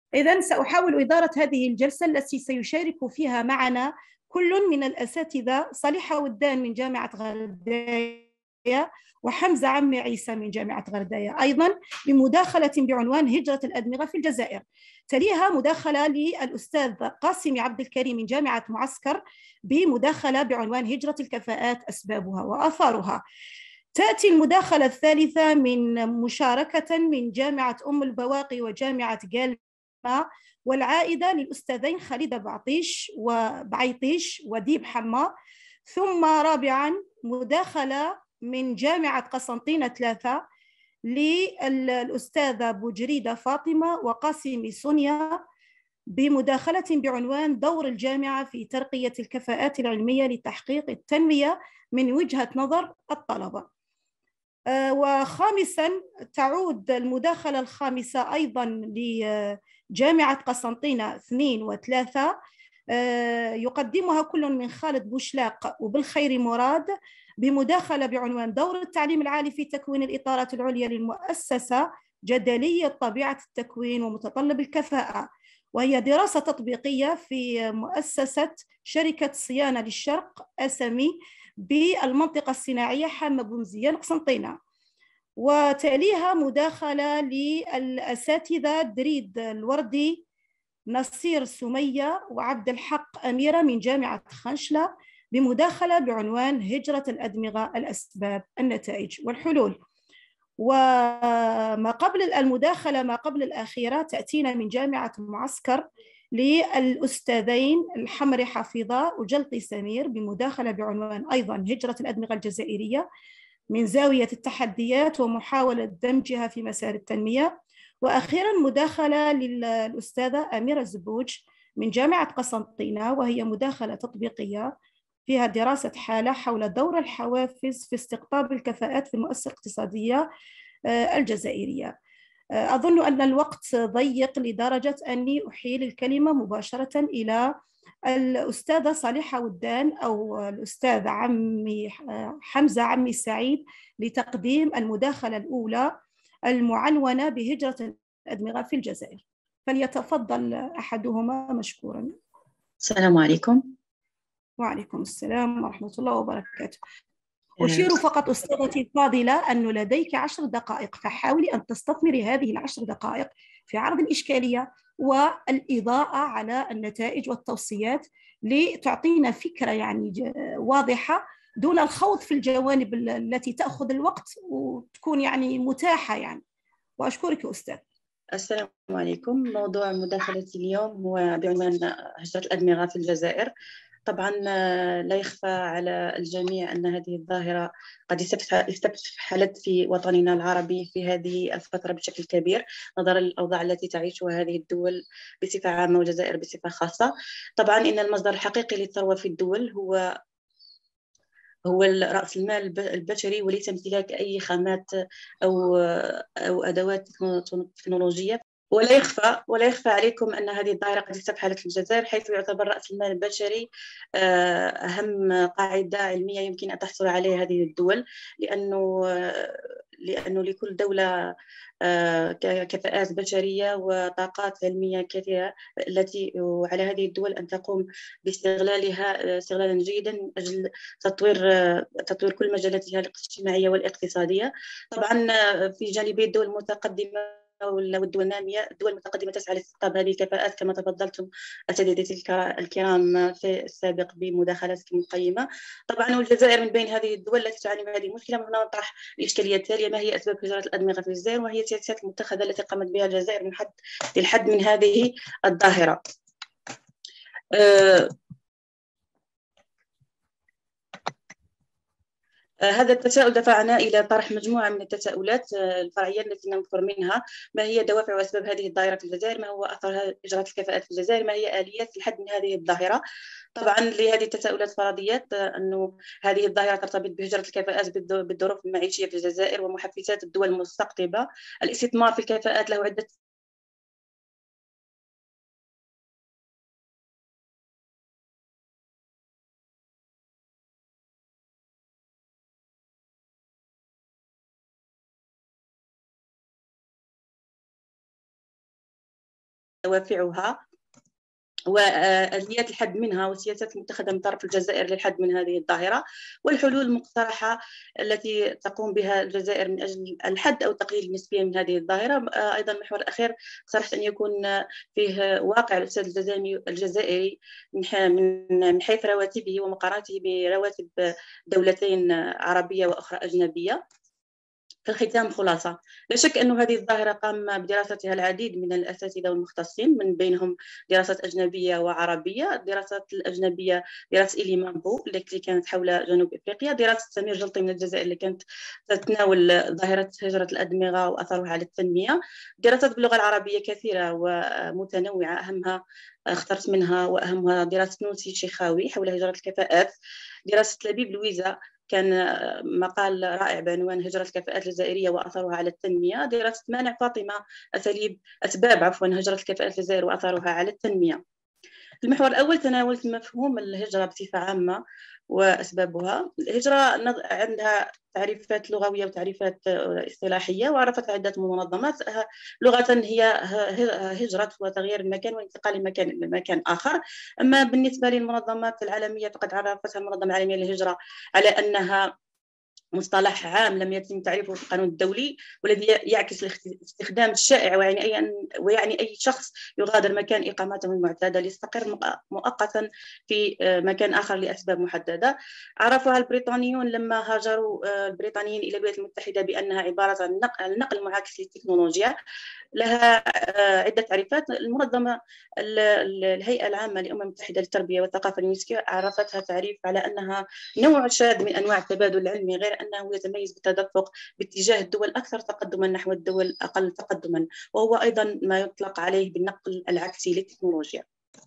إذن سأحاول إدارة هذه الجلسة التي سيشارك فيها معنا كل من الأساتذة صالحة ودان من جامعة غرداية وحمزة عمي عيسى من جامعة غرداية، أيضا بمداخلة بعنوان هجرة الأدمغة في الجزائر. تليها مداخلة للأستاذ قاسم عبد الكريم من جامعة معسكر بمداخلة بعنوان هجرة الكفاءات أسبابها وآثارها. تأتي المداخلة الثالثة من مشاركة من جامعة أم البواقي وجامعة جال، والعائدة للأستاذين خالد بعيطيش وديب حما. ثم رابعا مداخلة من جامعة قسنطينة 3 للأستاذة بوجريدة فاطمة وقاسم سونيا بمداخلة بعنوان دور الجامعة في ترقية الكفاءات العلمية لتحقيق التنمية من وجهة نظر الطلبة. وخامسا تعود المداخلة الخامسة أيضا لجامعة قسنطينة 2 و3، يقدمها كل من خالد بوشلاق وبالخير مراد بمداخلة بعنوان دور التعليم العالي في تكوين الإطارات العليا للمؤسسة جدلية طبيعة التكوين ومتطلب الكفاءة، وهي دراسة تطبيقية في مؤسسة شركة صيانة للشرق أسمي بالمنطقة الصناعية حامة بومزيان قسنطينة. وتاليها مداخلة للأساتذة دريد الوردي نصير سمية وعبد الحق أميرة من جامعة خنشلة بمداخلة بعنوان هجرة الأدمغة الأسباب النتائج والحلول. وما قبل المداخلة ما قبل الأخيرة تأتينا من جامعة معسكر للأستاذين الحمري حفيظة وجلطي سمير بمداخلة بعنوان أيضا هجرة الأدمغة الجزائرية من زاوية التحديات ومحاولة دمجها في مسار التنمية. وأخيرا مداخلة للأستاذة أميرة الزبوج من جامعة قسنطينة، وهي مداخلة تطبيقية فيها دراسة حالة حول دور الحوافز في استقطاب الكفاءات في المؤسسة الاقتصادية الجزائرية. أظن أن الوقت ضيق لدرجة أني أحيل الكلمة مباشرة إلى الأستاذة صالحة ودان أو الأستاذ عمي حمزة عمي السعيد لتقديم المداخلة الأولى المعنونة بهجرة الأدمغة في الجزائر. فليتفضل أحدهما مشكورا. السلام عليكم. وعليكم السلام ورحمة الله وبركاته. أشير فقط أستاذتي الفاضلة أنه لديك 10 دقائق، فحاولي أن تستثمري هذه ال10 دقائق في عرض الإشكالية والإضاءة على النتائج والتوصيات لتعطينا فكرة يعني واضحة دون الخوض في الجوانب التي تأخذ الوقت وتكون يعني متاحة يعني. وأشكرك أستاذ. السلام عليكم. موضوع مداخلتي اليوم هو بعنوان هجرة الأدمغة في الجزائر. طبعا لا يخفى على الجميع أن هذه الظاهرة قد استفحلت في وطننا العربي في هذه الفترة بشكل كبير نظرا للأوضاع التي تعيشها هذه الدول بصفة عامة والجزائر بصفة خاصة. طبعا إن المصدر الحقيقي للثروة في الدول هو رأس المال البشري، وليس امتلاك أي خامات أو أدوات تكنولوجية. ولا يخفى عليكم أن هذه الظاهرة قد استفحلت في الجزائر، حيث يعتبر رأس المال البشري أهم قاعدة علمية يمكن أن تحصل عليها هذه الدول، لأنه لكل دولة كفاءات بشرية وطاقات علمية كثيرة التي على هذه الدول أن تقوم باستغلالها استغلالا جيدا من أجل تطوير كل مجالاتها الاجتماعية والاقتصادية. طبعا في جانبي الدول المتقدمة والدول النامية، الدول المتقدمة تسعى لاستقطاب هذه الكفاءات كما تفضلتم أساتذتي الكرام في السابق بمداخلاتكم القيمة. طبعا والجزائر من بين هذه الدول التي تعاني من هذه المشكلة. هنا نطرح الإشكالية التالية: ما هي أسباب هجرة الأدمغة في الجزائر؟ وهي السياسات المتخذة التي قامت بها الجزائر للحد من هذه الظاهرة؟ هذا التساؤل دفعنا إلى طرح مجموعة من التساؤلات الفرعية التي نذكر منها: ما هي دوافع وأسباب هذه الظاهرة في الجزائر؟ ما هو أثر هجرة الكفاءات في الجزائر؟ ما هي آليات الحد من هذه الظاهرة؟ طبعا لهذه التساؤلات فرضيات أنه هذه الظاهرة ترتبط بهجرة الكفاءات بالظروف المعيشية في الجزائر ومحفزات الدول المستقطبة. الاستثمار في الكفاءات له عدة دوافعها وآليات الحد منها والسياسات المتخذة من طرف الجزائر للحد من هذه الظاهرة، والحلول المقترحة التي تقوم بها الجزائر من أجل الحد أو تقليل نسبيا من هذه الظاهرة. أيضا المحور الأخير اقترحت أن يكون فيه واقع الأستاذ الجزائري من حيث رواتبه ومقارنته برواتب دولتين عربية وأخرى أجنبية. في الختام خلاصة، لا شك أن هذه الظاهرة قام بدراستها العديد من الأساتذة والمختصين، من بينهم دراسات أجنبية وعربية. الدراسات الأجنبية دراسة إلي مامبو التي كانت حول جنوب إفريقيا، دراسة سمير جلطي من الجزائر اللي كانت تتناول ظاهرة هجرة الأدمغة وأثرها على التنمية. دراسات باللغة العربية كثيرة ومتنوعة، أهمها اخترت منها وأهمها دراسة نوسي شيخاوي حول هجرة الكفاءات. دراسة لبيب لويزا كان مقال رائع بعنوان هجرة الكفاءات الجزائرية وأثرها على التنمية. دراسة مانع فاطمة أسباب هجرة الكفاءات الجزائر وأثرها على التنمية. في المحور الأول تناولت مفهوم الهجرة بصفة عامة وأسبابها. الهجرة عندها تعريفات لغوية وتعريفات اصطلاحية، وعرفت عدة منظمات. لغة هي هجرة وتغيير المكان والانتقال من مكان إلى مكان آخر. أما بالنسبة للمنظمات العالمية فقد عرفتها المنظمة العالمية للهجرة على أنها مصطلح عام لم يتم تعريفه في القانون الدولي، والذي يعكس الاستخدام الشائع، ويعني أي شخص يغادر مكان إقامته المعتادة ليستقر مؤقتا في مكان آخر لأسباب محددة. عرفها البريطانيون لما هاجروا البريطانيين إلى الولايات المتحدة بأنها عبارة عن نقل معاكس للتكنولوجيا. لها عدة تعريفات. المنظمة الهيئة العامة للأمم المتحدة للتربية والثقافة اليونسكو عرفتها تعريف على أنها نوع شاذ من أنواع التبادل العلمي، غير أنه يتميز بالتدفق باتجاه الدول الأكثر تقدما نحو الدول الأقل تقدما، وهو أيضا ما يطلق عليه بالنقل العكسي للتكنولوجيا.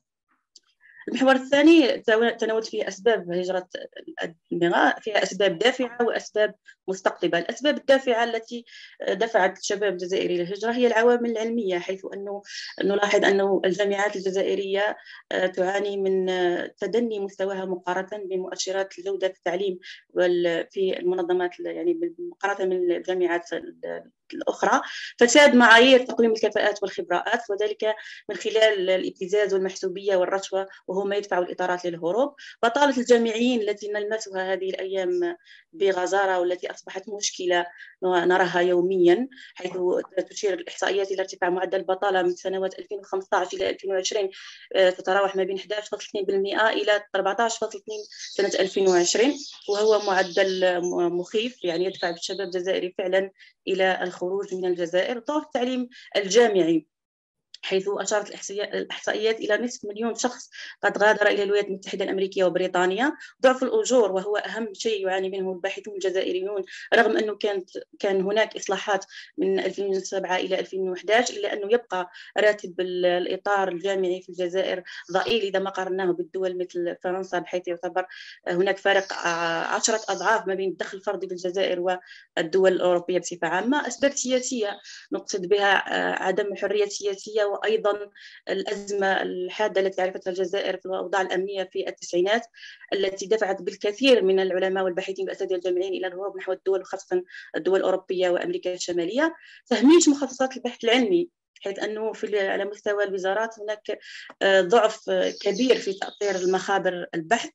المحور الثاني تناولت فيه أسباب هجرة الأدمغة، فيها أسباب دافعة وأسباب مستقطبة. الأسباب الدافعة التي دفعت الشباب الجزائري للهجرة هي العوامل العلمية، حيث أنه نلاحظ أن الجامعات الجزائرية تعاني من تدني مستواها مقارنة بمؤشرات جودة التعليم في المنظمات، يعني مقارنة من الجامعات الأخرى. فساد معايير تقويم الكفاءات والخبرات، وذلك من خلال الابتزاز والمحسوبية والرشوة، وهو ما يدفع الإطارات للهروب. بطالة الجامعيين التي نلمسها هذه الأيام بغزارة، والتي أصبحت مشكلة نراها يوميا، حيث تشير الإحصائيات إلى ارتفاع معدل البطالة من سنوات 2015 إلى 2020 تتراوح ما بين 11.2% إلى 14.2% سنة 2020، وهو معدل مخيف، يعني يدفع الشباب الجزائري فعلا إلى الخروج من الجزائر. ضعف التعليم الجامعي، حيث أشارت الإحصائيات إلى نصف مليون شخص قد غادر إلى الولايات المتحدة الأمريكية وبريطانيا. ضعف الأجور، وهو أهم شيء يعاني منه الباحثون الجزائريون، رغم أنه كان هناك إصلاحات من 2007 إلى 2011، إلا أنه يبقى راتب الإطار الجامعي في الجزائر ضئيل إذا ما قارناه بالدول مثل فرنسا، بحيث يعتبر هناك فارق 10 أضعاف ما بين الدخل الفردي في الجزائر والدول الأوروبية بصفة عامة. أسباب سياسية نقصد بها عدم الحرية السياسية، وأيضا الأزمة الحادة التي عرفتها الجزائر في الأوضاع الأمنية في التسعينات، التي دفعت بالكثير من العلماء والباحثين والأساتذة الجامعيين إلى الهروب نحو الدول، وخاصة الدول الأوروبية وأمريكا الشمالية. تهميش مخصصات البحث العلمي، حيث أنه على مستوى الوزارات هناك ضعف كبير في تأطير المخابر البحث،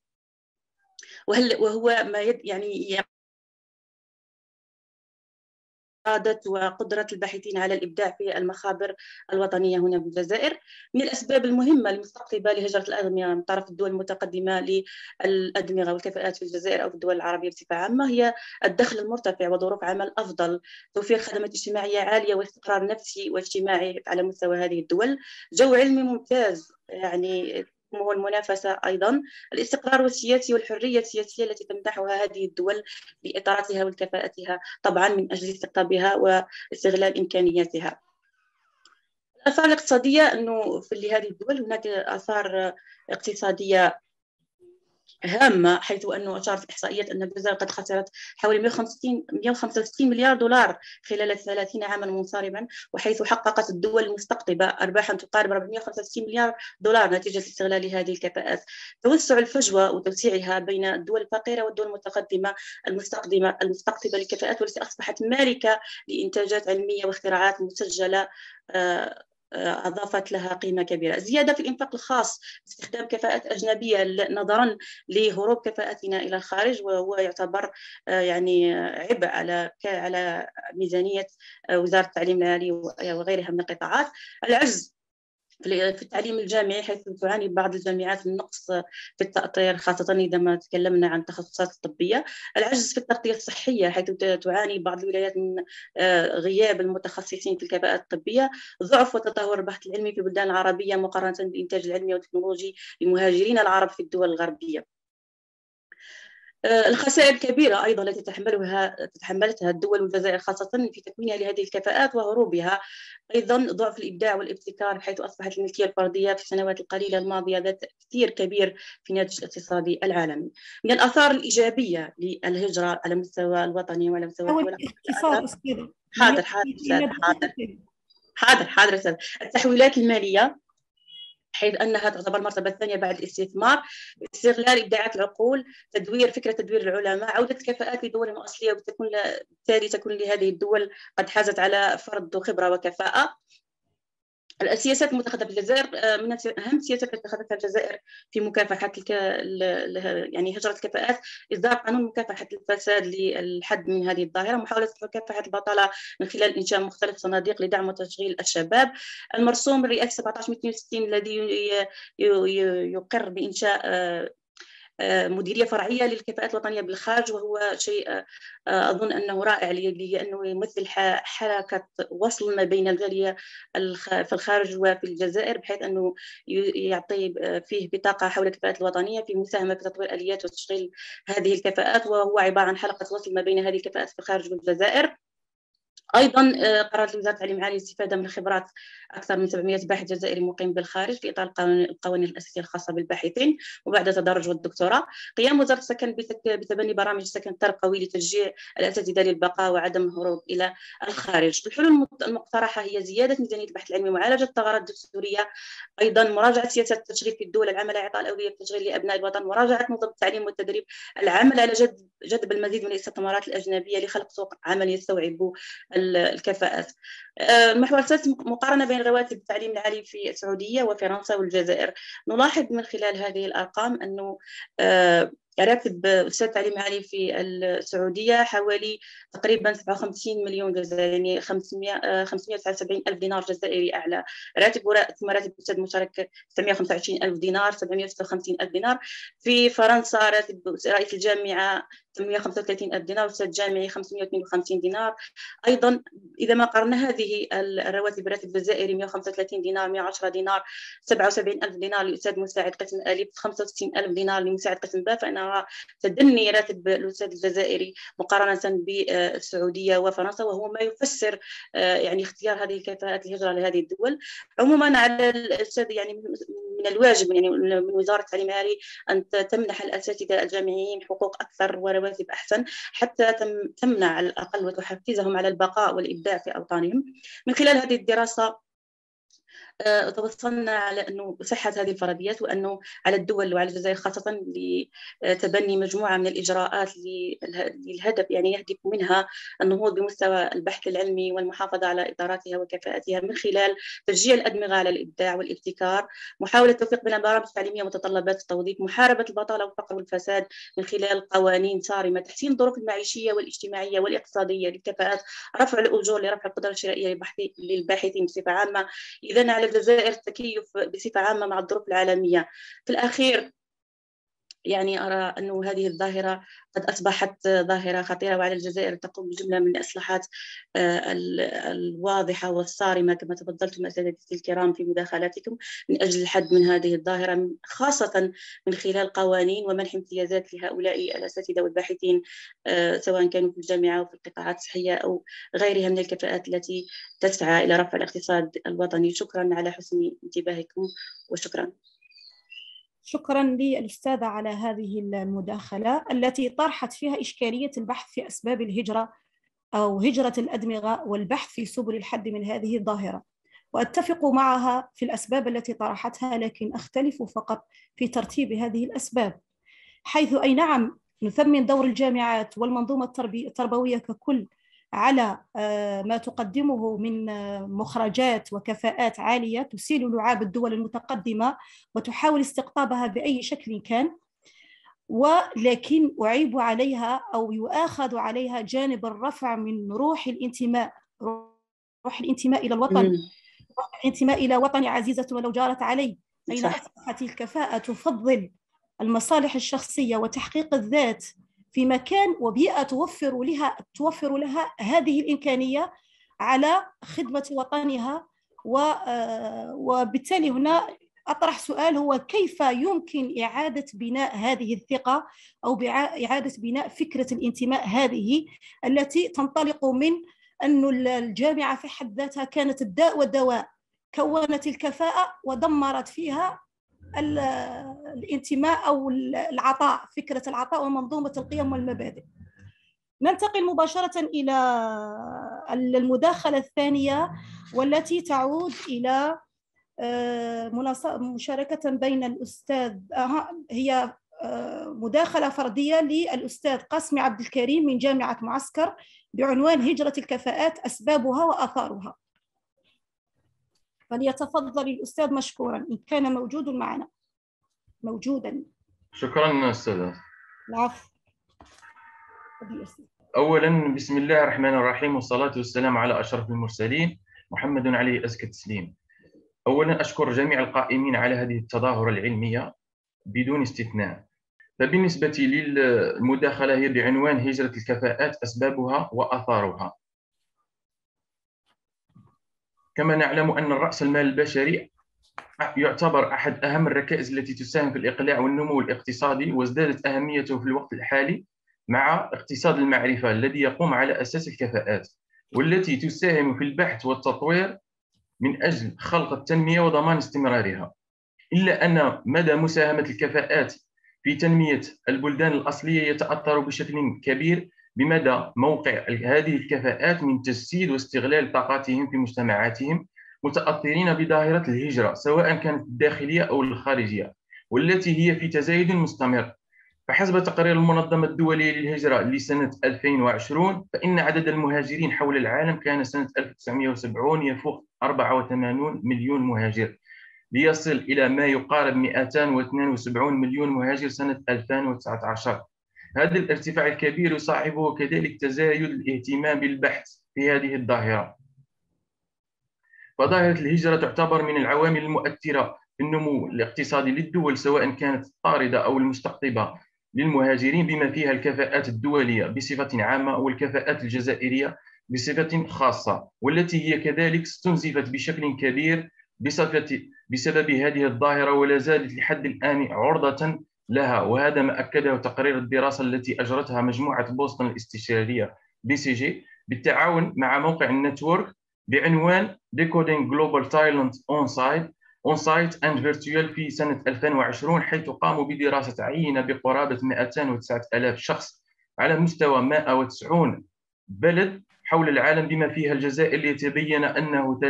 وهو ما يعني وقدرة الباحثين على الإبداع في المخابر الوطنية هنا بالجزائر. من الأسباب المهمة المستقطبة لهجرة الأدمغة من طرف الدول المتقدمة للأدمغة والكفاءات في الجزائر أو في الدول العربية بصفة عامة هي الدخل المرتفع وظروف عمل أفضل، توفير خدمات اجتماعية عالية واستقرار نفسي واجتماعي على مستوى هذه الدول، جو علمي ممتاز، يعني هو المنافسة، أيضا الاستقرار السياسي والحرية السياسية التي تمنحها هذه الدول بإطاراتها وكفاءتها، طبعا من أجل استقطابها واستغلال إمكانياتها. الآثار الاقتصادية، أنه في هذه الدول هناك آثار اقتصادية هامة، حيث أنه أشارت الإحصائيات أن الجزائر قد خسرت حوالي 165 مليار دولار خلال 30 عاما منصرما، وحيث حققت الدول المستقطبة أرباحا تقارب 465 مليار دولار نتيجة استغلال هذه الكفاءات. توسع الفجوة وتوسيعها بين الدول الفقيرة والدول المتقدمة المستقطبة للكفاءات، والتي أصبحت مالكة لإنتاجات علمية واختراعات مسجلة أضافت لها قيمة كبيرة. زيادة في الإنفاق الخاص باستخدام كفاءات أجنبية نظرا لهروب كفاءتنا إلى الخارج، وهو يعتبر يعني عبء على ميزانية وزارة التعليم العالي وغيرها من القطاعات. العجز في التعليم الجامعي، حيث تعاني بعض الجامعات من نقص في التأطير، خاصة إذا ما تكلمنا عن التخصصات الطبية. العجز في التغطية الصحية، حيث تعاني بعض الولايات من غياب المتخصصين في الكفاءات الطبية. ضعف وتدهور البحث العلمي في البلدان العربية مقارنة بالإنتاج العلمي والتكنولوجي للمهاجرين العرب في الدول الغربية. الخسائر الكبيرة أيضا التي تحملتها الدول والجزائر خاصة في تكوينها لهذه الكفاءات وهروبها. أيضا ضعف الإبداع والابتكار، حيث أصبحت الملكية الفردية في السنوات القليلة الماضية ذات تأثير كبير في الناتج الاقتصادي العالمي. من الآثار الإيجابية للهجرة على مستوى الوطني وعلى مستوى الدول. اختصار أستاذ. حاضر. التحويلات المالية، حيث أنها تعتبر المرتبة الثانية بعد الاستثمار. استغلال إبداعات العقول، فكرة تدوير العلماء، عودة الكفاءات لدولهم الأصلية، وبالتالي تكون لهذه الدول قد حازت على فرض خبرة وكفاءة. السياسات المتخذة في الجزائر، من أهم السياسات التي اتخذتها الجزائر في مكافحة يعني هجرة الكفاءات، إصدار قانون مكافحة الفساد للحد من هذه الظاهرة، محاولة مكافحة البطالة من خلال إنشاء مختلف صناديق لدعم وتشغيل الشباب. المرسوم الرئاسي 1762 الذي يقر بإنشاء مديرية فرعية للكفاءات الوطنية بالخارج، وهو شيء أظن أنه رائع، لأنه يمثل حركة وصل ما بين الجالية في الخارج وفي الجزائر، بحيث أنه يعطي فيه بطاقة حول الكفاءات الوطنية في مساهمة في تطوير آليات وتشغيل هذه الكفاءات، وهو عبارة عن حلقة وصل ما بين هذه الكفاءات في الخارج والجزائر. أيضا قررت وزارة التعليم العالي الاستفادة من خبرات أكثر من 700 باحث جزائري مقيم بالخارج في إطار القوانين الأساسية الخاصة بالباحثين وبعد تدرج والدكتوراه. قيام وزارة السكن بتبني برامج السكن الترقوي لتشجيع الأساتذة للبقاء وعدم الهروب إلى الخارج. الحلول المقترحة هي زيادة ميزانية البحث العلمي، معالجة الثغرات الدستورية، أيضا مراجعة سياسات التشغيل في الدول العمل، إعطاء الأولوية للتشغيل لأبناء الوطن، مراجعة نظام التعليم والتدريب، العمل على جذب المزيد من الاستثمارات الأجنبية لخلق سوق عمل يستوعب الكفاءات. المحور الثالث، مقارنة بين رواتب التعليم العالي في السعودية وفرنسا والجزائر. نلاحظ من خلال هذه الأرقام أنه راتب أستاذ التعليم العالي في السعودية حوالي تقريبا 57 مليون جزائري، يعني 579 ألف دينار جزائري أعلى ثم راتب أستاذ مشارك 725 ألف دينار، 756 ألف دينار. في فرنسا راتب رئيس الجامعة 835 ألف دينار، أستاذ جامعي 552 دينار. أيضا إذا ما قارنا هذه الرواتب براتب الجزائري 135 دينار، 110 دينار، 77 ألف دينار لأستاذ مساعد قسم آلي، 65 ألف دينار لمساعد قسم باء، فإنها تدني راتب الأستاذ الجزائري مقارنة بالسعودية وفرنسا، وهو ما يفسر يعني اختيار هذه الكفاءات الهجرة لهذه الدول. عموما على الأستاذ يعني من الواجب يعني من وزارة التعليم العالي أن تمنح الأساتذة الجامعيين حقوق أكثر ورواتب أحسن، حتى تمنع على الأقل وتحفزهم على البقاء والإبداع في أوطانهم. من خلال هذه الدراسة توصلنا على أنه صحة هذه الفرضيات، وأنه على الدول وعلى الجزائر خاصة لتبني مجموعة من الإجراءات للهدف يعني يهدف منها النهوض بمستوى البحث العلمي والمحافظة على إطاراتها وكفاءتها من خلال تشجيع الأدمغة على الإبداع والابتكار، محاولة التوفيق بين البرامج التعليمية ومتطلبات التوظيف، محاربة البطالة والفقر والفساد من خلال قوانين صارمة، تحسين الظروف المعيشية والاجتماعية والاقتصادية للكفاءات، رفع الأجور لرفع القدرة الشرائية للباحثين بصفة عامة. إذن على الجزائر التكيف بصفة عامة مع الظروف العالمية. في الأخير يعني أرى أن هذه الظاهرة قد أصبحت ظاهرة خطيرة، وعلى الجزائر تقوم بجملة من الإصلاحات الواضحة والصارمة كما تفضلتم أساتذتي الكرام في مداخلاتكم من أجل الحد من هذه الظاهرة، خاصة من خلال قوانين ومنح امتيازات لهؤلاء الأساتذة والباحثين سواء كانوا في الجامعة أو في القطاعات الصحية أو غيرها من الكفاءات التي تسعى إلى رفع الاقتصاد الوطني. شكرا على حسن انتباهكم وشكرا. شكرا للأستاذة على هذه المداخلة التي طرحت فيها إشكالية البحث في أسباب الهجرة أو هجرة الأدمغة والبحث في سبل الحد من هذه الظاهرة، وأتفق معها في الأسباب التي طرحتها، لكن أختلف فقط في ترتيب هذه الأسباب، حيث أي نعم نثمن دور الجامعات والمنظومة التربوية ككل على ما تقدمه من مخرجات وكفاءات عالية تسيل لعاب الدول المتقدمة وتحاول استقطابها بأي شكل كان، ولكن أعيب عليها أو يؤاخذ عليها جانب الرفع من روح الانتماء إلى الوطن، روح الانتماء إلى وطني عزيزة ولو جارت علي، أين أصبحت الكفاءة تفضل المصالح الشخصية وتحقيق الذات في مكان وبيئة توفر لها هذه الإمكانية على خدمة وطنها. وبالتالي هنا أطرح سؤال، هو كيف يمكن إعادة بناء هذه الثقة أو إعادة بناء فكرة الانتماء هذه التي تنطلق من أن الجامعة في حد ذاتها كانت الداء والدواء، كونت الكفاءة ودمرت فيها الانتماء أو العطاء، فكرة العطاء ومنظومة القيم والمبادئ. ننتقل مباشرة إلى المداخلة الثانية والتي تعود إلى مشاركة بين الأستاذ، هي مداخلة فردية للأستاذ قاسم عبد الكريم من جامعة معسكر بعنوان هجرة الكفاءات أسبابها وآثارها. فليتفضل الأستاذ مشكورا إن كان موجود معنا. موجودا. شكرا أستاذ. العفو. أولا بسم الله الرحمن الرحيم والصلاة والسلام على أشرف المرسلين محمد عليه أزكى التسليم. أولا أشكر جميع القائمين على هذه التظاهرة العلمية بدون استثناء. فبالنسبة للمداخلة هي بعنوان هجرة الكفاءات أسبابها وآثارها. كما نعلم أن رأس المال البشري يعتبر أحد أهم الركائز التي تساهم في الإقلاع والنمو الاقتصادي، وازدادت أهميته في الوقت الحالي مع اقتصاد المعرفة الذي يقوم على أساس الكفاءات، والتي تساهم في البحث والتطوير من أجل خلق التنمية وضمان استمرارها. إلا أن مدى مساهمة الكفاءات في تنمية البلدان الأصلية يتأثر بشكل كبير بمدى موقع هذه الكفاءات من تجسيد واستغلال طاقاتهم في مجتمعاتهم، متأثرين بظاهرة الهجرة سواء كانت الداخلية أو الخارجية، والتي هي في تزايد مستمر. فحسب تقرير المنظمة الدولية للهجرة لسنة 2020 فإن عدد المهاجرين حول العالم كان سنة 1970 يفوق 84 مليون مهاجر، ليصل إلى ما يقارب 272 مليون مهاجر سنة 2019. هذا الارتفاع الكبير يصاحبه كذلك تزايد الاهتمام بالبحث في هذه الظاهرة. فظاهرة الهجرة تعتبر من العوامل المؤثرة في النمو الاقتصادي للدول سواء كانت الطاردة أو المستقطبة للمهاجرين، بما فيها الكفاءات الدولية بصفة عامة والكفاءات الجزائرية بصفة خاصة، والتي هي كذلك استنزفت بشكل كبير بسبب هذه الظاهرة ولا زالت لحد الآن عرضة لها. وهذا ما أكده تقرير الدراسة التي أجرتها مجموعة بوسطن الاستشارية BCG بالتعاون مع موقع النتورك بعنوان Decoding Global Talent On-Site and Virtual في سنة 2020، حيث قاموا بدراسة عينة بقرابة 209,000 شخص على مستوى 190 بلد حول العالم بما فيها الجزائر، ليتبين أنه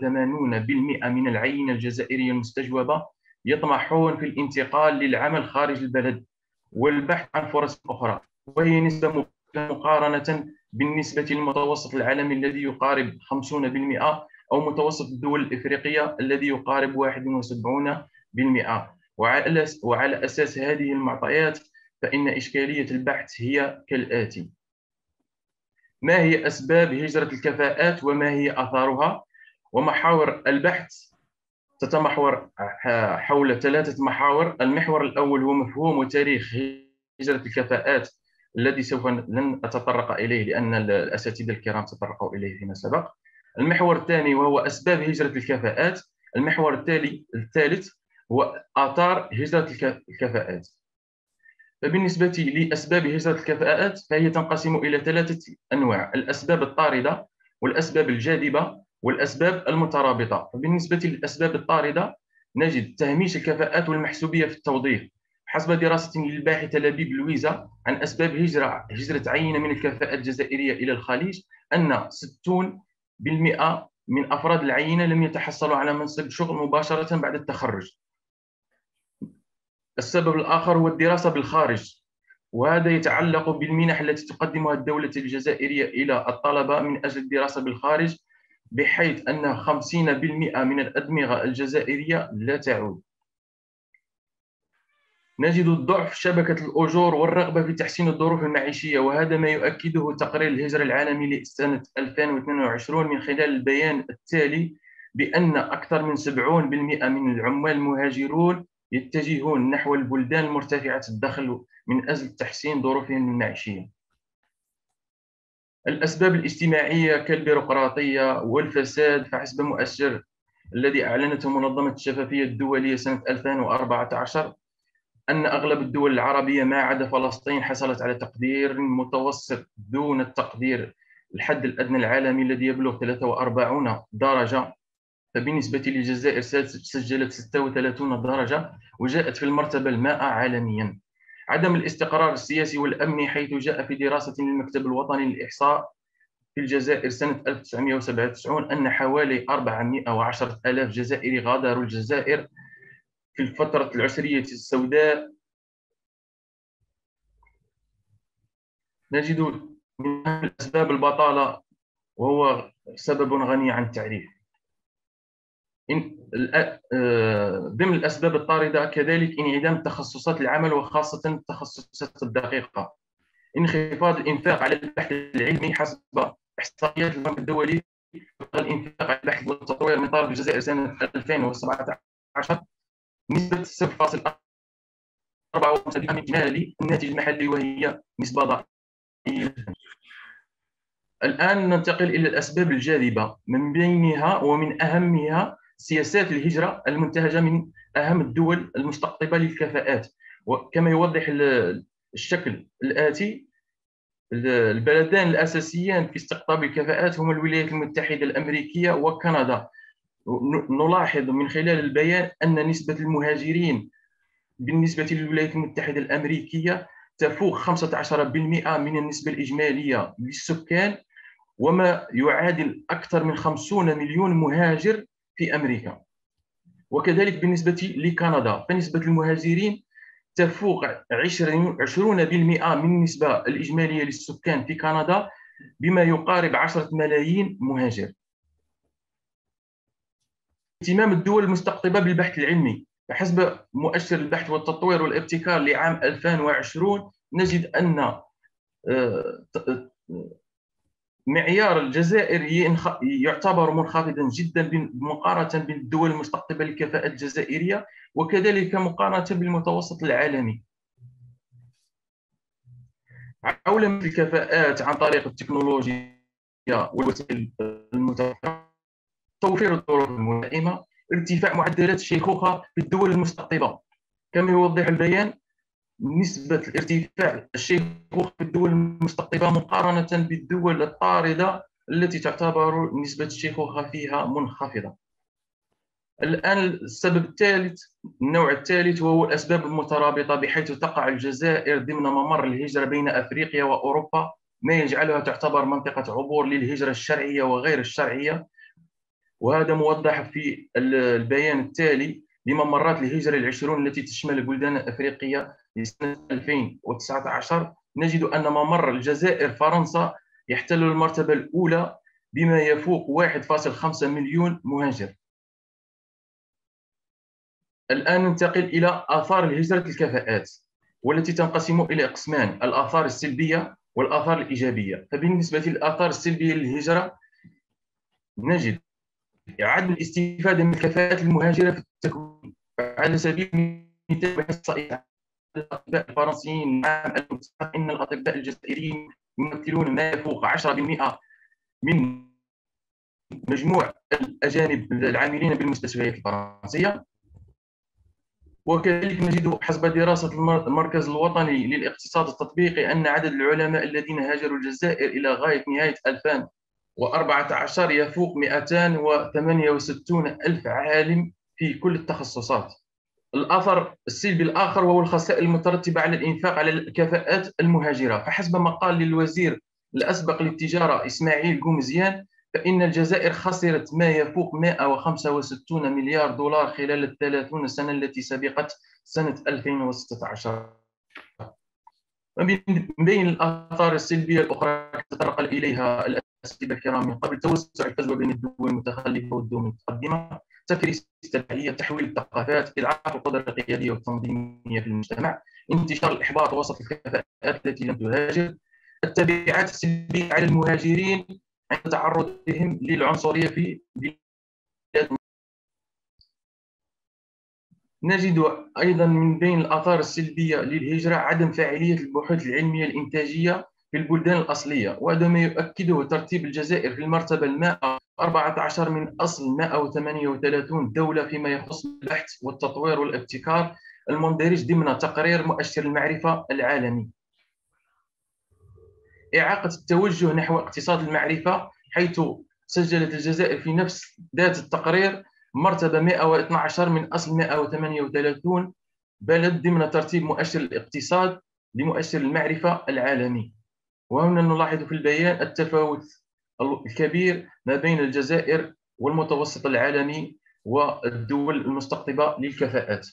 83% من العينة الجزائرية المستجوبة يطمحون في الانتقال للعمل خارج البلد والبحث عن فرص أخرى، وهي نسبة مقارنة بالنسبة للمتوسط العالمي الذي يقارب 50%، أو متوسط الدول الإفريقية الذي يقارب 71%. وعلى أساس هذه المعطيات فإن إشكالية البحث هي كالآتي: ما هي أسباب هجرة الكفاءات وما هي آثارها؟ ومحاور البحث تتمحور حول 3 محاور. المحور الأول هو مفهوم وتاريخ هجرة الكفاءات الذي سوف لن أتطرق إليه لأن الأساتذة الكرام تطرقوا إليه فيما سبق. المحور الثاني وهو أسباب هجرة الكفاءات. المحور الثالث هو آثار هجرة الكفاءات. فبالنسبة لأسباب هجرة الكفاءات فهي تنقسم إلى 3 أنواع: الأسباب الطاردة والأسباب الجاذبة والأسباب المترابطة. فبالنسبة للأسباب الطاردة نجد تهميش الكفاءات والمحسوبية في التوظيف. حسب دراسة للباحثة لبيب لويزا عن أسباب هجرة عينة من الكفاءات الجزائرية إلى الخليج، أن 60% من أفراد العينة لم يتحصلوا على منصب شغل مباشرة بعد التخرج. السبب الآخر هو الدراسة بالخارج. وهذا يتعلق بالمنح التي تقدمها الدولة الجزائرية إلى الطلبة من أجل الدراسة بالخارج، بحيث أن 50% من الأدمغة الجزائرية لا تعود. نجد ضعف شبكة الأجور والرغبة في تحسين الظروف المعيشية، وهذا ما يؤكده تقرير الهجرة العالمي لسنة 2022 من خلال البيان التالي بأن أكثر من 70% من العمال المهاجرون يتجهون نحو البلدان المرتفعة الدخل من أجل تحسين ظروفهم المعيشية. الأسباب الاجتماعية كالبيروقراطية والفساد، فحسب مؤشر الذي أعلنته منظمة الشفافية الدولية سنة 2014 أن أغلب الدول العربية ما عدا فلسطين حصلت على تقدير متوسط دون التقدير الحد الأدنى العالمي الذي يبلغ 43 درجة. فبالنسبة للجزائر سجلت 36 درجة وجاءت في المرتبة المائة عالميا. عدم الاستقرار السياسي والأمني، حيث جاء في دراسة للمكتب الوطني للإحصاء في الجزائر سنة 1997 أن حوالي 410,000 جزائري غادروا الجزائر في الفترة العسرية السوداء. نجد من أسباب البطالة، وهو سبب غني عن التعريف. ضمن الأسباب الطاردة كذلك انعدام تخصصات العمل، وخاصة التخصصات الدقيقة. انخفاض الإنفاق على البحث العلمي حسب إحصائيات البنك الدولي. الإنفاق على البحث والتطوير من طرف الجزائر سنة 2017 نسبة 0.4% من إجمالي الناتج المحلي، وهي نسبة ضئيلة. الآن ننتقل إلى الأسباب الجاذبة، من بينها ومن أهمها سياسات الهجرة المنتهجة من أهم الدول المستقطبة للكفاءات. وكما يوضح الشكل الآتي، البلدان الأساسيان في استقطاب الكفاءات هما الولايات المتحدة الأمريكية وكندا. نلاحظ من خلال البيان أن نسبة المهاجرين بالنسبة للولايات المتحدة الأمريكية تفوق 15% من النسبة الإجمالية للسكان، وما يعادل أكثر من 50 مليون مهاجر في أمريكا. وكذلك بالنسبة لكندا، فنسبة المهاجرين تفوق 20% من النسبة الإجمالية للسكان في كندا، بما يقارب 10 ملايين مهاجر. اهتمام الدول المستقطبة بالبحث العلمي، فحسب مؤشر البحث والتطوير والابتكار لعام 2020 نجد أن معيار الجزائر يعتبر منخفضا جدا مقارنة بالدول المستقطبة للكفاءات الجزائرية، وكذلك مقارنة بالمتوسط العالمي. عولمة الكفاءات عن طريق التكنولوجيا والوسائل المتوفرة، توفير الظروف الملائمة، ارتفاع معدلات الشيخوخة في الدول المستقطبة. كما يوضح البيان، نسبة ارتفاع الشيخوخة في الدول المستقطبة مقارنة بالدول الطاردة التي تعتبر نسبة الشيخوخة فيها منخفضة. الآن السبب الثالث، النوع الثالث، وهو الأسباب المترابطة، بحيث تقع الجزائر ضمن ممر الهجرة بين أفريقيا وأوروبا، ما يجعلها تعتبر منطقة عبور للهجرة الشرعية وغير الشرعية. وهذا موضح في البيان التالي بممرات الهجرة العشرون التي تشمل البلدان الأفريقية لسنة 2019. نجد أن ممر الجزائر فرنسا يحتل المرتبة الأولى بما يفوق 1.5 مليون مهاجر. الآن ننتقل إلى آثار الهجرة الكفاءات، والتي تنقسم إلى قسمان: الآثار السلبية والآثار الإيجابية. فبالنسبة للآثار السلبية للهجرة، نجد عدم الاستفادة من الكفاءات المهاجرة في التكوين. على سبيل المثال، بإحصائيات الأطباء الفرنسيين عام 2019 إن الأطباء الجزائريين يمثلون ما يفوق 10% من مجموع الأجانب العاملين بالمستشفيات الفرنسية. وكذلك نجد حسب دراسة المركز الوطني للاقتصاد التطبيقي أن عدد العلماء الذين هاجروا الجزائر إلى غاية نهاية 2014 يفوق 268 ألف عالم في كل التخصصات. الأثر السلبي الآخر وهو الخسائر المترتبة على الإنفاق على الكفاءات المهاجرة. فحسب مقال للوزير الأسبق للتجارة إسماعيل قمزيان، فإن الجزائر خسرت ما يفوق 165 مليار دولار خلال ال30 سنة التي سبقت سنة 2016. من بين الآثار السلبية الأخرى تطرق إليها الأساتذة الكرام من قبل توسع الفجوة بين الدول المتخلفة والدول المتقدمة، تكريس التبعية، تحويل الثقافات، إضعاف القدرة القيادية والتنظيمية في المجتمع، انتشار الإحباط وسط الكفاءات التي لم تهاجر، التبعات السلبية على المهاجرين عند تعرضهم للعنصرية في بلاد. نجد أيضا من بين الآثار السلبية للهجرة عدم فاعلية البحوث العلمية الإنتاجية في البلدان الأصلية، وهذا ما يؤكده ترتيب الجزائر في المرتبة 114 من أصل 138 دولة فيما يخص البحث والتطوير والابتكار المندرج ضمن تقرير مؤشر المعرفة العالمي. إعاقة التوجه نحو اقتصاد المعرفة، حيث سجلت الجزائر في نفس ذات التقرير مرتبة 112 من أصل 138 بلد ضمن ترتيب مؤشر الاقتصاد لمؤشر المعرفة العالمي. وهنا نلاحظ في البيان التفاوت الكبير ما بين الجزائر والمتوسط العالمي والدول المستقطبة للكفاءات.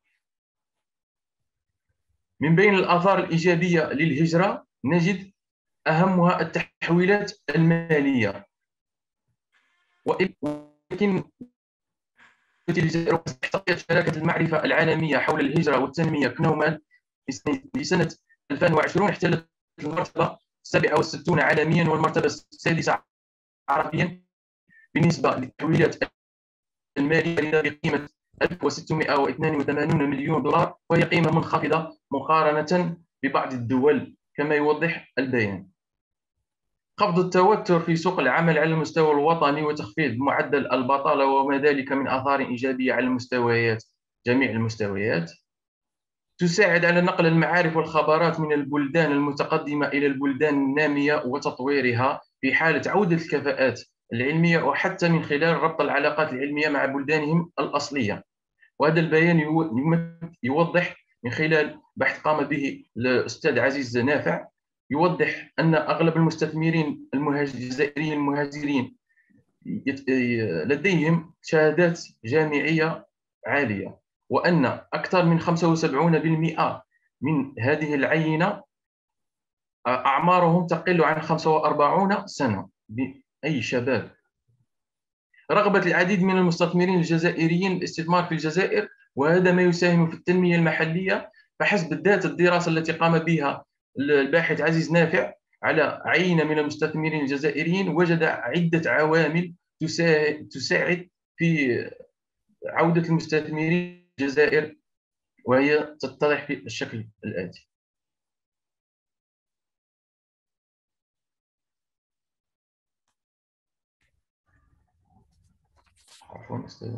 من بين الآثار الإيجابية للهجرة نجد أهمها التحويلات المالية، ولكن الجزائر تحتوي شراكة المعرفة العالمية حول الهجرة والتنمية كنومان لسنة 2020 احتلت المرتبة 67 عالميا والمرتبة 6 عربيا بالنسبة للتحويلات المالية بقيمة 1682 مليون دولار، وهي قيمة منخفضة مقارنة ببعض الدول كما يوضح البيان. خفض التوتر في سوق العمل على المستوى الوطني وتخفيض معدل البطالة وما ذلك من آثار إيجابية على المستويات جميع المستويات. تساعد على نقل المعارف والخبرات من البلدان المتقدمة إلى البلدان النامية وتطويرها في حالة عودة الكفاءات العلمية، وحتى من خلال ربط العلاقات العلمية مع بلدانهم الأصلية. وهذا البيان يوضح من خلال بحث قام به الأستاذ عزيز نافع، يوضح أن أغلب المستثمرين الجزائريين المهاجرين لديهم شهادات جامعية عالية، وأن أكثر من 75% من هذه العينة أعمارهم تقل عن 45 سنة، أي شباب. رغبة العديد من المستثمرين الجزائريين الاستثمار في الجزائر، وهذا ما يساهم في التنمية المحلية. فحسب ذات الدراسة التي قام بها الباحث عزيز نافع على عينة من المستثمرين الجزائريين، وجد عدة عوامل تساعد في عودة المستثمرين الجزائر، وهي تتضح في الشكل الآتي. عفوا أستاذ.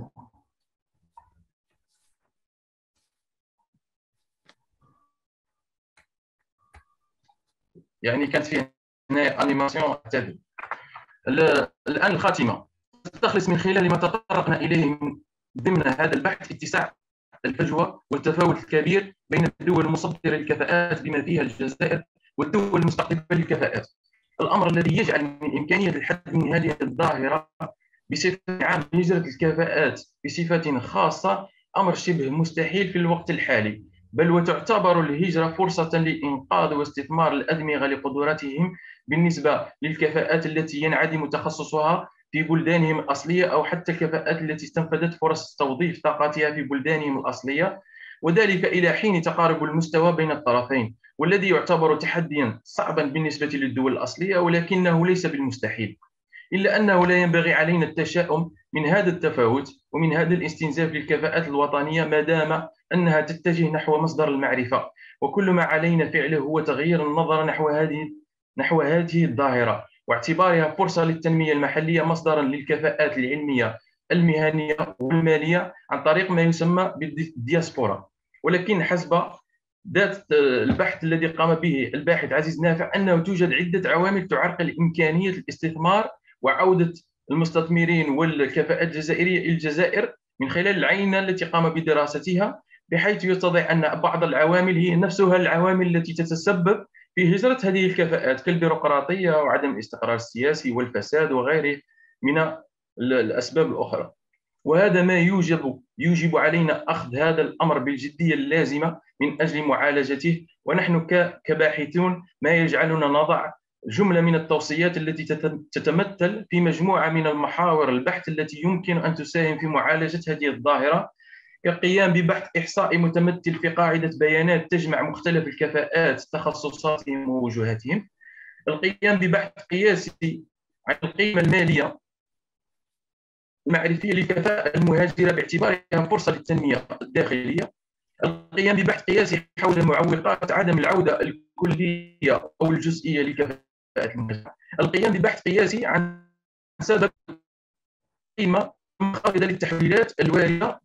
يعني كانت فيه هنا انيماسيون اعتذر. الان الخاتمه تستخلص من خلال ما تطرقنا اليه ضمن هذا البحث اتساع الفجوه والتفاوت الكبير بين الدول المصدره للكفاءات بما فيها الجزائر والدول المستقطبه للكفاءات، الامر الذي يجعل من امكانيه الحد من هذه الظاهره بصفه عامه هجره الكفاءات بصفه خاصه امر شبه مستحيل في الوقت الحالي، بل وتعتبر الهجرة فرصة لإنقاذ واستثمار الأدمغة لقدراتهم بالنسبة للكفاءات التي ينعدم تخصصها في بلدانهم الأصلية، أو حتى الكفاءات التي استنفذت فرص توظيف طاقاتها في بلدانهم الأصلية، وذلك إلى حين تقارب المستوى بين الطرفين، والذي يعتبر تحديا صعبا بالنسبة للدول الأصلية، ولكنه ليس بالمستحيل. إلا أنه لا ينبغي علينا التشاؤم من هذا التفاوت ومن هذا الاستنزاف للكفاءات الوطنية ما دام أنها تتجه نحو مصدر المعرفة، وكل ما علينا فعله هو تغيير النظر نحو هذه الظاهرة واعتبارها فرصة للتنمية المحلية مصدرا للكفاءات العلمية المهنية والمالية عن طريق ما يسمى بالدياسبورا. ولكن حسب ذات البحث الذي قام به الباحث عزيز نافع أنه توجد عدة عوامل تعرقل إمكانية الاستثمار وعودة المستثمرين والكفاءات الجزائرية إلى الجزائر من خلال العينة التي قام بدراستها، بحيث يتضح أن بعض العوامل هي نفسها العوامل التي تتسبب في هجرة هذه الكفاءات كالبيروقراطية وعدم الاستقرار السياسي والفساد وغيره من الأسباب الأخرى. وهذا ما يوجب علينا أخذ هذا الأمر بالجدية اللازمة من أجل معالجته. ونحن كباحثون ما يجعلنا نضع جملة من التوصيات التي تتمثل في مجموعة من المحاور البحث التي يمكن أن تساهم في معالجة هذه الظاهرة، كالقيام ببحث إحصائي متمثل في قاعدة بيانات تجمع مختلف الكفاءات تخصصاتهم ووجهاتهم، القيام ببحث قياسي عن القيمة المالية المعرفية للكفاءة المهاجرة باعتبارها فرصة للتنمية الداخلية، القيام ببحث قياسي حول معوقات عدم العودة الكلية أو الجزئية لكفاءة المهاجرة، القيام ببحث قياسي عن سبب قيمة منخفضة للتحويلات الواردة.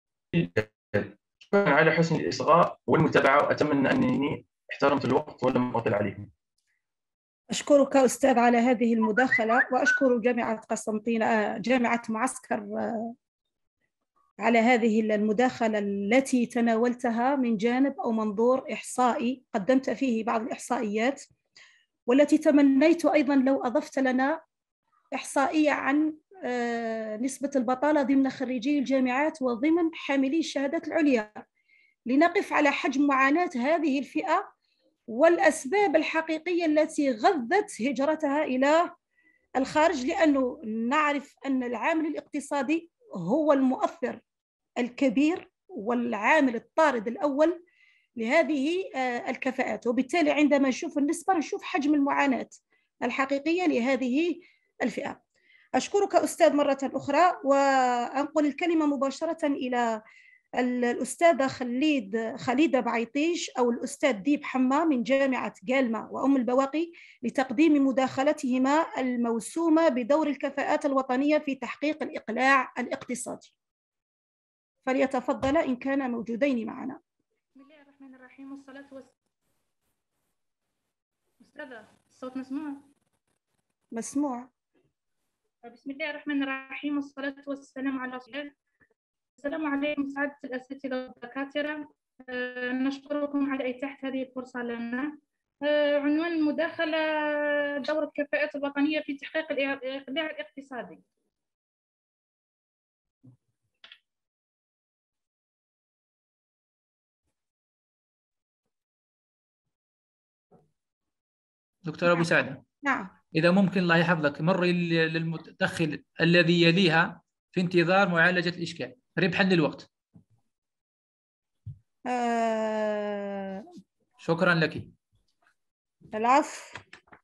شكرا على حسن الإصغاء والمتابعة، وأتمنى أنني احترمت الوقت ولم أطل عليكم. أشكرك أستاذ على هذه المداخلة، وأشكر جامعة قسنطينة جامعة معسكر على هذه المداخلة التي تناولتها من جانب أو منظور إحصائي قدمت فيه بعض الإحصائيات، والتي تمنيت أيضا لو أضفت لنا إحصائية عن نسبة البطالة ضمن خريجي الجامعات وضمن حاملي الشهادات العليا، لنقف على حجم معاناة هذه الفئة والأسباب الحقيقية التي غذت هجرتها إلى الخارج، لأنه نعرف أن العامل الاقتصادي هو المؤثر الكبير والعامل الطارد الأول لهذه الكفاءات، وبالتالي عندما نشوف النسبة نشوف حجم المعاناة الحقيقية لهذه الفئة. أشكرك أستاذ مرة أخرى، وأنقل الكلمة مباشرة إلى الأستاذة خليدة بعيطيش أو الأستاذ ديب حما من جامعة جالما وأم البواقي لتقديم مداخلتهما الموسومة بدور الكفاءات الوطنية في تحقيق الإقلاع الاقتصادي، فليتفضل إن كان موجودين معنا. بسم الله الرحمن الرحيم والصلاة والسلام. أستاذة الصوت مسموع؟ مسموع. بسم الله الرحمن الرحيم والصلاة والسلام على رسول الله. السلام عليكم سعادة الأساتذة والدكاترة، نشكركم على إتاحة هذه الفرصة لنا. عنوان المداخلة دور الكفاءات الوطنية في تحقيق الإقلاع الاقتصادي. دكتور أبو سعدة، نعم. إذا ممكن الله يحفظك مري للمتدخل الذي يليها في انتظار معالجة الإشكال ربحا للوقت. شكرا لك. العفو.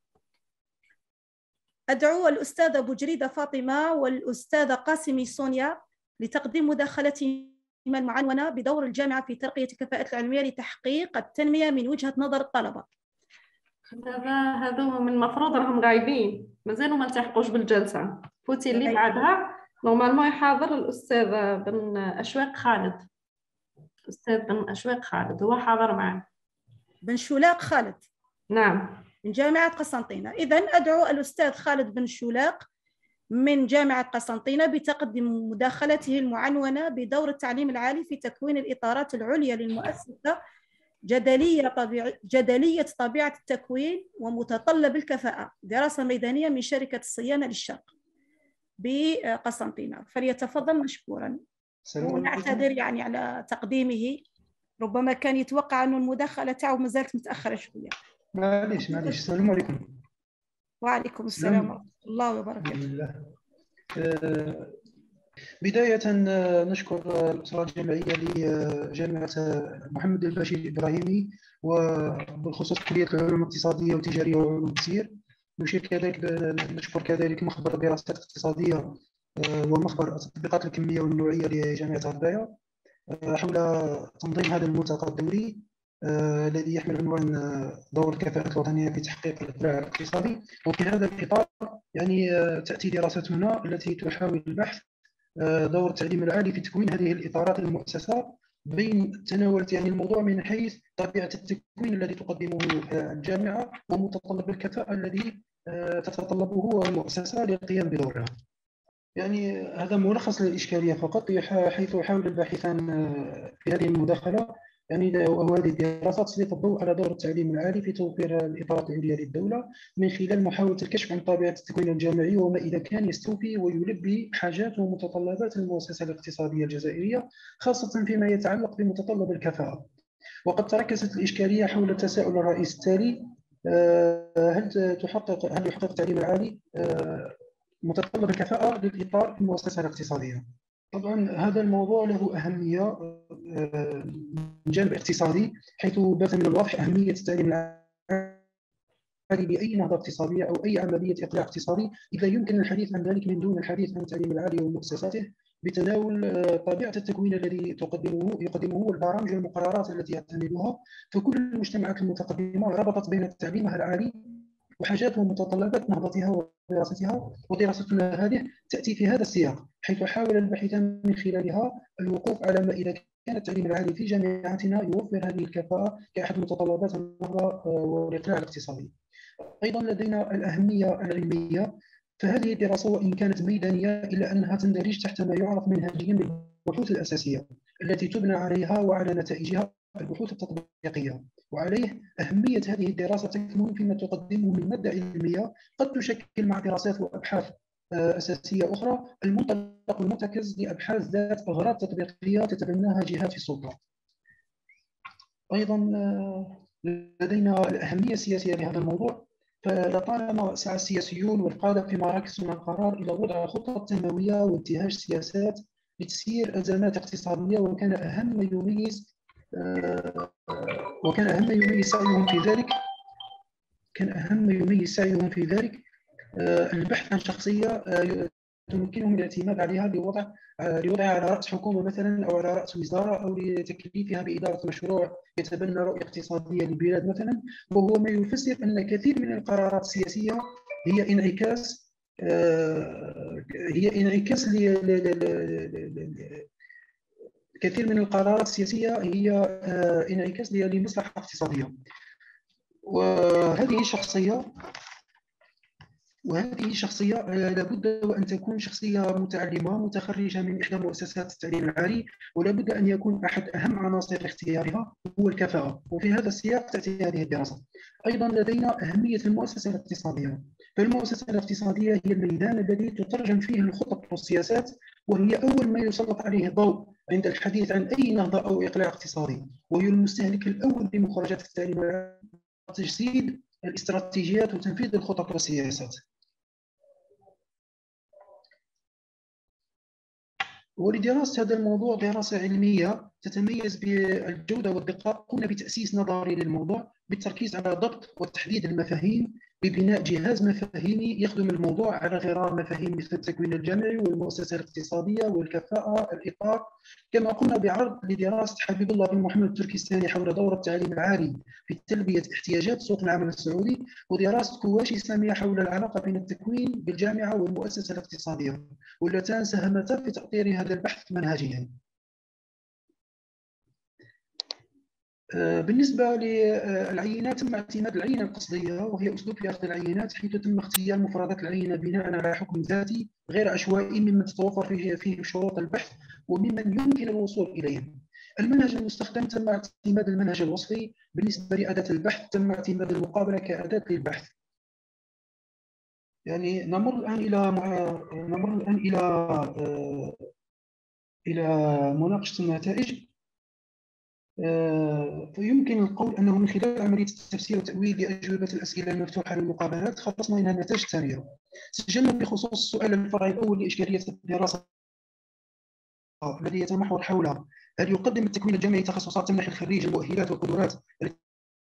أدعو الأستاذة بوجريدة فاطمة والأستاذة قاسمي سونيا لتقديم مداخلتهما المعنونة بدور الجامعة في ترقية الكفاءات العلمية لتحقيق التنمية من وجهة نظر الطلبة. هذا من المفروض راهم غايبين، مازالوا ما التحقوش بالجلسة. فوتي اللي بعدها نورمالمون يحاضر الأستاذ بن أشواق خالد. أستاذ بن أشواق خالد هو حاضر معنا. بن شولاق خالد. نعم. من جامعة قسنطينة. إذن أدعو الأستاذ خالد بن شولاق من جامعة قسنطينة بتقديم مداخلته المعنونة بدور التعليم العالي في تكوين الإطارات العليا للمؤسسة جدلية طبيعة التكوين ومتطلب الكفاءة، دراسة ميدانية من شركة الصيانة للشرق بقسنطينة، فليتفضل مشكورا. ونعتذر يعني على تقديمه، ربما كان يتوقع أن المداخلة تاعو ما زالت متأخرة شوية. معليش. السلام عليكم. وعليكم السلام ورحمة الله وبركاته. بداية نشكر الأسرة الجامعية لجامعة محمد الباشي الإبراهيمي وبالخصوص كلية العلوم الاقتصادية والتجارية وعلوم التسيير. نشكر كذلك مخبر الدراسات الاقتصادية ومخبر التطبيقات الكمية والنوعية لجامعة غرداية حول تنظيم هذا الملتقى الدوري الذي يحمل عنوان دور الكفاءات الوطنية في تحقيق الإقلاع الاقتصادي. وفي هذا الإطار يعني تأتي دراستنا التي تحاول البحث دور التعليم العالي في تكوين هذه الإطارات المؤسسة، بين تناولت يعني الموضوع من حيث طبيعة التكوين الذي تقدمه الجامعة ومتطلب الكفاءة الذي تتطلبه المؤسسة للقيام بدورها. يعني هذا ملخص للإشكالية فقط، حيث يحاول الباحثان في هذه المداخلة يعني وهذه الدراسات تسلط الضوء على دور التعليم العالي في توفير الإطارات العليا للدولة من خلال محاولة الكشف عن طبيعة التكوين الجامعي وما إذا كان يستوفي ويلبي حاجات ومتطلبات المؤسسة الاقتصادية الجزائرية، خاصة فيما يتعلق بمتطلب الكفاءة. وقد تركزت الإشكالية حول التساؤل الرئيسي التالي: هل يحقق التعليم العالي متطلب الكفاءة للإطار في المؤسسة الاقتصادية؟ طبعا هذا الموضوع له أهمية من جانب اقتصادي، حيث بات من الواضح أهمية التعليم العالي لأي نهضة اقتصادية أو أي عملية إقلاع اقتصادي، إذا يمكن الحديث عن ذلك من دون الحديث عن التعليم العالي ومؤسساته، بتناول طبيعة التكوين الذي يقدمه والبرامج والمقررات التي يعتمدها. فكل المجتمعات المتقدمة ربطت بين تعليمها العالي وحاجات ومتطلبات نهضتها ودراستها، ودراستنا هذه تأتي في هذا السياق، حيث حاول الباحثان من خلالها الوقوف على ما إذا كان التعليم العالي في جامعاتنا يوفر هذه الكفاءة كأحد متطلبات النهضة والإقلاع الاقتصادي. أيضا لدينا الأهمية العلمية، فهذه الدراسة وإن كانت ميدانية إلا أنها تندرج تحت ما يعرف منهجيا بالبحوث الأساسية التي تبنى عليها وعلى نتائجها البحوث التطبيقية. وعليه أهمية هذه الدراسة تكمن فيما تقدمه من مادة علمية قد تشكل مع دراسات وأبحاث أساسية أخرى المنطلق المرتكز لأبحاث ذات أغراض تطبيقية تتبناها جهات السلطة. أيضا لدينا الأهمية السياسية لهذا الموضوع، فلطالما سعى السياسيون والقادة في مراكز صنع القرار إلى وضع خطط تنموية وانتهاج سياسات لتسيير أزمات اقتصادية، وكان أهم ما يميز سعيهم في ذلك البحث عن شخصية تمكنهم الاعتماد عليها لوضعها على رأس حكومة مثلا، أو على رأس وزارة، أو لتكليفها بإدارة مشروع يتبنى رؤية اقتصادية للبلاد مثلا. وهو ما يفسر أن كثير من القرارات السياسية هي انعكاس كثير من القرارات السياسية هي انعكاس لمصلحة اقتصادية. وهذه الشخصية لابد وأن تكون شخصية متعلمة متخرجة من إحدى مؤسسات التعليم العالي، ولابد أن يكون أحد أهم عناصر اختيارها هو الكفاءة. وفي هذا السياق تأتي هذه الدراسة. أيضا لدينا أهمية المؤسسة الاقتصادية، فالمؤسسة الاقتصادية هي الميدان الذي تترجم فيه الخطط والسياسات، وهي أول ما يسلط عليه الضوء عند الحديث عن أي نهضة أو إقلاع اقتصادي، وهي المستهلك الأول لمخرجات التعليم العالي وتجسيد الاستراتيجيات وتنفيذ الخطط والسياسات. ولدراسة هذا الموضوع دراسة علمية تتميز بالجودة والدقة، قمنا بتأسيس نظري للموضوع بالتركيز على ضبط وتحديد المفاهيم ببناء جهاز مفاهيمي يخدم الموضوع على غرار مفاهيم مثل التكوين الجامعي والمؤسسة الاقتصادية والكفاءة الإطار. كما قمنا بعرض لدراسة حبيب الله بن محمد التركستاني حول دور التعليم العالي في تلبية احتياجات سوق العمل السعودي، ودراسة كواشي سامية حول العلاقة بين التكوين بالجامعة والمؤسسة الاقتصادية، واللتان ساهمتا في تأطير هذا البحث منهجيا. بالنسبة للعينات، تم اعتماد العينة القصدية، وهي أسلوب في أخذ العينات حيث تم اختيار مفردات العينة بناء على حكم ذاتي غير عشوائي ممن تتوفر فيه شروط البحث وممن يمكن الوصول إليه. المنهج المستخدم تم اعتماد المنهج الوصفي. بالنسبة لأداة البحث تم اعتماد المقابلة كأداة للبحث. يعني نمر الآن إلى مناقشة النتائج. فيمكن القول أنه من خلال عملية التفسير والتأويل لأجوبة الأسئلة المفتوحة للمقابلات خلصنا منها النتائج التالية. سجلنا بخصوص السؤال الفرعي الأول لإشكالية الدراسة الذي يتمحور حول هل يقدم التكوين الجامعي تخصصات تمنح الخريج المؤهلات والقدرات التي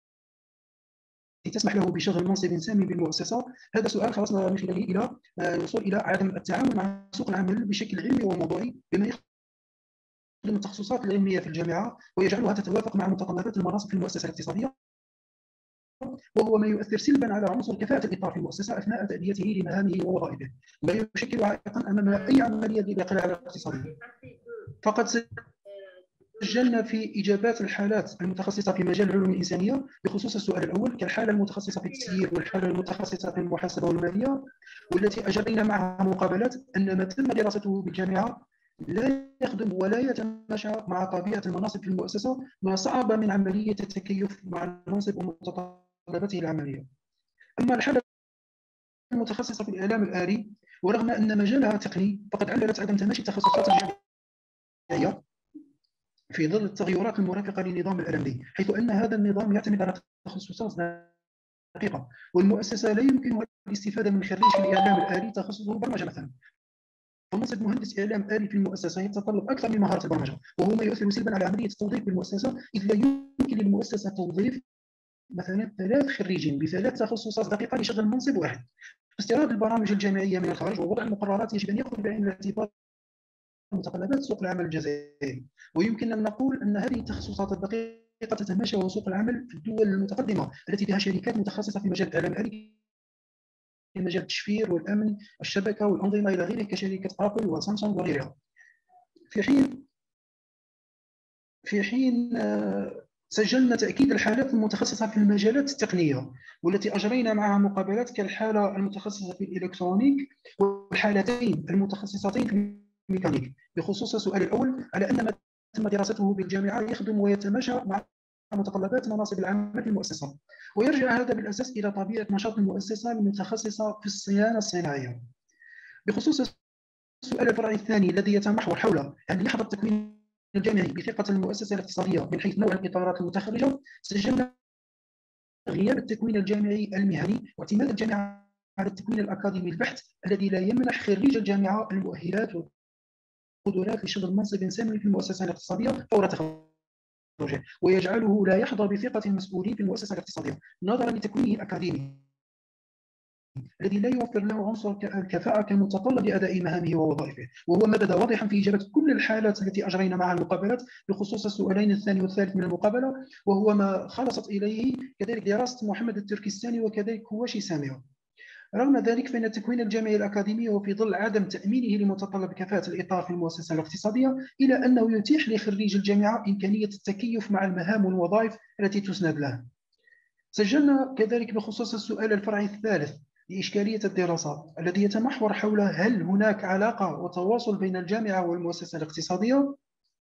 تسمح له بشغل منصب سامي بالمؤسسة. هذا السؤال خلصنا من خلاله إلى الوصول إلى عدم التعامل مع سوق العمل بشكل علمي وموضوعي بما يخدم التخصصات العلمية في الجامعة ويجعلها تتوافق مع متطلبات المناصب في المؤسسة الاقتصادية، وهو ما يؤثر سلبا على عنصر كفاءة الإطار في المؤسسة أثناء تأديته لمهامه ووظائفه، ما يشكل عائقا أمام أي عملية للإقلاع على الاقتصادية. فقد سجلنا في إجابات الحالات المتخصصة في مجال العلوم الإنسانية بخصوص السؤال الأول كالحالة المتخصصة في التسيير والحالة المتخصصة في المحاسبة والمالية، والتي أجرينا معها مقابلات أن ما تم دراسته بالجامعة لا يخدم ولا يتماشى مع طبيعة المناصب في المؤسسة، ما صعب من عملية التكيف مع المنصب ومتطلباته العملية. أما الحالة المتخصصة في الإعلام الآلي، ورغم أن مجالها تقني، فقد علّلت عدم تماشي التخصصات الجامعية في ظل التغيرات المرافقة للنظام الألمي، حيث أن هذا النظام يعتمد على تخصصات دقيقة، والمؤسسة لا يمكنها الاستفادة من خريج في الإعلام الآلي تخصصه برمجة مثلا. فمنصب مهندس إعلام آلي في المؤسسة يتطلب أكثر من مهارة البرمجة، وهو ما يؤثر سلبا على عملية التوظيف في المؤسسة، إذ لا يمكن للمؤسسة توظيف مثلا 3 خريجين ب3 تخصصات دقيقة لشغل منصب واحد. استيراد البرامج الجامعية من الخارج ووضع المقررات يجب أن يأخذ بعين الاعتبار متطلبات سوق العمل الجزائري، ويمكن أن نقول أن هذه التخصصات الدقيقة تتماشى مع سوق العمل في الدول المتقدمة التي بها شركات متخصصة في مجال الإعلام الآلي، في مجال التشفير والأمن الشبكة والأنظمة إلى غيره كشركة أبل وسامسونج وغيرها. في حين سجلنا تأكيد الحالات المتخصصة في المجالات التقنية والتي أجرينا معها مقابلات كالحالة المتخصصة في الإلكترونيك والحالتين المتخصصتين في الميكانيك، بخصوص السؤال الأول على أن ما تم دراسته بالجامعة يخدم ويتماشى مع متطلبات مناصب العمل في المؤسسة، ويرجع هذا بالأساس إلى طبيعة نشاط المؤسسة المتخصصة في الصيانة الصناعية. بخصوص السؤال الفرعي الثاني الذي يتمحور حول هل يحظى التكوين الجامعي بثقة المؤسسة الاقتصادية من حيث نوع الإطارات المتخرجة، سجلنا غياب التكوين الجامعي المهني واعتماد الجامعة على التكوين الأكاديمي البحت الذي لا يمنح خريج الجامعة المؤهلات والقدرات لشغل منصب سامي في المؤسسة الاقتصادية فور تخرجه، ويجعله لا يحظى بثقة المسؤولين في المؤسسة الاقتصادية نظرا لتكوينه الأكاديمي الذي لا يوفر له عنصر الكفاءة كمتطلب لأداء مهامه ووظائفه، وهو ما بدا واضحا في إجابة كل الحالات التي أجرينا معها المقابلات بخصوص السؤالين الثاني والثالث من المقابلة، وهو ما خلصت إليه كذلك دراسة محمد التركستاني وكذلك كواشي سامية. رغم ذلك فإن التكوين الجامعي الأكاديمي وفي ظل عدم تأمينه لمتطلب كفاءة الإطار في المؤسسة الاقتصادية إلى أنه يتيح لخريج الجامعة إمكانية التكيف مع المهام والوظائف التي تسند له. سجلنا كذلك بخصوص السؤال الفرعي الثالث لإشكالية الدراسة الذي يتمحور حول هل هناك علاقة وتواصل بين الجامعة والمؤسسة الاقتصادية،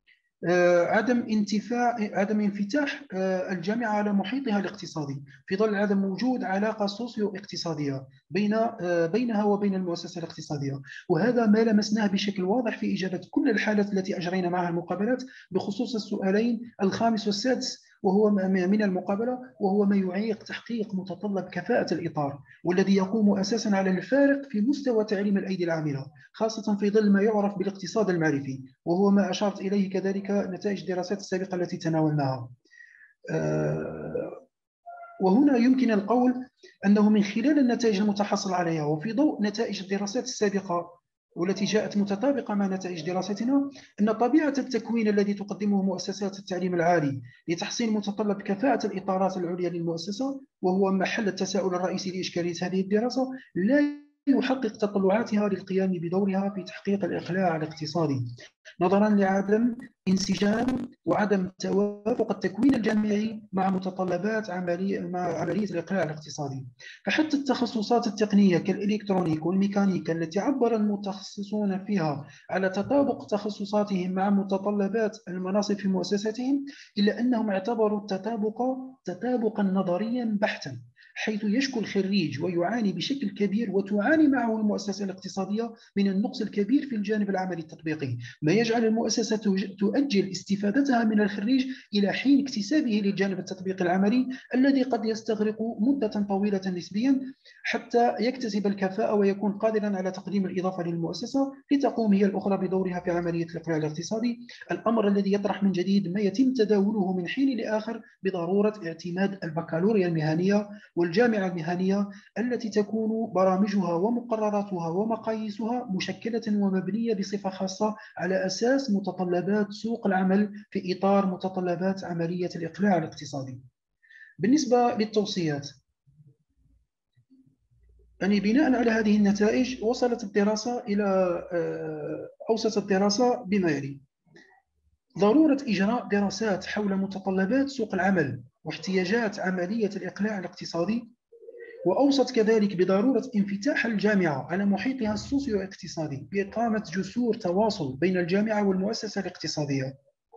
عدم انفتاح الجامعة على محيطها الاقتصادي في ظل عدم وجود علاقة سوسيو اقتصادية بينها وبين المؤسسة الاقتصادية، وهذا ما لمسناه بشكل واضح في إجابة كل الحالات التي أجرينا معها المقابلات بخصوص السؤالين الخامس والسادس وهو من المقابلة، وهو ما يعيق تحقيق متطلب كفاءة الإطار والذي يقوم أساسا على الفارق في مستوى تعليم الأيدي العاملة خاصة في ظل ما يعرف بالاقتصاد المعرفي، وهو ما أشارت إليه كذلك نتائج الدراسات السابقة التي تناولناها. وهنا يمكن القول أنه من خلال النتائج المتحصل عليها وفي ضوء نتائج الدراسات السابقة والتي جاءت متطابقة مع نتائج دراستنا أن طبيعة التكوين الذي تقدمه مؤسسات التعليم العالي لتحسين متطلب كفاءة الإطارات العليا للمؤسسة، وهو محل التساؤل الرئيسي لإشكالية هذه الدراسة، لا يحقق تطلعاتها للقيام بدورها في تحقيق الإقلاع الاقتصادي نظرا لعدم انسجام وعدم توافق التكوين الجامعي مع متطلبات عملية الإقلاع الاقتصادي. فحتى التخصصات التقنية كالإلكترونيك والميكانيكا التي عبر المتخصصون فيها على تطابق تخصصاتهم مع متطلبات المناصب في مؤسساتهم، إلا أنهم اعتبروا التطابق تطابقا نظريا بحتا، حيث يشكو الخريج ويعاني بشكل كبير وتعاني معه المؤسسة الاقتصادية من النقص الكبير في الجانب العملي التطبيقي، ما يجعل المؤسسة تؤجل استفادتها من الخريج إلى حين اكتسابه للجانب التطبيقي العملي الذي قد يستغرق مدة طويلة نسبيا حتى يكتسب الكفاءة ويكون قادرا على تقديم الإضافة للمؤسسة لتقوم هي الأخرى بدورها في عملية الإقلاع الاقتصادي، الأمر الذي يطرح من جديد ما يتم تداوله من حين لآخر بضرورة اعتماد البكالوريا المهنية والجامعة المهنية التي تكون برامجها ومقرراتها ومقاييسها مشكلة ومبنية بصفة خاصة على أساس متطلبات سوق العمل في إطار متطلبات عملية الإقلاع الاقتصادي. بالنسبة للتوصيات، يعني بناء على هذه النتائج وصلت الدراسة إلى أوصت الدراسة بما يلي: ضرورة إجراء دراسات حول متطلبات سوق العمل واحتياجات عملية الإقلاع الاقتصادي وأوصت كذلك بضرورة انفتاح الجامعة على محيطها السوسيو اقتصادي بإقامة جسور تواصل بين الجامعة والمؤسسة الاقتصادية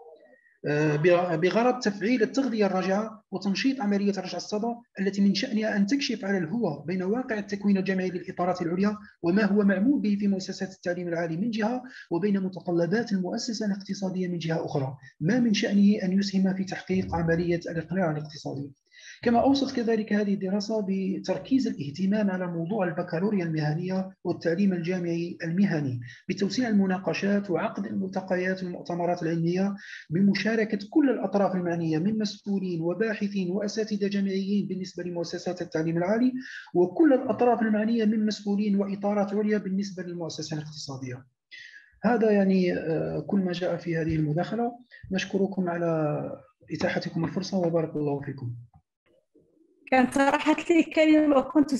بغرض تفعيل التغذية الراجعة وتنشيط عملية رجع الصدى التي من شأنها أن تكشف على الهوى بين واقع التكوين الجامعي للإطارات العليا وما هو معمول به في مؤسسات التعليم العالي من جهة، وبين متطلبات المؤسسة الاقتصادية من جهة أخرى، ما من شأنه أن يسهم في تحقيق عملية الإقلاع الاقتصادي. كما أوصت كذلك هذه الدراسة بتركيز الاهتمام على موضوع البكالوريا المهنية والتعليم الجامعي المهني بتوسيع المناقشات وعقد الملتقيات والمؤتمرات العلمية بمشاركة كل الأطراف المعنية من مسؤولين وباحثين وأساتذة جامعيين بالنسبة لمؤسسات التعليم العالي، وكل الأطراف المعنية من مسؤولين وإطارات عليا بالنسبة للمؤسسة الاقتصادية. هذا يعني كل ما جاء في هذه المداخلة. نشكركم على إتاحتكم الفرصة وبارك الله فيكم. كانت راحت لي كلمة وكنت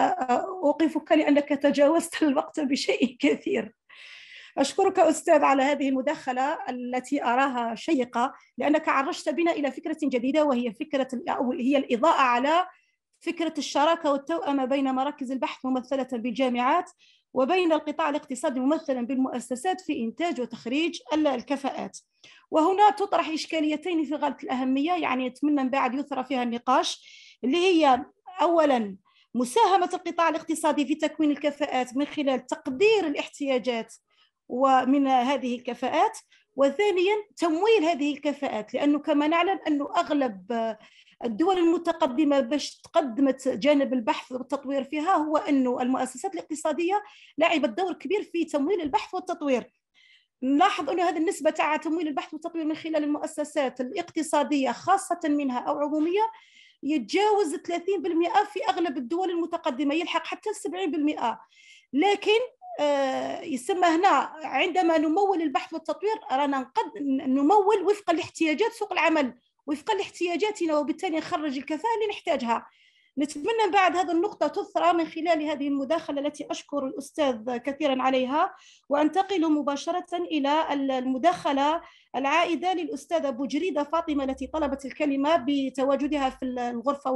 سأوقفك لأنك تجاوزت الوقت بشيء كثير. أشكرك أستاذ على هذه المداخلة التي أراها شيقة، لأنك عرجت بنا إلى فكرة جديدة، وهي فكرة هي الإضاءة على فكرة الشراكة والتوأمة بين مراكز البحث ممثلة بالجامعات وبين القطاع الاقتصادي ممثلا بالمؤسسات في إنتاج وتخريج الكفاءات. وهنا تطرح إشكاليتين في غاية الأهمية، يعني أتمنى من بعد يثرى فيها النقاش، اللي هي أولا مساهمة القطاع الاقتصادي في تكوين الكفاءات من خلال تقدير الاحتياجات ومن هذه الكفاءات، وثانيا تمويل هذه الكفاءات، لأنه كما نعلم أنه أغلب الدول المتقدمة باش تقدمت جانب البحث والتطوير فيها هو أنه المؤسسات الاقتصادية لعبت دور كبير في تمويل البحث والتطوير. نلاحظ أن هذه النسبة تاع تمويل البحث والتطوير من خلال المؤسسات الاقتصادية خاصة منها أو عمومية يتجاوز 30% في أغلب الدول المتقدمة، يلحق حتى 70%. لكن يسمى هنا عندما نمول البحث والتطوير رانا نمول وفقا لاحتياجات سوق العمل، وفقا لاحتياجاتنا، وبالتالي نخرج الكفاءة اللي نحتاجها. نتمنى بعد هذه النقطة تثرى من خلال هذه المداخلة التي أشكر الأستاذ كثيرا عليها، وأنتقل مباشرة إلى المداخلة العائدة للأستاذة بوجريدة فاطمة التي طلبت الكلمة بتواجدها في الغرفة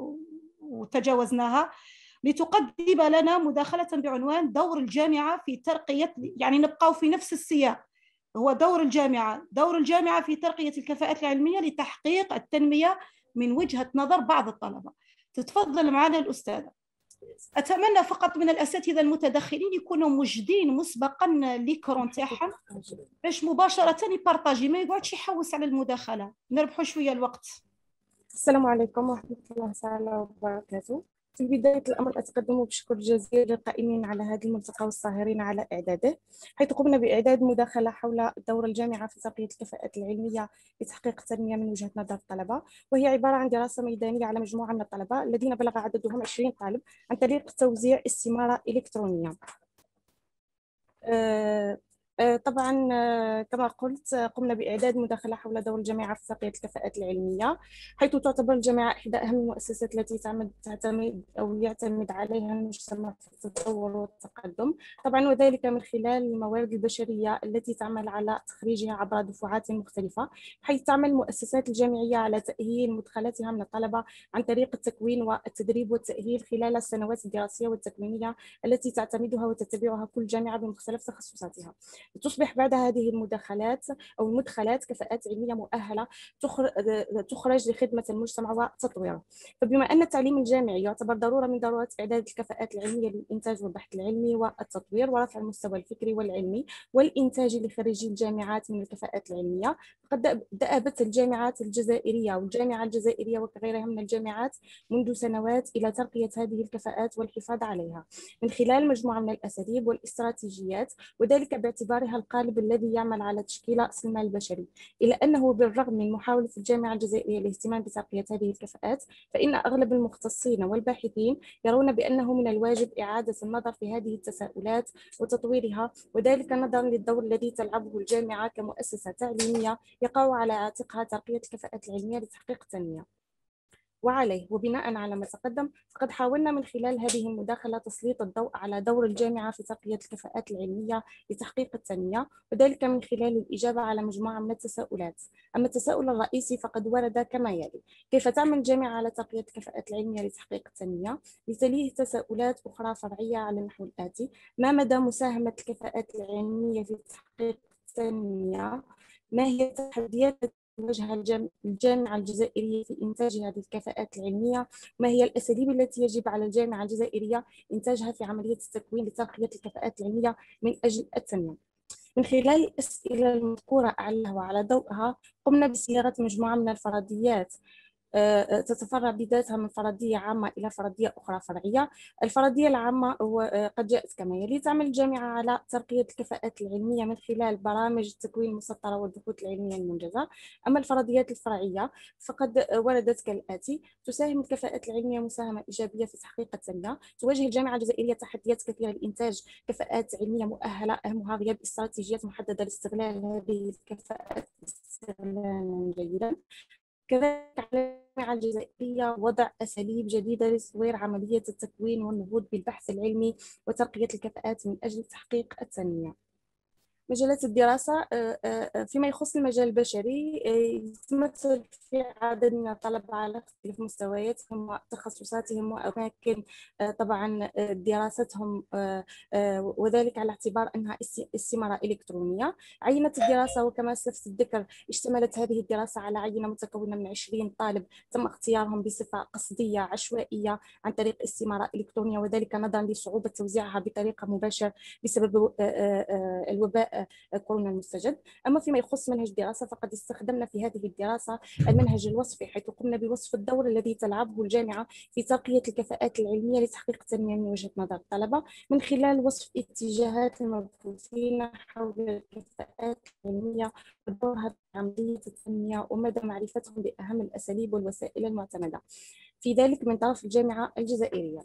وتجاوزناها، لتقدم لنا مداخلة بعنوان دور الجامعة في ترقية، يعني نبقى في نفس السياق، هو دور الجامعة في ترقية الكفاءات العلمية لتحقيق التنمية من وجهة نظر بعض الطلبة. تتفضل معنا الأستاذة. أتمنى فقط من الأساتذة المتدخلين يكونوا موجدين مسبقا ليكرون تاعهم باش مباشرة يبارطاجي، ما يقعدش يحوس على المداخلة، نربحوا شوية الوقت. السلام عليكم ورحمة الله تعالى وبركاته. في بداية الأمر أتقدم بشكر جزيل للقائمين على هذا الملتقى والساهرين على إعداده، حيث قمنا بإعداد مداخلة حول دور الجامعة في ترقية الكفاءات العلمية لتحقيق التنمية من وجهة نظر الطلبة، وهي عبارة عن دراسة ميدانية على مجموعة من الطلبة الذين بلغ عددهم 20 طالب عن طريق توزيع استمارة إلكترونية. طبعا كما قلت قمنا بإعداد مداخلة حول دور الجامعة في ترقية الكفاءات العلمية، حيث تعتبر الجامعة إحدى أهم المؤسسات التي تعتمد أو يعتمد عليها المجتمع في التطور والتقدم، طبعا وذلك من خلال الموارد البشرية التي تعمل على تخريجها عبر دفعات مختلفة، حيث تعمل المؤسسات الجامعية على تأهيل مدخلاتها من الطلبة عن طريق التكوين والتدريب والتأهيل خلال السنوات الدراسية والتكوينية التي تعتمدها وتتبعها كل جامعة بمختلف تخصصاتها. تصبح بعد هذه المداخلات أو المدخلات كفاءات علمية مؤهلة تخرج لخدمة المجتمع وتطويره. فبما أن التعليم الجامعي يعتبر ضرورة من ضرورات إعداد الكفاءات العلمية للإنتاج والبحث العلمي والتطوير ورفع المستوى الفكري والعلمي والإنتاجي لخريجي الجامعات من الكفاءات العلمية، فقد دأبت الجامعات الجزائرية والجامعة الجزائرية وغيرها من الجامعات منذ سنوات إلى ترقية هذه الكفاءات والحفاظ عليها من خلال مجموعة من الأساليب والاستراتيجيات، وذلك باعتبارها القالب الذي يعمل على تشكيل رأس المال البشري. إلا أنه بالرغم من محاولة الجامعة الجزائرية الاهتمام بترقية هذه الكفاءات، فإن أغلب المختصين والباحثين يرون بأنه من الواجب إعادة النظر في هذه التساؤلات وتطويرها، وذلك نظرا للدور الذي تلعبه الجامعة كمؤسسة تعليمية يقع على عاتقها ترقية الكفاءات العلمية لتحقيق التنمية. وعليه وبناء على ما تقدم فقد حاولنا من خلال هذه المداخلة تسليط الضوء على دور الجامعة في تقوية الكفاءات العلمية لتحقيق التنمية، وذلك من خلال الإجابة على مجموعة من التساؤلات. أما التساؤل الرئيسي فقد ورد كما يلي: كيف تعمل الجامعة على تقوية الكفاءات العلمية لتحقيق التنمية؟ لتليه تساؤلات أخرى فرعية على النحو الآتي: ما مدى مساهمة الكفاءات العلمية في تحقيق التنمية؟ ما هي التحديات التي تواجه الجامعة الجزائرية في إنتاج هذه الكفاءات العلمية؟ ما هي الأساليب التي يجب على الجامعة الجزائرية إنتاجها في عملية التكوين لترقية الكفاءات العلمية من أجل التنمية؟ من خلال الأسئلة المذكورة أعلى وعلى ضوءها قمنا بصياغة مجموعة من الفرضيات تتفرع بذاتها من فرضية عامة إلى فرضية أخرى فرعية. الفرضية العامة قد جاءت كما يلي: تعمل الجامعة على ترقية الكفاءات العلمية من خلال برامج التكوين المسطرة والبحوث العلمية المنجزة. أما الفرضيات الفرعية فقد وردت كالآتي: تساهم الكفاءات العلمية مساهمة إيجابية في تحقيق التنمية. تواجه الجامعة الجزائرية تحديات كثيرة لإنتاج كفاءات علمية مؤهلة، أهمها غياب استراتيجيات محددة لاستغلال هذه الكفاءات استغلالا جيدا. كذلك على الجامعة الجزائرية وضع أساليب جديدة لتطوير عملية التكوين والنهوض بالبحث العلمي وترقية الكفاءات من أجل تحقيق التنمية. مجالات الدراسة: فيما يخص المجال البشري يتمثل في عدد من الطلبة على اختلاف مستوياتهم وتخصصاتهم وأماكن طبعا دراستهم، وذلك على اعتبار أنها استمارة إلكترونية. عينة الدراسة: وكما سلفت الذكر اشتملت هذه الدراسة على عينة متكونة من 20 طالب تم اختيارهم بصفة قصدية عشوائية عن طريق استمارة إلكترونية، وذلك نظرا لصعوبة توزيعها بطريقة مباشرة بسبب الوباء كورونا المستجد. أما فيما يخص منهج الدراسة فقد استخدمنا في هذه الدراسة المنهج الوصفي، حيث قمنا بوصف الدور الذي تلعبه الجامعة في ترقية الكفاءات العلمية لتحقيق التنمية من وجهة نظر الطلبة، من خلال وصف اتجاهات المبحوثين حول الكفاءات العلمية ودورها في عملية التنمية ومدى معرفتهم بأهم الأساليب والوسائل المعتمدة في ذلك من طرف الجامعة الجزائرية.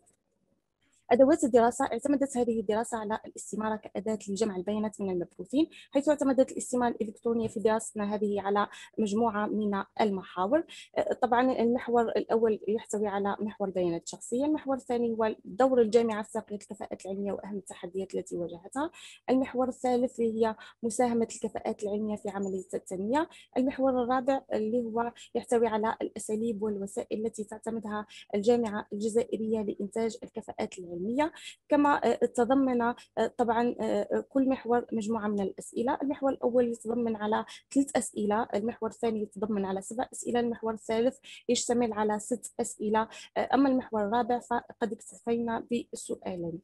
أدوات الدراسة: اعتمدت هذه الدراسة على الاستمارة كأداة لجمع البيانات من المبحوثين، حيث اعتمدت الاستمارة الإلكترونية في دراستنا هذه على مجموعة من المحاور. طبعا المحور الأول يحتوي على محور بيانات الشخصية، المحور الثاني هو دور الجامعة في ترقية الكفاءات العلمية وأهم التحديات التي واجهتها، المحور الثالث هي مساهمة الكفاءات العلمية في عملية التنمية، المحور الرابع اللي هو يحتوي على الأساليب والوسائل التي تعتمدها الجامعة الجزائرية لإنتاج الكفاءات العلمية. كما تضمن طبعا كل محور مجموعة من الأسئلة. المحور الأول يتضمن على 3 أسئلة، المحور الثاني يتضمن على 7 أسئلة، المحور الثالث يشتمل على 6 أسئلة، أما المحور الرابع فقد اكتفينا بسؤالين.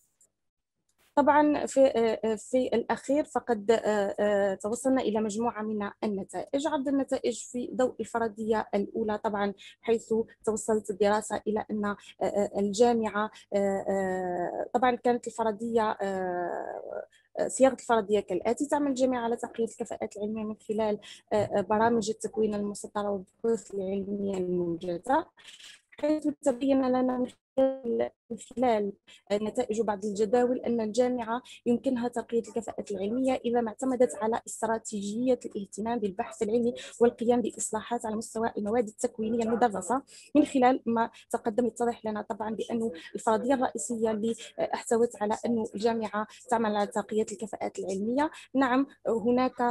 طبعا في الأخير فقد توصلنا إلى مجموعة من النتائج. عرض النتائج في ضوء الفرضية الأولى، طبعا حيث توصلت الدراسة إلى أن الجامعة طبعا كانت الفرضية صياغة الفرضية كالآتي: تعمل الجامعة على تقوية الكفاءات العلمية من خلال برامج التكوين المسطرة والبحوث العلمية المنجزة، حيث تبين لنا من خلال نتائج بعض الجداول أن الجامعة يمكنها ترقية الكفاءات العلمية إذا ما اعتمدت على استراتيجية الاهتمام بالبحث العلمي والقيام بإصلاحات على مستوى المواد التكوينية المدرسة. من خلال ما تقدم يتضح لنا طبعا بأن الفرضية الرئيسية اللي احتوت على أن الجامعة تعمل على ترقية الكفاءات العلمية، نعم هناك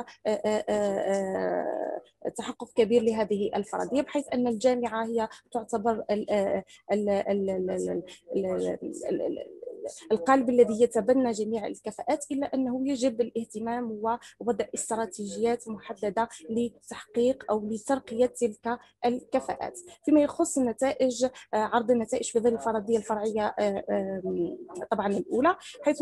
تحقق كبير لهذه الفرضية، بحيث أن الجامعة هي تعتبر القالب الذي يتبنى جميع الكفاءات، إلا أنه يجب الاهتمام ووضع استراتيجيات محددة لتحقيق أو لترقية تلك الكفاءات. فيما يخص النتائج، عرض النتائج في ظل الفرضية الفرعية طبعا الأولى، حيث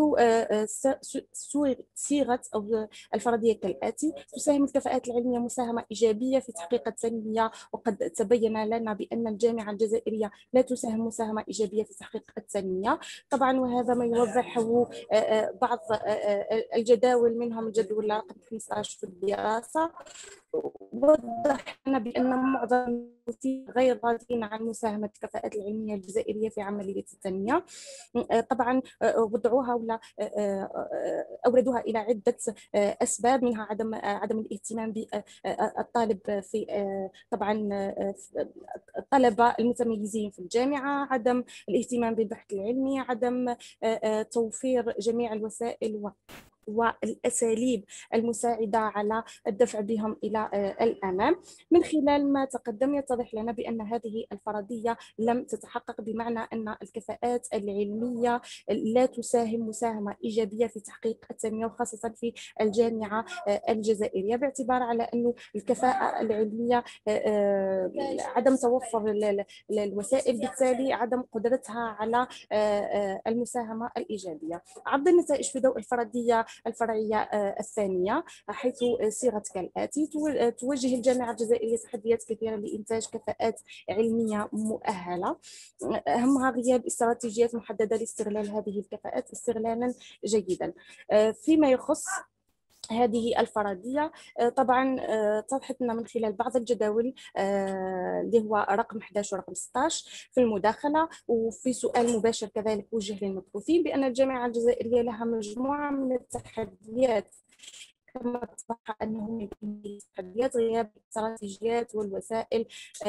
صيغت أو الفرضية كالآتي: تساهم الكفاءات العلمية مساهمة إيجابية في تحقيق التنمية، وقد تبين لنا بأن الجامعة الجزائرية لا تساهم مساهمة إيجابية في تحقيق التنمية. طبعا وهذا ما يوضحه بعض الجداول، منهم الجدول رقم 15 في الدراسة، وضح لنا بأن معظم المبحوثين غير راضين عن مساهمة الكفاءات العلمية الجزائرية في عملية التنمية. طبعا وضعوها ولا أوردوها إلى عدة أسباب، منها عدم الاهتمام بالطالب في طبعا الطلبة المتميزين في الجامعة، عدم الاهتمام بالبحث العلمي، عدم توفير جميع الوسائل والأساليب المساعدة على الدفع بهم إلى الأمام. من خلال ما تقدم يتضح لنا بأن هذه الفرضية لم تتحقق، بمعنى أن الكفاءات العلمية لا تساهم مساهمة إيجابية في تحقيق التنمية، وخاصة في الجامعة الجزائرية، باعتبار على أن الكفاءة العلمية عدم توفر الوسائل، بالتالي عدم قدرتها على المساهمة الإيجابية. عرض النتائج في ضوء الفرضية الفرعية الثانية، حيث صيغت كالآتي: تواجه الجامعة الجزائرية تحديات كثيرة لإنتاج كفاءات علمية مؤهلة، أهمها غياب استراتيجيات محددة لاستغلال هذه الكفاءات استغلالا جيدا. فيما يخص هذه الفرضية طبعا اتضحت لنا من خلال بعض الجداول اللي هو رقم 11 ورقم 16 في المداخلة، وفي سؤال مباشر كذلك وجه للمبحوثين، بأن الجامعة الجزائرية لها مجموعة من التحديات، كما اتضح أنه من تحديات غياب الاستراتيجيات والوسائل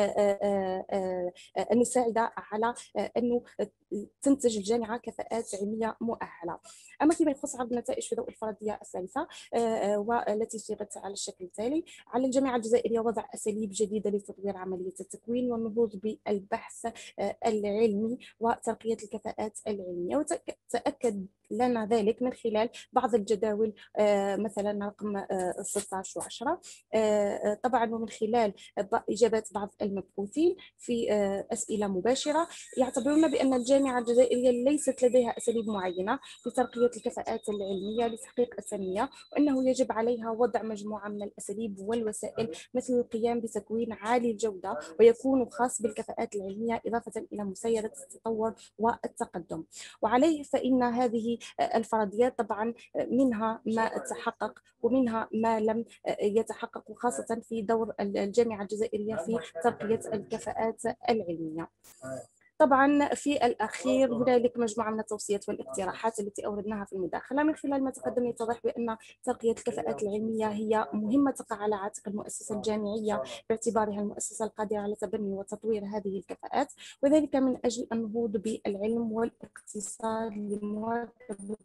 المساعدة على أنه تنتج الجامعة كفاءات علمية مؤهلة. أما فيما يخص عرض النتائج في ضوء الفرضية الثالثة والتي صيغت على الشكل التالي: على الجامعة الجزائرية وضع أساليب جديدة لتطوير عملية التكوين والنهوض بالبحث العلمي وترقية الكفاءات العلمية، وتأكد لنا ذلك من خلال بعض الجداول، مثلا رقم 16 و10 طبعا، ومن خلال إجابات بعض المبحوثين في أسئلة مباشرة، يعتبرون بأن الجامعة الجزائرية ليست لديها أساليب معينة لترقية الكفاءات العلمية لتحقيق التنمية، وأنه يجب عليها وضع مجموعة من الأساليب والوسائل مثل القيام بتكوين عالي الجودة ويكون خاص بالكفاءات العلمية، إضافة إلى مسيرة التطور والتقدم. وعليه فإن هذه الفرضيات طبعا منها ما تحقق ومنها ما لم يتحقق، خاصة في دور الجامعة الجزائرية في ترقية الكفاءات العلمية. طبعا في الأخير هنالك مجموعة من التوصيات والاقتراحات التي أوردناها في المداخلة. من خلال ما تقدم يتضح بأن ترقية الكفاءات العلمية هي مهمة تقع على عاتق المؤسسة الجامعية، باعتبارها المؤسسة القادرة على تبني وتطوير هذه الكفاءات، وذلك من أجل النهوض بالعلم والاقتصاد لمواكبة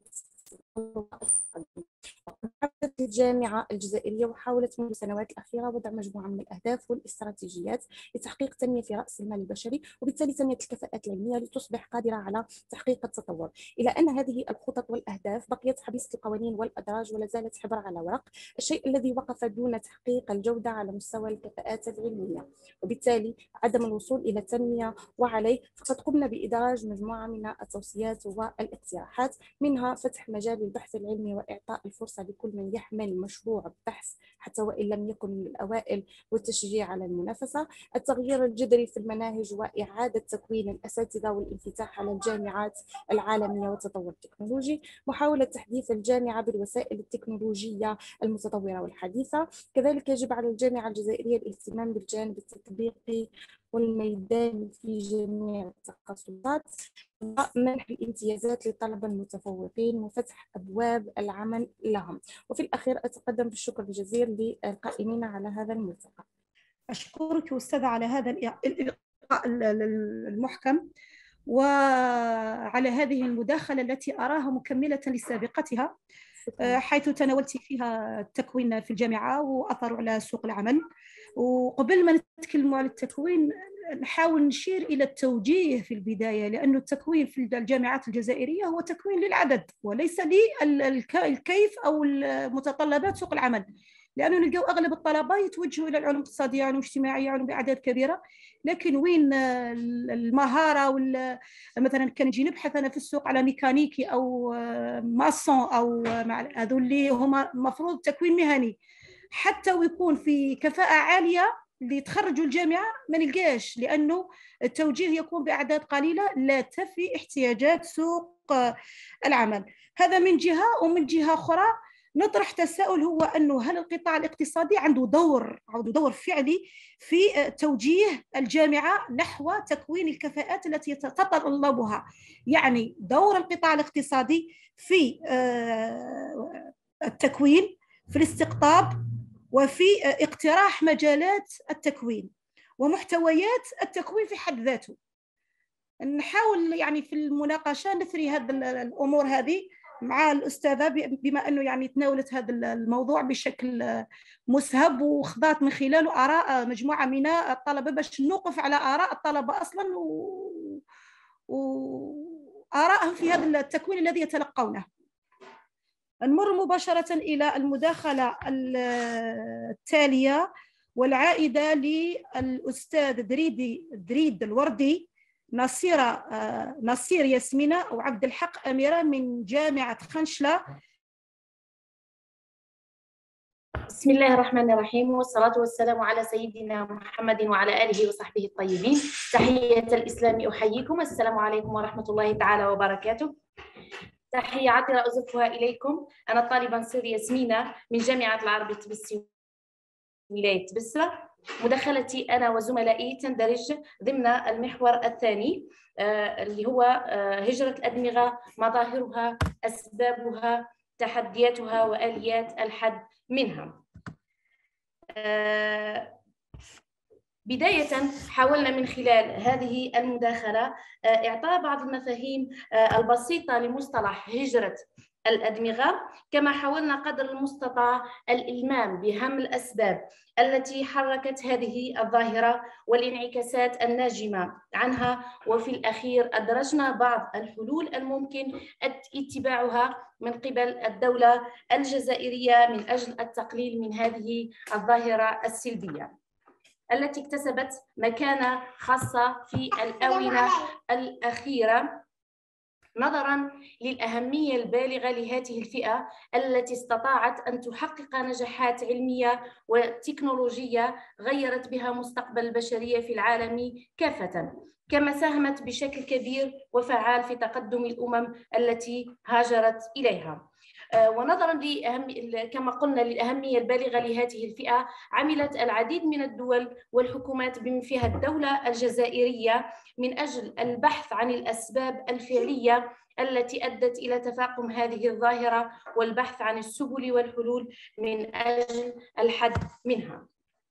عملت الجامعة الجزائرية وحاولت منذ السنوات الأخيرة وضع مجموعة من الأهداف والاستراتيجيات لتحقيق تنمية في رأس المال البشري، وبالتالي تنمية الكفاءات العلمية لتصبح قادرة على تحقيق التطور، إلى أن هذه الخطط والأهداف بقيت حبيسة القوانين والأدراج ولا زالت حبر على ورق، الشيء الذي وقف دون تحقيق الجودة على مستوى الكفاءات العلمية، وبالتالي عدم الوصول إلى التنمية. وعليه فقد قمنا بإدراج مجموعة من التوصيات والاقتراحات، منها فتح مجال للبحث العلمي وإعطاء الفرصة لكل من يحمل مشروع بحث حتى وإن لم يكن من الأوائل، والتشجيع على المنافسة، التغيير الجذري في المناهج وإعادة تكوين الأساتذة والانفتاح على الجامعات العالمية والتطور التكنولوجي، محاولة تحديث الجامعة بالوسائل التكنولوجية المتطورة والحديثة. كذلك يجب على الجامعة الجزائرية الاهتمام بالجانب التطبيقي والميداني في جميع التخصصات، ومنح الامتيازات للطلبة المتفوقين وفتح أبواب العمل لهم. وفي الأخير أتقدم بالشكر الجزيل للقائمين على هذا الملتقى. أشكرك أستاذة على هذا الإلقاء المحكم وعلى هذه المداخلة التي أراها مكملة لسابقتها، حيث تناولت فيها التكوين في الجامعة وأثره على سوق العمل. وقبل ما نتكلم على التكوين نحاول نشير إلى التوجيه في البداية، لأن التكوين في الجامعات الجزائرية هو تكوين للعدد وليس للكيف أو متطلبات سوق العمل، لأنه نلقاو أغلب الطلبة يتوجهوا إلى العلوم الاقتصادية، علوم اجتماعية، علوم بأعداد كبيرة، لكن وين المهارة مثلا كان نجي نبحث أنا في السوق على ميكانيكي أو ماسون أو هذول اللي هما المفروض تكوين مهني، حتى ويكون في كفاءة عالية اللي يتخرجوا الجامعة ما نلقاش، لأنه التوجيه يكون بأعداد قليلة لا تفي احتياجات سوق العمل. هذا من جهة. ومن جهة أخرى نطرح تساؤل، هو أنه هل القطاع الاقتصادي عنده دور فعلي في توجيه الجامعة نحو تكوين الكفاءات التي تتطلبها؟ يعني دور القطاع الاقتصادي في التكوين، في الاستقطاب، وفي اقتراح مجالات التكوين ومحتويات التكوين في حد ذاته. نحاول يعني في المناقشة نثري هذه الأمور هذه مع الأستاذة، بما أنه يعني تناولت هذا الموضوع بشكل مسهب وخضعت من خلاله آراء مجموعة من الطلبة، باش نوقف على آراء الطلبة أصلا وآرائهم في هذا التكوين الذي يتلقونه. نمر مباشرة إلى المداخلة التالية والعائدة للأستاذ دريد الوردي، نصير ياسمينة وعبد الحق أميرة من جامعة خنشلة. بسم الله الرحمن الرحيم، والصلاة والسلام على سيدنا محمد وعلى آله وصحبه الطيبين. تحية الإسلام أحييكم، السلام عليكم ورحمة الله تعالى وبركاته. تحية عطرة أزفها إليكم. أنا الطالبة نصير ياسمينة من جامعة العربية تبسي ولاية بسرة. مداخلتي أنا وزملائي تندرج ضمن المحور الثاني اللي هو هجرة الأدمغة، مظاهرها، أسبابها، تحدياتها، وآليات الحد منها. بداية حاولنا من خلال هذه المداخلة إعطاء بعض المفاهيم البسيطة لمصطلح هجرة الأدمغة، كما حاولنا قدر المستطاع الإلمام بأهم الأسباب التي حركت هذه الظاهرة والانعكاسات الناجمة عنها، وفي الأخير أدرجنا بعض الحلول الممكن اتباعها من قبل الدولة الجزائرية من أجل التقليل من هذه الظاهرة السلبية التي اكتسبت مكانة خاصة في الآونة الأخيرة، نظراً للأهمية البالغة لهذه الفئة التي استطاعت أن تحقق نجاحات علمية وتكنولوجية غيرت بها مستقبل البشرية في العالم كافة، كما ساهمت بشكل كبير وفعال في تقدم الأمم التي هاجرت إليها. ونظراً كما قلنا للأهمية البالغة لهذه الفئة، عملت العديد من الدول والحكومات بما فيها الدولة الجزائرية من أجل البحث عن الأسباب الفعلية التي أدت إلى تفاقم هذه الظاهرة والبحث عن السبل والحلول من أجل الحد منها.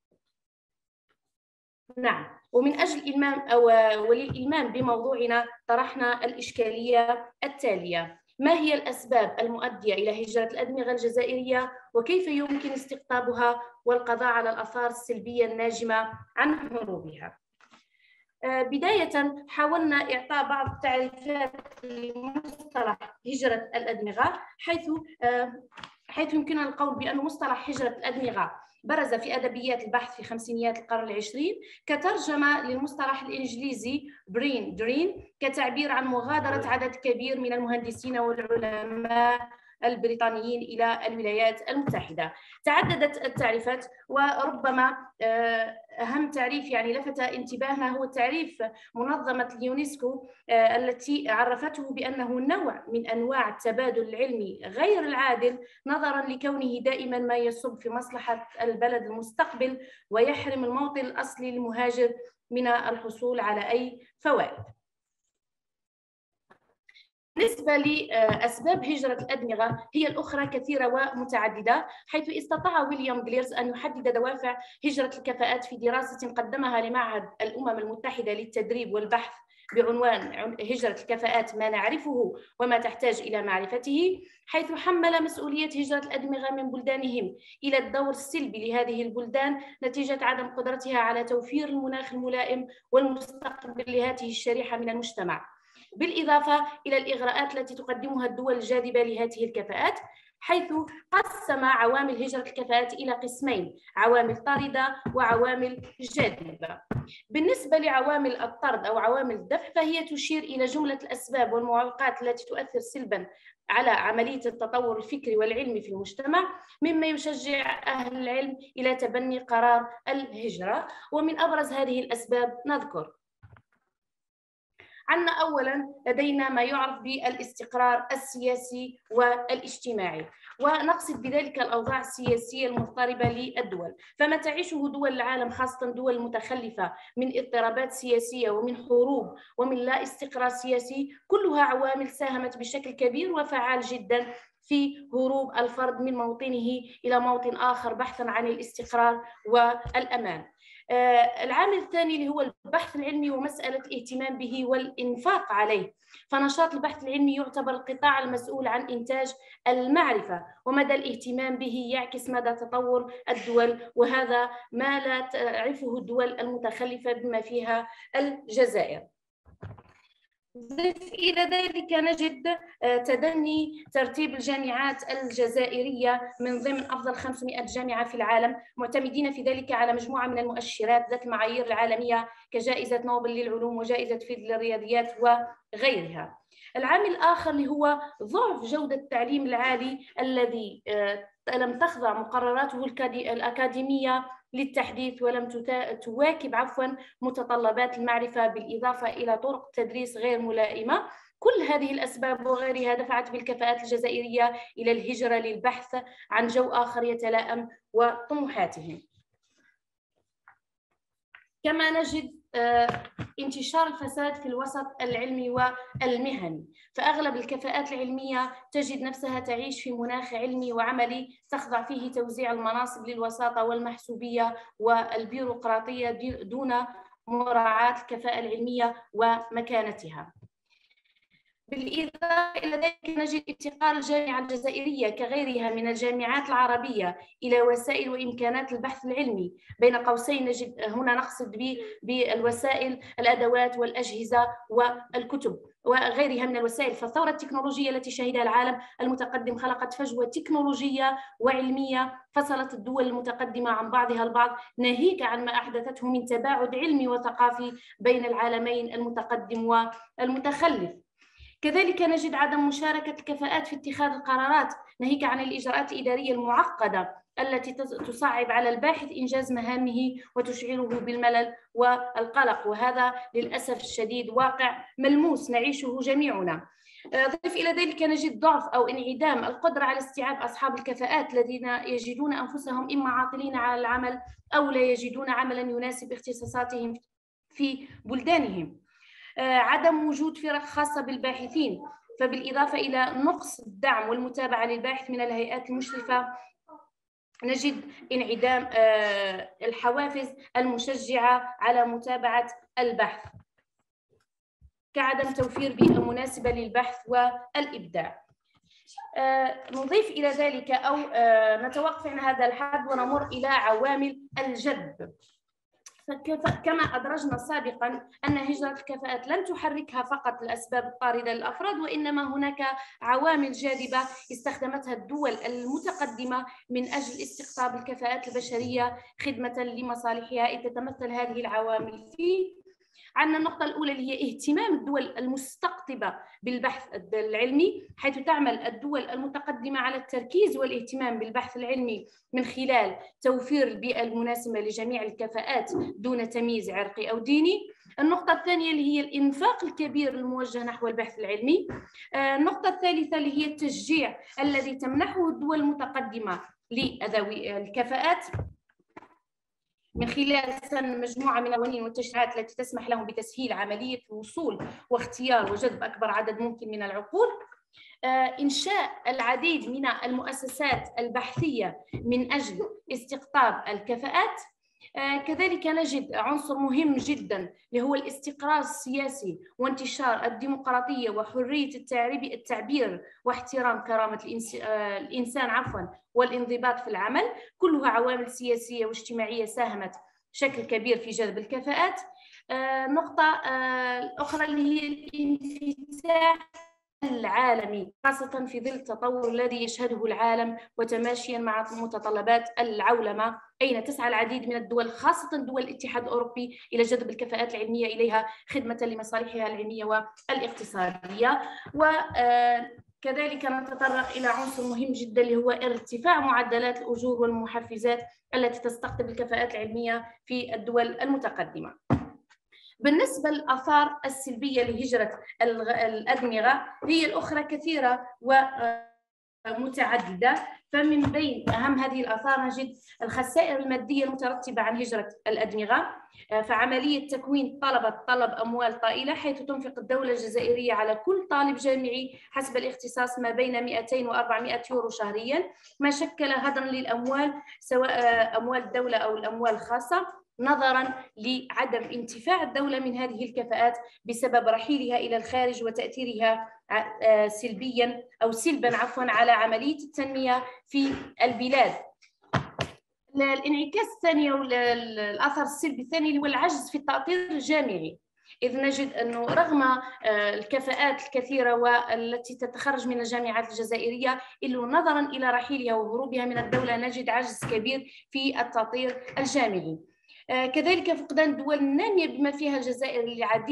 نعم، ومن أجل وللإلمام بموضوعنا طرحنا الإشكالية التالية: ما هي الأسباب المؤدية إلى هجرة الأدمغة الجزائرية، وكيف يمكن استقطابها والقضاء على الآثار السلبية الناجمة عن هروبها؟ بداية حاولنا إعطاء بعض التعريفات لمصطلح هجرة الأدمغة، حيث يمكننا القول بأن مصطلح هجرة الأدمغة برز في أدبيات البحث في خمسينيات القرن العشرين كترجمة للمصطلح الإنجليزي brain drain كتعبير عن مغادرة عدد كبير من المهندسين والعلماء البريطانيين إلى الولايات المتحدة. تعددت التعريفات، وربما أهم تعريف يعني لفت انتباهنا هو تعريف منظمة اليونسكو التي عرفته بأنه نوع من أنواع التبادل العلمي غير العادل، نظراً لكونه دائماً ما يصب في مصلحة البلد المستقبل ويحرم الموطن الأصلي المهاجر من الحصول على أي فوائد. بالنسبة لأسباب هجرة الأدمغة هي الأخرى كثيرة ومتعددة، حيث استطاع ويليام جليرز أن يحدد دوافع هجرة الكفاءات في دراسة قدمها لمعهد الأمم المتحدة للتدريب والبحث بعنوان هجرة الكفاءات: ما نعرفه وما تحتاج إلى معرفته، حيث حمل مسؤولية هجرة الأدمغة من بلدانهم إلى الدور السلبي لهذه البلدان نتيجة عدم قدرتها على توفير المناخ الملائم والمستقبل لهذه الشريحة من المجتمع، بالإضافة إلى الإغراءات التي تقدمها الدول الجاذبة لهذه الكفاءات. حيث قسم عوامل هجرة الكفاءات إلى قسمين: عوامل طاردة وعوامل جاذبة. بالنسبة لعوامل الطرد أو عوامل الدفع فهي تشير إلى جملة الأسباب والمعوقات التي تؤثر سلباً على عملية التطور الفكري والعلمي في المجتمع، مما يشجع أهل العلم إلى تبني قرار الهجرة. ومن أبرز هذه الأسباب نذكر: عندنا أولاً لدينا ما يعرف بالاستقرار السياسي والاجتماعي، ونقصد بذلك الأوضاع السياسية المضطربة للدول. فما تعيشه دول العالم خاصة الدول المتخلفة من اضطرابات سياسية ومن حروب ومن لا استقرار سياسي، كلها عوامل ساهمت بشكل كبير وفعال جداً في هروب الفرد من موطنه إلى موطن آخر بحثاً عن الاستقرار والأمان. العامل الثاني اللي هو البحث العلمي ومسألة الاهتمام به والإنفاق عليه. فنشاط البحث العلمي يعتبر القطاع المسؤول عن إنتاج المعرفة، ومدى الاهتمام به يعكس مدى تطور الدول، وهذا ما لا تعرفه الدول المتخلفة بما فيها الجزائر. إلى ذلك نجد تدني ترتيب الجامعات الجزائرية من ضمن أفضل 500 جامعة في العالم، معتمدين في ذلك على مجموعة من المؤشرات ذات المعايير العالمية كجائزة نوبل للعلوم وجائزة فيلد للرياضيات وغيرها. العامل الآخر اللي هو ضعف جودة التعليم العالي الذي لم تخضع مقرراته الأكاديمية للتحديث ولم تواكب متطلبات المعرفة، بالإضافة إلى طرق تدريس غير ملائمة. كل هذه الأسباب وغيرها دفعت بالكفاءات الجزائرية إلى الهجرة للبحث عن جو آخر يتلائم وطموحاتهم. كما نجد انتشار الفساد في الوسط العلمي والمهني، فأغلب الكفاءات العلمية تجد نفسها تعيش في مناخ علمي وعملي تخضع فيه توزيع المناصب للوساطة والمحسوبية والبيروقراطية دون مراعاة الكفاءة العلمية ومكانتها. بالإضافة إلى ذلك نجد افتقار الجامعة الجزائرية كغيرها من الجامعات العربية إلى وسائل وإمكانات البحث العلمي. بين قوسين نجد هنا نقصد بالوسائل الأدوات والأجهزة والكتب وغيرها من الوسائل. فالثورة التكنولوجية التي شهدها العالم المتقدم خلقت فجوة تكنولوجية وعلمية فصلت الدول المتقدمة عن بعضها البعض، ناهيك عن ما أحدثته من تباعد علمي وثقافي بين العالمين المتقدم والمتخلف. كذلك نجد عدم مشاركة الكفاءات في اتخاذ القرارات، ناهيك عن الإجراءات الإدارية المعقدة التي تصعب على الباحث إنجاز مهامه وتشعره بالملل والقلق، وهذا للأسف الشديد واقع ملموس نعيشه جميعنا. ضيف إلى ذلك نجد ضعف أو انعدام القدرة على استيعاب أصحاب الكفاءات الذين يجدون أنفسهم إما عاطلين على العمل أو لا يجدون عملا يناسب اختصاصاتهم في بلدانهم. عدم وجود فرق خاصة بالباحثين، فبالإضافة إلى نقص الدعم والمتابعة للباحث من الهيئات المشرفة نجد انعدام الحوافز المشجعة على متابعة البحث، كعدم توفير بيئة مناسبة للبحث والإبداع. نضيف إلى ذلك أو نتوقف عن هذا الحد ونمر إلى عوامل الجذب. كما أدرجنا سابقا أن هجرة الكفاءات لن تحركها فقط الأسباب الطاردة للأفراد، وإنما هناك عوامل جاذبة استخدمتها الدول المتقدمة من أجل استقطاب الكفاءات البشرية خدمة لمصالحها، إذ تتمثل هذه العوامل في عندنا النقطة الأولى اللي هي اهتمام الدول المستقطبة بالبحث العلمي، حيث تعمل الدول المتقدمة على التركيز والاهتمام بالبحث العلمي من خلال توفير البيئة المناسبة لجميع الكفاءات دون تمييز عرقي أو ديني. النقطة الثانية اللي هي الإنفاق الكبير الموجه نحو البحث العلمي. النقطة الثالثة اللي هي التشجيع الذي تمنحه الدول المتقدمة لذوي الكفاءات من خلال سن مجموعة من القوانين والتشريعات التي تسمح لهم بتسهيل عملية الوصول واختيار وجذب أكبر عدد ممكن من العقول. إنشاء العديد من المؤسسات البحثية من أجل استقطاب الكفاءات. كذلك نجد عنصر مهم جدا اللي هو الاستقرار السياسي وانتشار الديمقراطية وحرية التعبير واحترام كرامة الإنسان والانضباط في العمل، كلها عوامل سياسية واجتماعية ساهمت بشكل كبير في جذب الكفاءات. نقطة أخرى اللي هي الانفتاح العالمي، خاصة في ظل التطور الذي يشهده العالم وتماشيا مع متطلبات العولمة، أين تسعى العديد من الدول خاصة دول الاتحاد الأوروبي إلى جذب الكفاءات العلمية إليها خدمة لمصالحها العلمية والاقتصادية. وكذلك نتطرق إلى عنصر مهم جدا اللي هو ارتفاع معدلات الأجور والمحفزات التي تستقطب الكفاءات العلمية في الدول المتقدمة. بالنسبة للآثار السلبية لهجرة الأدمغة هي الأخرى كثيرة ومتعددة، فمن بين أهم هذه الآثار نجد الخسائر المادية المترتبة عن هجرة الأدمغة، فعملية تكوين طلب أموال طائلة، حيث تنفق الدولة الجزائرية على كل طالب جامعي حسب الاختصاص ما بين 200 و 400 يورو شهريا، ما شكل هدرا للأموال سواء أموال الدولة أو الأموال الخاصة، نظرا لعدم انتفاع الدولة من هذه الكفاءات بسبب رحيلها إلى الخارج وتأثيرها سلبا على عملية التنمية في البلاد. الانعكاس الثاني والأثر السلبي الثاني هو العجز في التأطير الجامعي، إذ نجد أنه رغم الكفاءات الكثيرة والتي تتخرج من الجامعات الجزائرية، إلا نظرا إلى رحيلها وهروبها من الدولة نجد عجز كبير في التأطير الجامعي. كذلك فقدان الدول النامية بما فيها الجزائر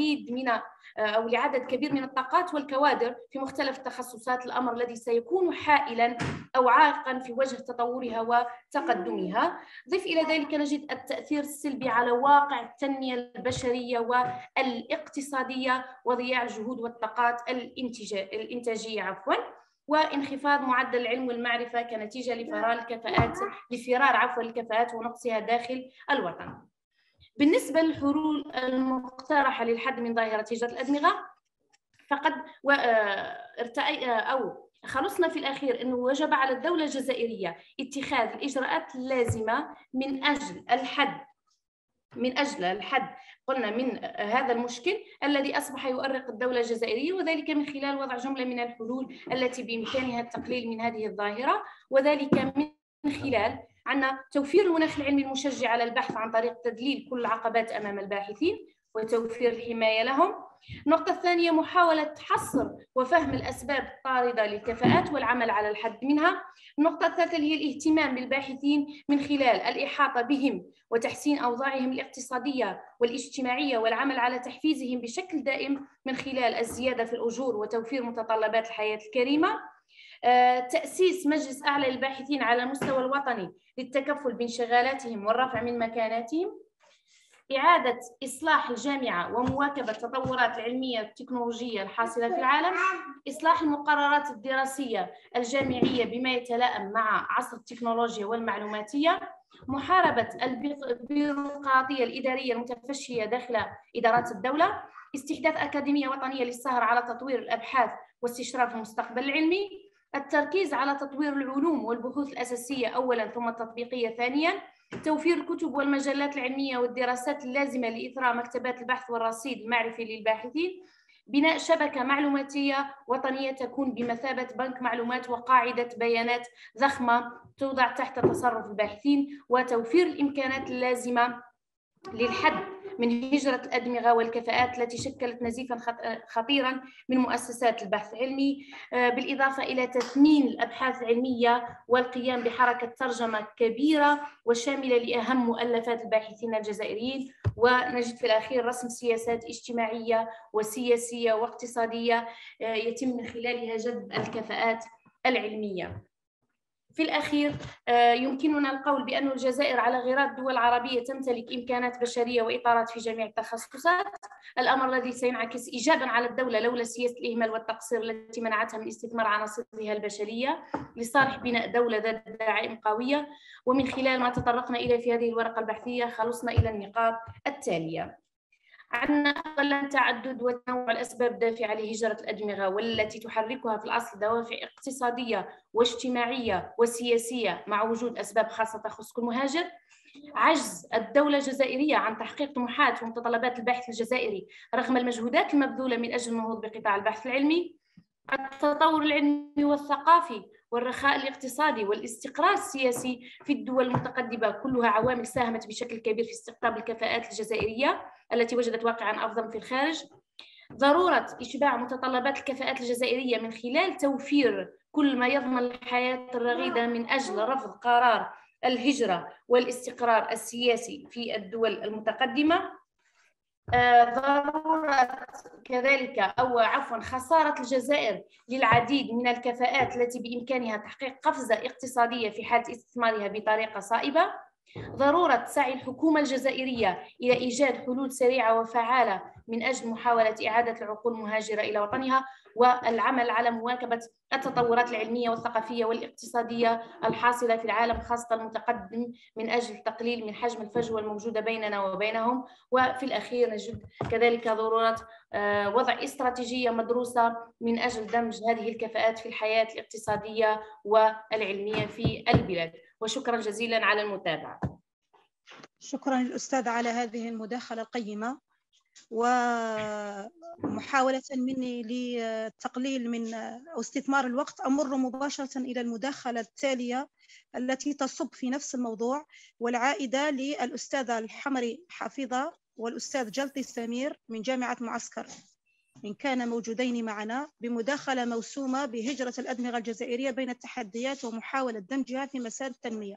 لعدد كبير من الطاقات والكوادر في مختلف التخصصات، الأمر الذي سيكون حائلا أو عائقا في وجه تطورها وتقدمها. ضف إلى ذلك نجد التأثير السلبي على واقع التنمية البشرية والاقتصادية وضياع الجهود والطاقات الإنتاجية وانخفاض معدل العلم والمعرفة كنتيجة لفرار الكفاءات ونقصها داخل الوطن. بالنسبة للحلول المقترحة للحد من ظاهرة هجرة الأدمغة، فقد خلصنا في الأخير أنه وجب على الدولة الجزائرية اتخاذ الإجراءات اللازمة من أجل الحد قلنا من هذا المشكل الذي أصبح يؤرق الدولة الجزائرية، وذلك من خلال وضع جملة من الحلول التي بإمكانها التقليل من هذه الظاهرة، وذلك من خلال عندنا توفير المناخ العلمي المشجع على البحث عن طريق تذليل كل العقبات أمام الباحثين وتوفير الحماية لهم. النقطة الثانية محاولة حصر وفهم الأسباب الطاردة للكفاءات والعمل على الحد منها. النقطة الثالثة هي الاهتمام بالباحثين من خلال الإحاطة بهم وتحسين أوضاعهم الاقتصادية والاجتماعية والعمل على تحفيزهم بشكل دائم من خلال الزيادة في الأجور وتوفير متطلبات الحياة الكريمة. تأسيس مجلس أعلى للباحثين على المستوى الوطني للتكفل بانشغالاتهم والرفع من مكاناتهم. إعادة إصلاح الجامعة ومواكبة التطورات العلمية والتكنولوجية الحاصلة في العالم. إصلاح المقررات الدراسية الجامعية بما يتلائم مع عصر التكنولوجيا والمعلوماتية. محاربة البيروقراطية الإدارية المتفشية داخل إدارات الدولة. استحداث أكاديمية وطنية للسهر على تطوير الأبحاث واستشراف المستقبل العلمي. التركيز على تطوير العلوم والبحوث الأساسية أولاً ثم التطبيقية ثانياً. توفير الكتب والمجلات العلمية والدراسات اللازمة لإثراء مكتبات البحث والرصيد المعرفي للباحثين. بناء شبكة معلوماتية وطنية تكون بمثابة بنك معلومات وقاعدة بيانات ضخمة توضع تحت تصرف الباحثين. وتوفير الإمكانات اللازمة للحد من هجرة الأدمغة والكفاءات التي شكلت نزيفاً خطيراً من مؤسسات البحث العلمي، بالإضافة إلى تثمين الأبحاث العلمية والقيام بحركة ترجمة كبيرة وشاملة لأهم مؤلفات الباحثين الجزائريين. ونجد في الأخير رسم سياسات اجتماعية وسياسية واقتصادية يتم من خلالها جذب الكفاءات العلمية. في الأخير يمكننا القول بأن الجزائر على غرار الدول العربية تمتلك إمكانات بشرية وإطارات في جميع التخصصات، الأمر الذي سينعكس إيجاباً على الدولة لولا سياسة الإهمال والتقصير التي منعتها من استثمار عناصرها البشرية لصالح بناء دولة ذات دعائم قوية. ومن خلال ما تطرقنا إليه في هذه الورقة البحثية خلصنا إلى النقاط التالية. عندنا أولاً تعدد وتنوع الأسباب الدافعة لهجرة الأدمغة والتي تحركها في الأصل دوافع اقتصادية واجتماعية وسياسية مع وجود أسباب خاصة تخص كل مهاجر. عجز الدولة الجزائرية عن تحقيق طموحات ومتطلبات الباحث الجزائري رغم المجهودات المبذولة من أجل النهوض بقطاع البحث العلمي. التطور العلمي والثقافي والرخاء الاقتصادي والاستقرار السياسي في الدول المتقدمة كلها عوامل ساهمت بشكل كبير في استقطاب الكفاءات الجزائرية التي وجدت واقعاً أفضل في الخارج. ضرورة إشباع متطلبات الكفاءات الجزائرية من خلال توفير كل ما يضمن الحياة الرغيدة من أجل رفض قرار الهجرة والاستقرار السياسي في الدول المتقدمة. ضرورة كذلك خسارة الجزائر للعديد من الكفاءات التي بإمكانها تحقيق قفزة اقتصادية في حال استثمارها بطريقة صائبة. ضرورة سعي الحكومة الجزائرية إلى إيجاد حلول سريعة وفعالة من أجل محاولة إعادة العقول المهاجرة إلى وطنها، والعمل على مواكبة التطورات العلمية والثقافية والاقتصادية الحاصلة في العالم خاصة المتقدم من أجل التقليل من حجم الفجوة الموجودة بيننا وبينهم. وفي الأخير نجد كذلك ضرورة وضع استراتيجية مدروسة من أجل دمج هذه الكفاءات في الحياة الاقتصادية والعلمية في البلاد. وشكرا جزيلا على المتابعة. شكرا للأستاذ على هذه المداخلة القيمة، ومحاولة مني لتقليل من أو استثمار الوقت أمر مباشرة إلى المداخلة التالية التي تصب في نفس الموضوع، والعائدة للأستاذة الحمري حفيظة والأستاذ جلطي سمير من جامعة معسكر، إن كان موجودين معنا، بمداخلة موسومة بهجرة الأدمغة الجزائرية بين التحديات ومحاولة دمجها في مسار التنمية.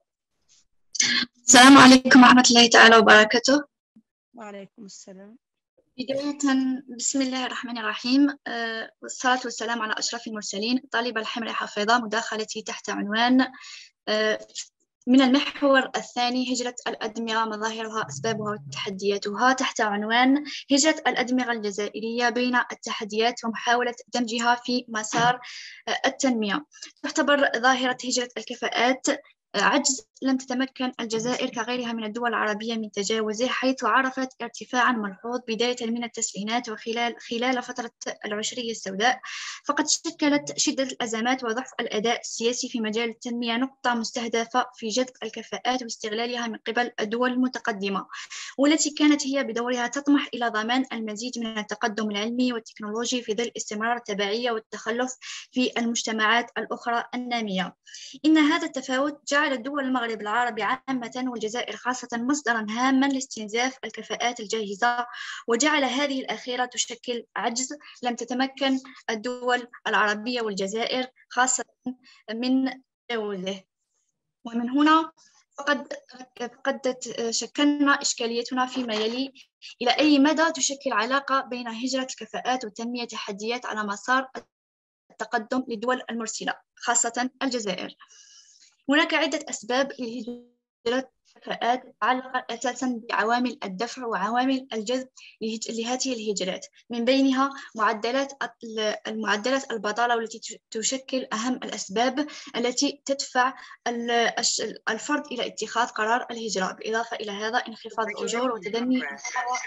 السلام عليكم ورحمة الله تعالى وبركاته. وعليكم السلام. بداية بسم الله الرحمن الرحيم، والصلاة والسلام على أشرف المرسلين. طالبة الحمري حفيظة، مداخلتي تحت عنوان من المحور الثاني: هجرة الأدمغة، مظاهرها، أسبابها وتحدياتها، تحت عنوان هجرة الأدمغة الجزائرية بين التحديات ومحاولة دمجها في مسار التنمية. تعتبر ظاهرة هجرة الكفاءات عجز لم تتمكن الجزائر كغيرها من الدول العربية من تجاوزه، حيث عرفت ارتفاعا ملحوظ بداية من التسعينات وخلال فترة العشرية السوداء. فقد شكلت شدة الأزمات وضعف الأداء السياسي في مجال التنمية نقطة مستهدفة في جذب الكفاءات واستغلالها من قبل الدول المتقدمة، والتي كانت هي بدورها تطمح إلى ضمان المزيد من التقدم العلمي والتكنولوجي في ظل استمرار التبعية والتخلف في المجتمعات الأخرى النامية. إن هذا التفاوت جعل الدول المغرب العربي عامة والجزائر خاصة مصدرا هاما لاستنزاف الكفاءات الجاهزة، وجعل هذه الأخيرة تشكل عجز لم تتمكن الدول العربية والجزائر خاصة من تجاوزه. ومن هنا فقد شكلنا إشكاليتنا فيما يلي: إلى أي مدى تشكل علاقة بين هجرة الكفاءات والتنمية تحديات على مسار التقدم للدول المرسلة خاصة الجزائر؟ هناك عدة أسباب لهجرة الكفاءات تتعلق أساساً بعوامل الدفع وعوامل الجذب لهذه الهجرات، من بينها معدلات البطالة، والتي تشكل أهم الأسباب التي تدفع الفرد إلى اتخاذ قرار الهجرة. بالإضافة إلى هذا انخفاض الأجور وتدني الثروة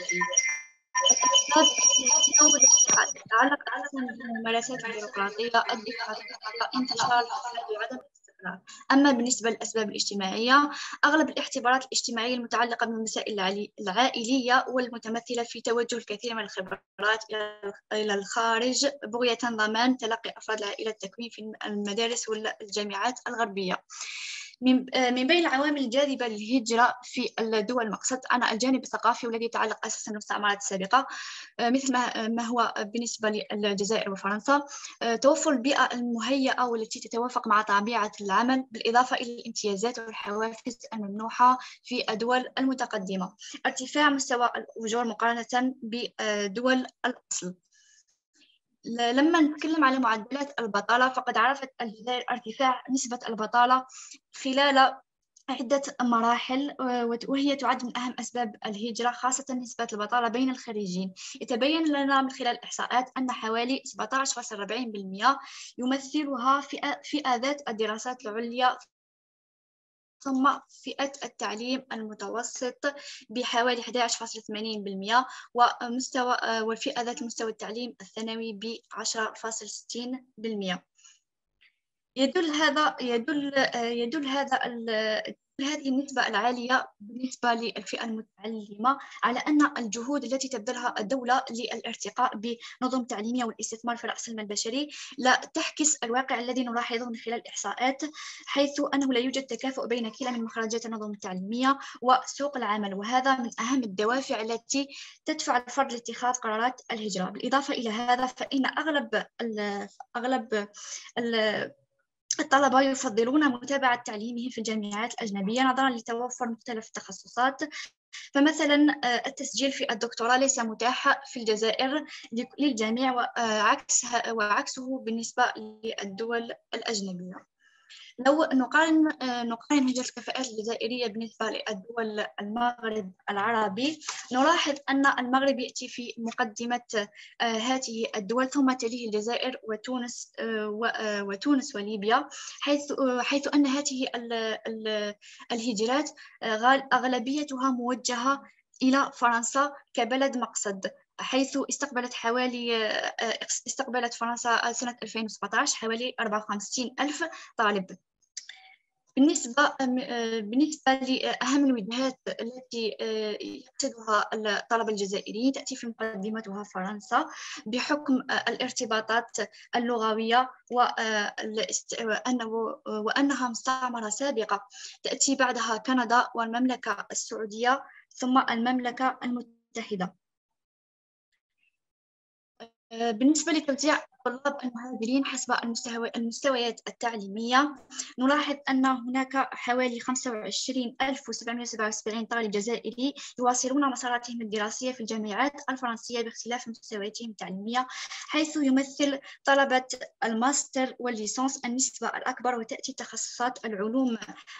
تتعلق أساساً بالممارسات البيروقراطية، الدفع، انتشار الفساد وعدم الاستقرار. أما بالنسبة للأسباب الاجتماعية، أغلب الاعتبارات الاجتماعية المتعلقة بالمسائل العائلية والمتمثلة في توجه الكثير من الخبرات إلى الخارج بغية ضمان تلقي أفراد العائلة التكوين في المدارس والجامعات الغربية. من بين العوامل الجاذبة للهجرة في الدول المقصد أنا الجانب الثقافي، والذي يتعلق أساساً بالمستعمرات السابقة، مثل ما هو بالنسبة للجزائر وفرنسا، توفر البيئة المهيئة والتي تتوافق مع طبيعة العمل، بالإضافة إلى الامتيازات والحوافز الممنوحة في الدول المتقدمة، ارتفاع مستوى الأجور مقارنة بدول الأصل. لما نتكلم على معدلات البطالة، فقد عرفت الجزائر ارتفاع نسبة البطالة خلال عدة مراحل، وهي تعد من أهم أسباب الهجرة، خاصة نسبة البطالة بين الخريجين. يتبين لنا من خلال الإحصاءات أن حوالي 17.40% يمثلها فئة ذات الدراسات العليا، ثم فئة التعليم المتوسط بحوالي 11.80%، والفئة ذات مستوى التعليم الثانوي ب 10.60%. يدل هذا هذه النسبة العالية بالنسبة للفئة المتعلمة على أن الجهود التي تبذلها الدولة للارتقاء بنظم تعليمية والاستثمار في رأس المال البشري لا تعكس الواقع الذي نلاحظه من خلال الإحصاءات، حيث أنه لا يوجد تكافؤ بين كلا من مخرجات النظم التعليمية وسوق العمل، وهذا من أهم الدوافع التي تدفع الفرد لاتخاذ قرارات الهجرة. بالإضافة إلى هذا فإن أغلب الطلبة يفضلون متابعة تعليمهم في الجامعات الأجنبية نظرا لتوفر مختلف التخصصات، فمثلا التسجيل في الدكتوراه ليس متاح في الجزائر للجميع وعكسه بالنسبة للدول الأجنبية. لو نقارن هجرة الكفاءات الجزائرية بالنسبة للدول المغرب العربي، نلاحظ أن المغرب يأتي في مقدمة هذه الدول، ثم تليه الجزائر وتونس وليبيا، حيث أن هذه الهجرات أغلبيتها موجهة إلى فرنسا كبلد مقصد، حيث استقبلت فرنسا سنة 2017 حوالي 54,000 طالب. بالنسبة لأهم الوجهات التي يقصدها الطلبة الجزائريين، تأتي في مقدمتها فرنسا بحكم الارتباطات اللغوية وأنها مستعمرة سابقة. تأتي بعدها كندا والمملكة السعودية ثم المملكة المتحدة. بالنسبة لتوزيع الطلاب المهاجرين حسب المستويات التعليمية، نلاحظ أن هناك حوالي 25,777 طالب جزائري يواصلون مساراتهم الدراسية في الجامعات الفرنسية باختلاف مستوياتهم التعليمية، حيث يمثل طلبة الماستر والليسانس النسبة الأكبر، وتأتي تخصصات العلوم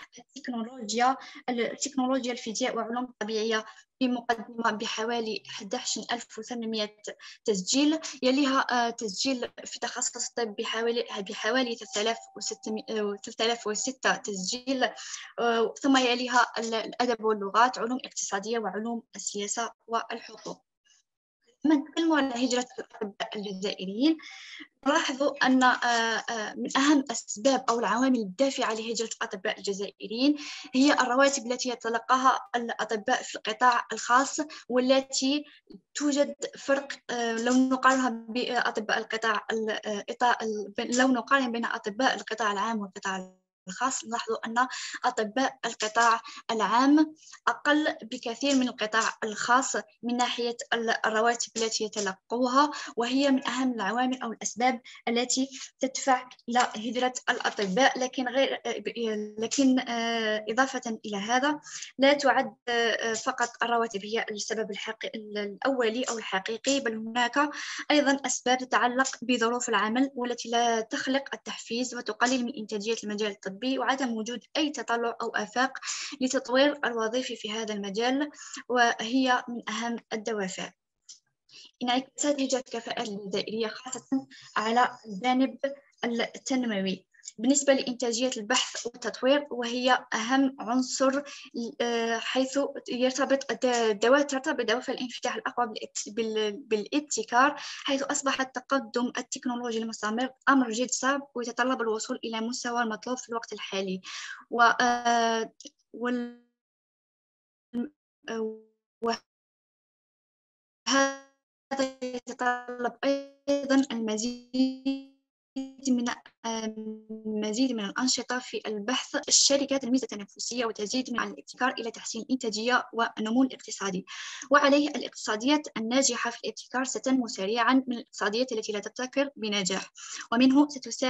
التكنولوجيا الفيزياء وعلوم طبيعية في مقدمة بحوالي 11,800 تسجيل، يليها تسجيل في تخصص الطب بحوالي 3,006 تسجيل، ثم يليها الأدب واللغات، علوم اقتصادية وعلوم السياسة والحقوق. لما نتكلم على هجرة الأطباء الجزائريين، نلاحظ أن من أهم الأسباب أو العوامل الدافعة لهجرة الأطباء الجزائريين هي الرواتب التي يتلقاها الأطباء في القطاع الخاص، والتي توجد فرق لو نقارنها بأطباء لو نقارن بين أطباء القطاع العام والقطاع الخاص، نلاحظ أن أطباء القطاع العام أقل بكثير من القطاع الخاص من ناحية الرواتب التي يتلقوها، وهي من أهم العوامل أو الأسباب التي تدفع إلى هجرة الأطباء. لكن إضافة إلى هذا، لا تعد فقط الرواتب هي السبب الأولي أو الحقيقي، بل هناك أيضا أسباب تتعلق بظروف العمل والتي لا تخلق التحفيز وتقلل من إنتاجية المجال الطبي، وعدم وجود أي تطلع أو آفاق لتطوير الوظيفي في هذا المجال، وهي من أهم الدوافع. انعكاسات هجرة الكفاءات الجزائرية خاصة على الجانب التنموي بالنسبة لإنتاجية البحث والتطوير، وهي أهم عنصر، حيث ترتبط دوافع الانفتاح الأقوى بالابتكار، حيث أصبح التقدم التكنولوجي المستمر أمر جد صعب ويتطلب الوصول إلى مستوى المطلوب في الوقت الحالي، وهذا يتطلب أيضا مزيد من الأنشطة في البحث، الشركات الميزة التنافسية، وتزيد من الابتكار إلى تحسين الإنتاجية والنمو الاقتصادي. وعليه الاقتصاديات الناجحة في الابتكار ستنمو سريعا من الاقتصاديات التي لا تبتكر بنجاح، ومنه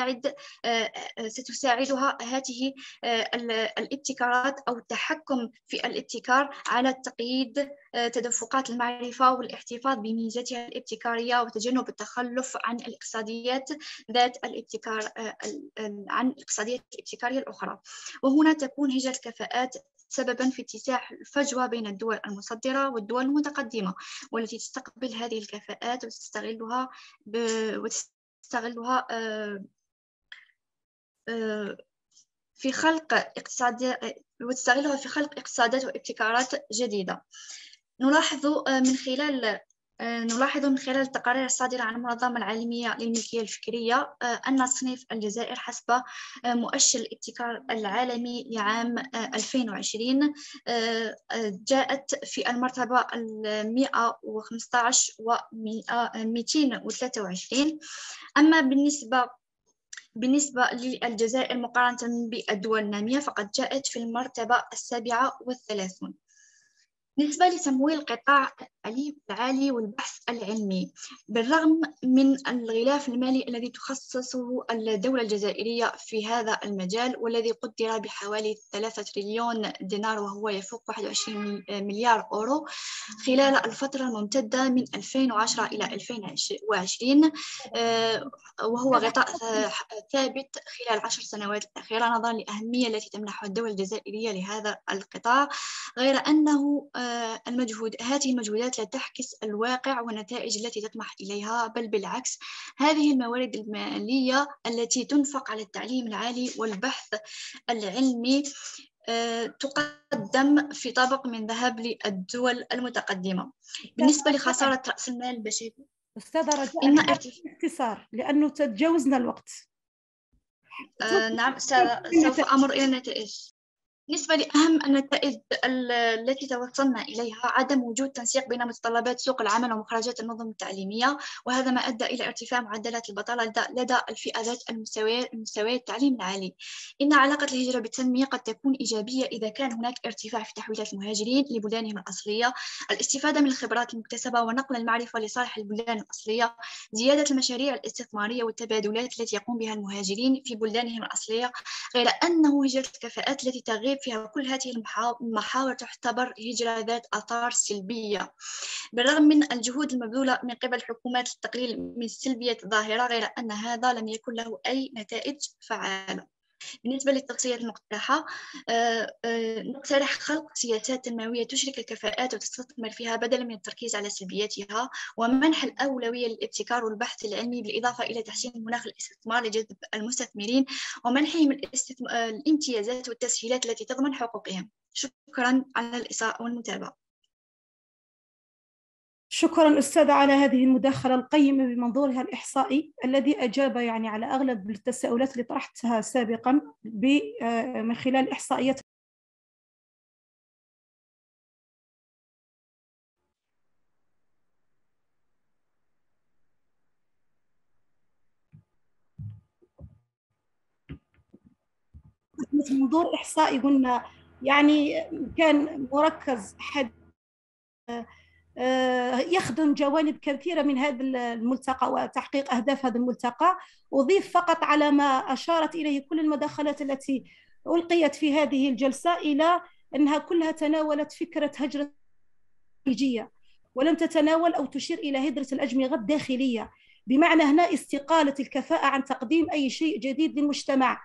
ستساعدها هذه الابتكارات أو التحكم في الابتكار على تقييد تدفقات المعرفة والاحتفاظ بميزاتها الابتكارية وتجنب التخلف عن الاقتصاديات ذات الابتكار عن الاقتصاديات الابتكارية الأخرى. وهنا تكون هجرة الكفاءات سببا في اتساع الفجوة بين الدول المصدرة والدول المتقدمة، والتي تستقبل هذه الكفاءات وتستغلها في خلق اقتصادات وابتكارات جديدة. نلاحظ من خلال نلاحظ من خلال التقارير الصادرة عن المنظمة العالمية للملكية الفكرية أن تصنيف الجزائر حسب مؤشر الابتكار العالمي لعام 2020 جاءت في المرتبة 115 و 223. أما بالنسبة للجزائر مقارنة بالدول النامية فقد جاءت في المرتبة 37. بالنسبة لتمويل قطاع التعليم العالي والبحث العلمي، بالرغم من الغلاف المالي الذي تخصصه الدولة الجزائرية في هذا المجال والذي قدر بحوالي 3 تريليون دينار وهو يفوق 21 مليار أورو خلال الفترة الممتدة من 2010 إلى 2020، وهو غطاء ثابت خلال 10 سنوات الأخيرة نظرا للأهمية التي تمنحها الدولة الجزائرية لهذا القطاع، غير أنه هذه المجهودات لا تعكس الواقع والنتائج التي تطمح إليها، بل بالعكس هذه الموارد المالية التي تنفق على التعليم العالي والبحث العلمي تقدم في طبق من ذهب للدول المتقدمة. بالنسبة لخسارة رأس المال البشري أستاذة رجاء باختصار لأنه تجاوزنا الوقت. نعم سوف أمر إلى النتائج. بالنسبة لأهم النتائج التي توصلنا إليها عدم وجود تنسيق بين متطلبات سوق العمل ومخرجات النظم التعليمية، وهذا ما أدى إلى ارتفاع معدلات البطالة لدى الفئة ذات المستويات التعليم العالي. إن علاقة الهجرة بالتنمية قد تكون إيجابية إذا كان هناك ارتفاع في تحويلات المهاجرين لبلدانهم الأصلية، الاستفادة من الخبرات المكتسبة ونقل المعرفة لصالح البلدان الأصلية، زيادة المشاريع الاستثمارية والتبادلات التي يقوم بها المهاجرين في بلدانهم الأصلية، غير أنه هجرة الكفاءات التي تغيب فيها كل هذه المحاور تعتبر هجرة ذات آثار سلبية. بالرغم من الجهود المبذولة من قبل الحكومات للتقليل من سلبية الظاهرة، غير أن هذا لم يكن له أي نتائج فعالة. بالنسبة للتوصيات المقترحة، نقترح خلق سياسات تنموية تشرك الكفاءات وتستثمر فيها بدلا من التركيز على سلبياتها، ومنح الأولوية للابتكار والبحث العلمي بالإضافة إلى تحسين مناخ الاستثمار لجذب المستثمرين ومنحهم الامتيازات والتسهيلات التي تضمن حقوقهم. شكرا على الإصغاء والمتابعة. شكرا أستاذة على هذه المداخلة القيمة بمنظورها الإحصائي الذي أجاب يعني على أغلب التساؤلات اللي طرحتها سابقا من خلال إحصائيات. منظور إحصائي قلنا يعني كان مركز حد يخدم جوانب كثيرة من هذا الملتقى وتحقيق أهداف هذا الملتقى. أضيف فقط على ما أشارت إليه كل المداخلات التي ألقيت في هذه الجلسة إلى أنها كلها تناولت فكرة هجرة خارجية ولم تتناول أو تشير إلى هجرة الأجمغة الداخلية، بمعنى هنا استقالة الكفاءة عن تقديم أي شيء جديد للمجتمع.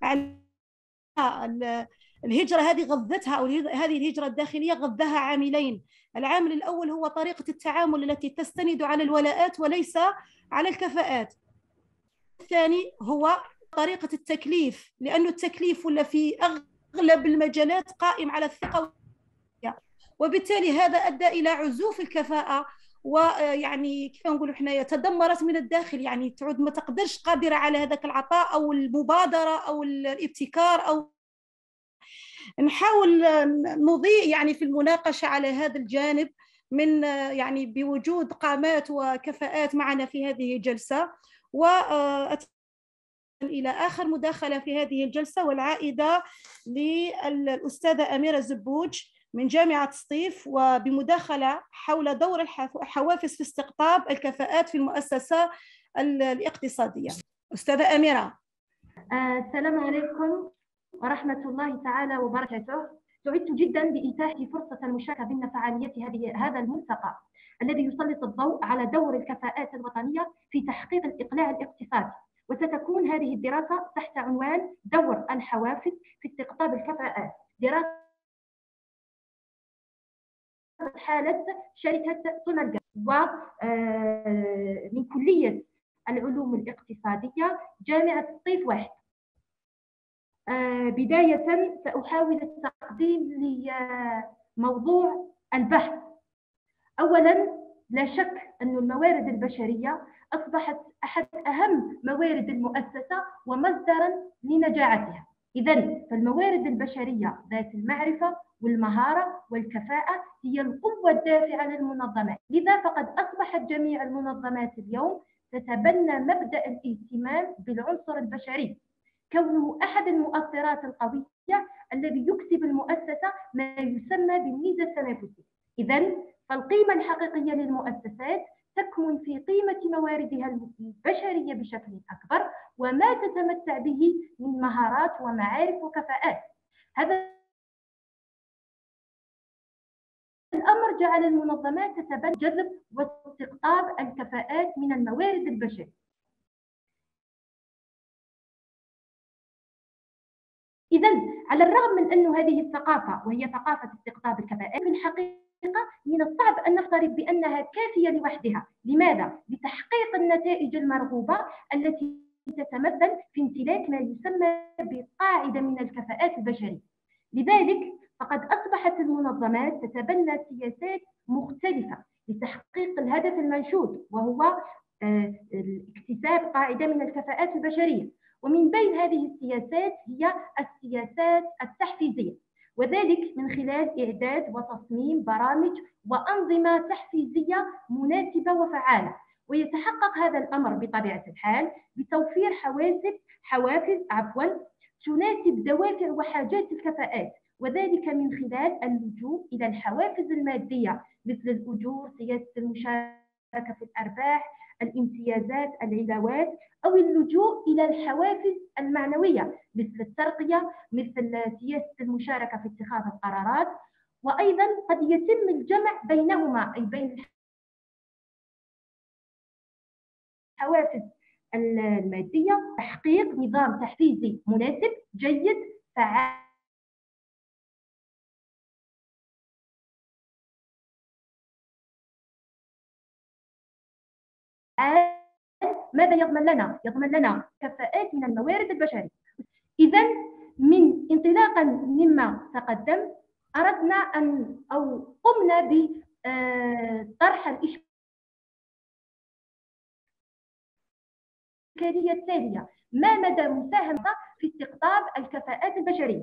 الهجرة هذه غذتها أو هذه الهجرة الداخلية غذها عاملين. العامل الأول هو طريقة التعامل التي تستند على الولاءات وليس على الكفاءات. الثاني هو طريقة التكليف، لأنه التكليف ولا في أغلب المجالات قائم على الثقة، وبالتالي هذا أدى إلى عزوف الكفاءة، ويعني كيف نقول احنا تدمرت من الداخل، يعني تعود ما تقدرش قادرة على هذاك العطاء أو المبادرة أو الابتكار. أو نحاول نضيء يعني في المناقشة على هذا الجانب من يعني بوجود قامات وكفاءات معنا في هذه الجلسة. إلى آخر مداخلة في هذه الجلسة والعائدة للأستاذة أميرة زبوج من جامعة سطيف، وبمداخلة حول دور الحوافز في استقطاب الكفاءات في المؤسسة الاقتصادية. أستاذة أميرة. السلام عليكم ورحمة الله تعالى وبركاته. سعدت جدا بإتاحة فرصة المشاركة ضمن فعاليات هذا الملتقى الذي يسلط الضوء على دور الكفاءات الوطنية في تحقيق الإقلاع الاقتصادي. وستكون هذه الدراسة تحت عنوان دور الحوافز في استقطاب الكفاءات، دراسة حالة شركة سونالجا ومن كلية العلوم الاقتصادية جامعة سطيف 1. بداية سأحاول التقديم لموضوع البحث. أولا لا شك أن الموارد البشرية أصبحت أحد أهم موارد المؤسسة ومصدرا لنجاعتها. إذن فالموارد البشرية ذات المعرفة والمهارة والكفاءة هي القوة الدافعة للمنظمات. لذا فقد أصبحت جميع المنظمات اليوم تتبنى مبدأ الاهتمام بالعنصر البشري، كونه أحد المؤثرات القوية الذي يكسب المؤسسة ما يسمى بالميزة التنافسية. إذن فالقيمة الحقيقية للمؤسسات تكمن في قيمة مواردها البشرية بشكل أكبر وما تتمتع به من مهارات ومعارف وكفاءات. هذا الأمر جعل المنظمات تتبنى جذب واستقطاب الكفاءات من الموارد البشرية. إذن على الرغم من أن هذه الثقافة وهي ثقافة استقطاب الكفاءات في الحقيقة من الصعب أن نفترض بأنها كافية لوحدها. لماذا؟ لتحقيق النتائج المرغوبة التي تتمثل في امتلاك ما يسمى بقاعدة من الكفاءات البشرية. لذلك فقد أصبحت المنظمات تتبنى سياسات مختلفة لتحقيق الهدف المنشود، وهو اكتساب قاعدة من الكفاءات البشرية. ومن بين هذه السياسات هي السياسات التحفيزية، وذلك من خلال إعداد وتصميم برامج وأنظمة تحفيزية مناسبة وفعالة. ويتحقق هذا الأمر بطبيعة الحال بتوفير حوافز تناسب دوافع وحاجات الكفاءات، وذلك من خلال اللجوء إلى الحوافز المادية مثل الأجور، سياسة المشاركة في الأرباح، الامتيازات، العلاوات، أو اللجوء إلى الحوافز المعنوية مثل الترقية، مثل سياسة المشاركة في اتخاذ القرارات. وأيضا قد يتم الجمع بينهما، أي بين الحوافز المادية، تحقيق نظام تحفيزي مناسب جيد فعال ماذا يضمن لنا؟ يضمن لنا كفاءات من الموارد البشرية. إذن من انطلاقا مما تقدم أردنا أو قمنا بطرح الإشكالية التالية: ما مدى مساهمة في استقطاب الكفاءات البشرية؟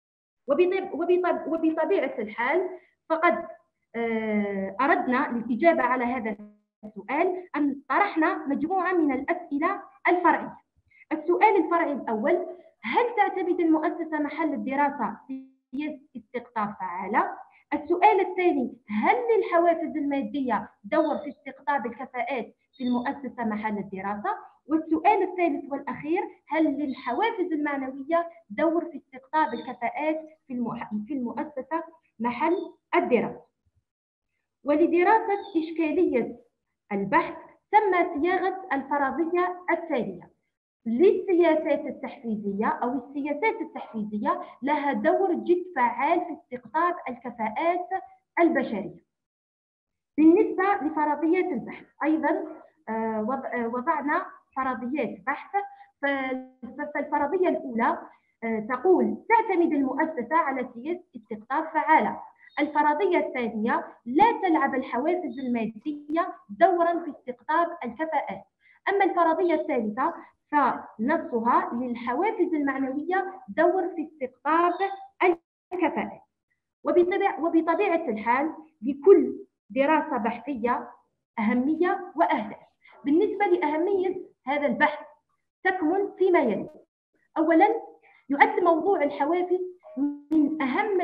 وبطبيعة الحال فقد أردنا الإجابة على هذا السؤال أن طرحنا مجموعة من الأسئلة الفرعية. السؤال الفرعي الأول: هل تعتمد المؤسسة محل الدراسة سياسة استقطاب فعالة؟ السؤال الثاني: هل للحوافز المادية دور في استقطاب الكفاءات في المؤسسة محل الدراسة؟ والسؤال الثالث والأخير: هل للحوافز المعنوية دور في استقطاب الكفاءات في المؤسسة محل الدراسة؟ ولدراسة إشكالية البحث تم صياغة الفرضية التالية: للسياسات التحفيزية أو السياسات التحفيزية لها دور جد فعال في استقطاب الكفاءات البشرية. بالنسبة لفرضيات البحث أيضا وضعنا فرضيات بحث. فالفرضية الأولى تقول: تعتمد المؤسسة على سياسة استقطاب فعالة. الفرضية الثانية: لا تلعب الحوافز المادية دورا في استقطاب الكفاءات. أما الفرضية الثالثة فنصها: للحوافز المعنوية دور في استقطاب الكفاءات. وبطبيعة الحال لكل دراسة بحثية أهمية وأهداف. بالنسبة لأهمية هذا البحث تكمن فيما يلي: أولا، يعد موضوع الحوافز من أهم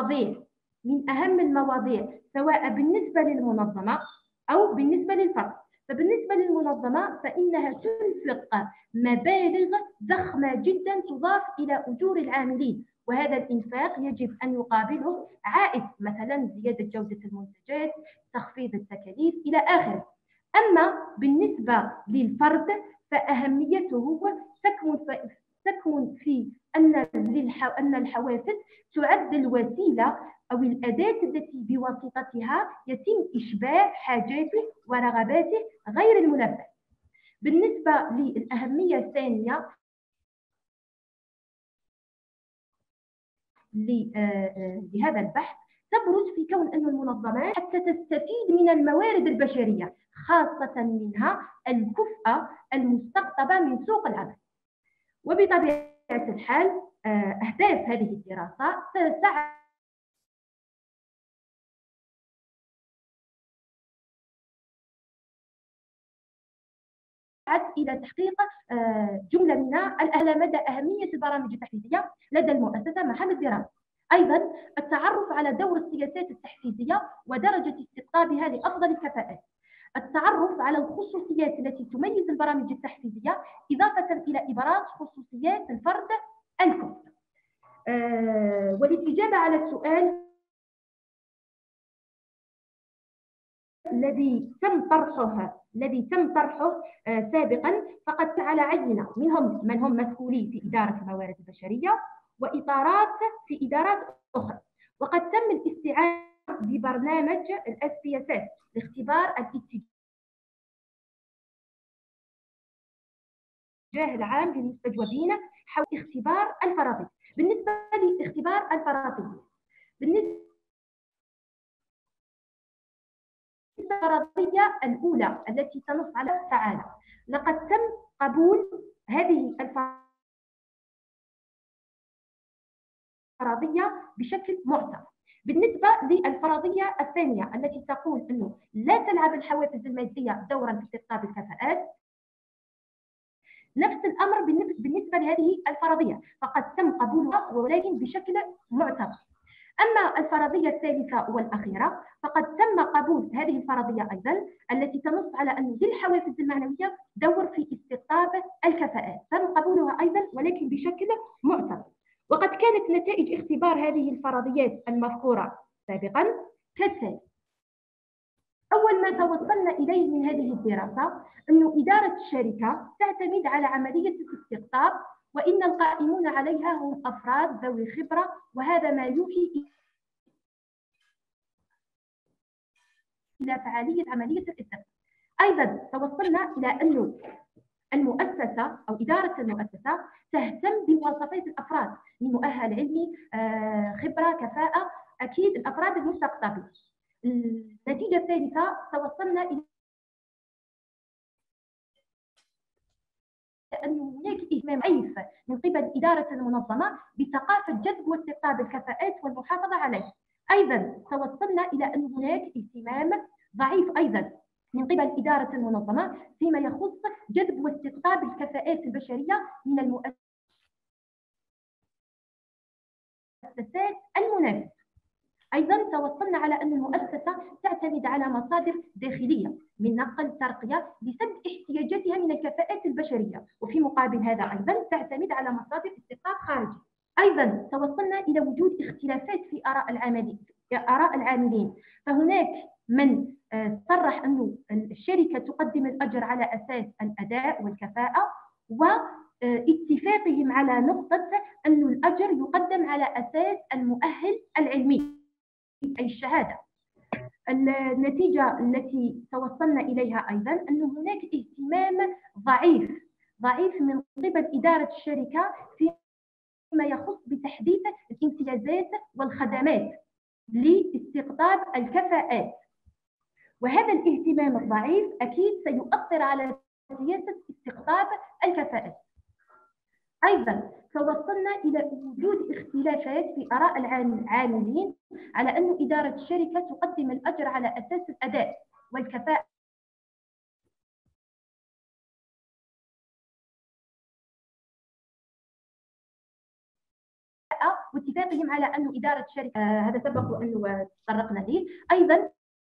المواضيع سواء بالنسبة للمنظمة أو بالنسبة للفرد. فبالنسبة للمنظمة فإنها تنفق مبالغ ضخمة جدا تضاف إلى أجور العاملين، وهذا الإنفاق يجب أن يقابله عائد، مثلا زيادة جودة المنتجات، تخفيض التكاليف إلى آخره. أما بالنسبة للفرد فأهميته تكمن في أن الحوافز تعد الوسيلة أو الأداة التي بواسطتها يتم إشباع حاجاته ورغباته غير الملبى. بالنسبة للأهمية الثانية لهذا البحث تبرز في كون أن المنظمات حتى تستفيد من الموارد البشرية، خاصة منها الكفء المستقطبة من سوق العمل. وبطبيعة الحال أهداف هذه الدراسة تسعى إلى تحقيق جملة من على مدى أهمية البرامج التحفيزية لدى المؤسسة محل الدراسة. أيضا التعرف على دور السياسات التحفيزية ودرجة استقطابها لأفضل الكفاءات، التعرف على الخصوصيات التي تميز البرامج التحفيزية إضافة إلى إبراز خصوصيات الفرد الكفء. وللإجابة على السؤال الذي تم طرحه سابقا، فقد على عينة منهم من هم مسؤولين في إدارة الموارد البشرية وإطارات في إدارات أخرى، وقد تم الاستعانة ببرنامج الSPSS لاختبار الاتجاه العام للمستجوبين حول اختبار الفرضية. بالنسبة لاختبار الفرضية، الفرضية الأولى التي تنص على تعالى، لقد تم قبول هذه الفرضية بشكل معتبر. بالنسبة للفرضية الثانية التي تقول أنه لا تلعب الحوافز المادية دورا في استقطاب الكفاءات، نفس الأمر بالنسبة لهذه الفرضية، فقد تم قبولها ولكن بشكل معتبر. أما الفرضية الثالثة والأخيرة فقد تم قبول هذه الفرضية أيضا التي تنص على أن للحوافز المعنوية دور في استقطاب الكفاءات، تم قبولها أيضا ولكن بشكل معتبر. وقد كانت نتائج اختبار هذه الفرضيات المذكورة سابقا كالتالي: أول ما توصلنا إليه من هذه الدراسة أن إدارة الشركة تعتمد على عملية الاستقطاب، وإن القائمون عليها هم أفراد ذوي خبرة، وهذا ما يوحي إلى فعالية عملية الاستقطاب. أيضا توصلنا إلى أن المؤسسة أو إدارة المؤسسة تهتم بمواصفات الأفراد من مؤهل علمي، خبرة، كفاءة، أكيد الأفراد المستقطبين. النتيجة الثالثة توصلنا إلى أن هناك اهتمام ضعيف من قبل إدارة المنظمة بثقافة جذب واستقطاب الكفاءات والمحافظة عليها. أيضا توصلنا إلى أن هناك اهتمام ضعيف أيضا من قبل إدارة المنظمة فيما يخص جذب واستقطاب الكفاءات البشرية من المؤسسات المنافسة. أيضا توصلنا على أن المؤسسة تعتمد على مصادر داخلية من نقل ترقية لسد احتياجاتها من الكفاءات البشرية، وفي مقابل هذا أيضا تعتمد على مصادر استقطاب خارجية. أيضا توصلنا إلى وجود اختلافات في آراء العاملين، فهناك من صرح أن الشركة تقدم الأجر على أساس الأداء والكفاءة، واتفاقهم على نقطة أن الأجر يقدم على أساس المؤهل العلمي أي الشهادة. النتيجة التي توصلنا إليها أيضا أن هناك اهتمام ضعيف من قبل إدارة الشركة فيما يخص بتحديث الامتيازات والخدمات لاستقطاب الكفاءات، وهذا الاهتمام الضعيف أكيد سيؤثر على سياسة استقطاب الكفاءات. أيضا توصلنا إلى وجود اختلافات في آراء العاملين على أن إدارة الشركة تقدم الأجر على أساس الأداء والكفاءة واتفاقهم على أن إدارة الشركة، هذا سبق وأنه تطرقنا له. أيضا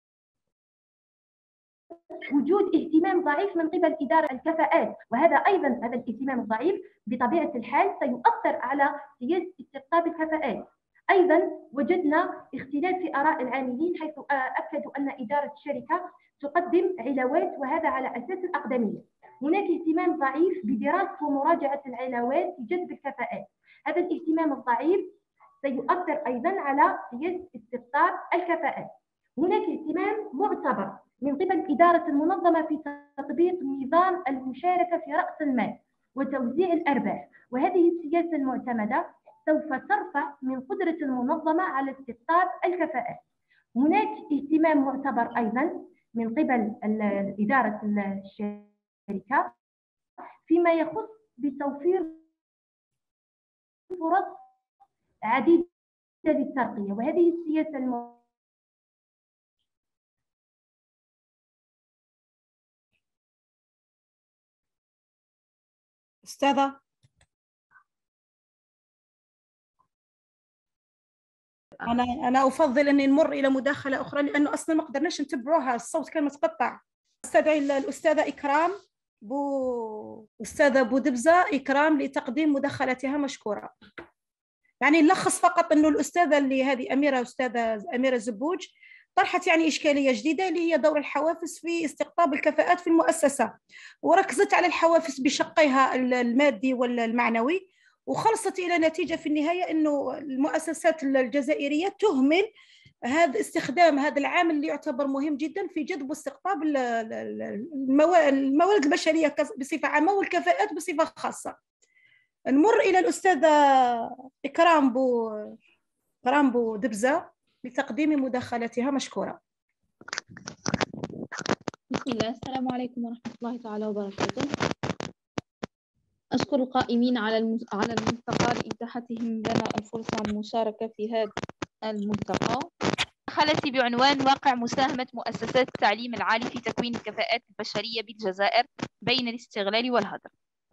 وجود اهتمام ضعيف من قبل إدارة الكفاءات، وهذا أيضا هذا الاهتمام الضعيف بطبيعة الحال سيؤثر على سياسة استقطاب الكفاءات. أيضا وجدنا اختلاف في آراء العاملين حيث أكدوا أن إدارة الشركة تقدم علاوات وهذا على أساس الأقدمية. هناك اهتمام ضعيف بدراسة ومراجعة العلاوات لجذب الكفاءات، هذا الاهتمام الضعيف سيؤثر أيضا على سياسة استقطاب الكفاءات. هناك اهتمام معتبر من قبل إدارة المنظمة في تطبيق نظام المشاركة في رأس المال وتوزيع الأرباح، وهذه السياسة المعتمدة سوف ترفع من قدرة المنظمة على استقطاب الكفاءات. هناك اهتمام معتبر أيضا من قبل إدارة الشركة فيما يخص بتوفير فرص عديدة للترقية، وهذه السياسة أستاذة أنا أفضل أن نمر إلى مداخلة أخرى لأنه أصلا ما قدرناش نتبعوها، الصوت كان متقطع. أستدعي الأستاذة إكرام أستاذة بودبزة إكرام لتقديم مداخلتها مشكورة. يعني نلخص فقط أنه الأستاذة اللي هذه أستاذة أميرة زبوج طرحت يعني إشكالية جديدة اللي هي دور الحوافز في استقطاب الكفاءات في المؤسسة، وركزت على الحوافز بشقيها المادي والمعنوي، وخلصت إلى نتيجة في النهاية أنه المؤسسات الجزائرية تهمل استخدام هذا العامل اللي يعتبر مهم جدا في جذب واستقطاب الموارد البشرية بصفة عامة والكفاءات بصفة خاصة. نمر إلى الأستاذة إكرام بودبزة لتقديم مداخلتها مشكورة. بسم الله. السلام عليكم ورحمة الله تعالى وبركاته. أشكر القائمين على الملتقى لإتاحتهم لنا الفرصة المشاركة في هذا الملتقى. مداخلتي بعنوان واقع مساهمة مؤسسات التعليم العالي في تكوين الكفاءات البشرية بالجزائر بين الاستغلال والهدر.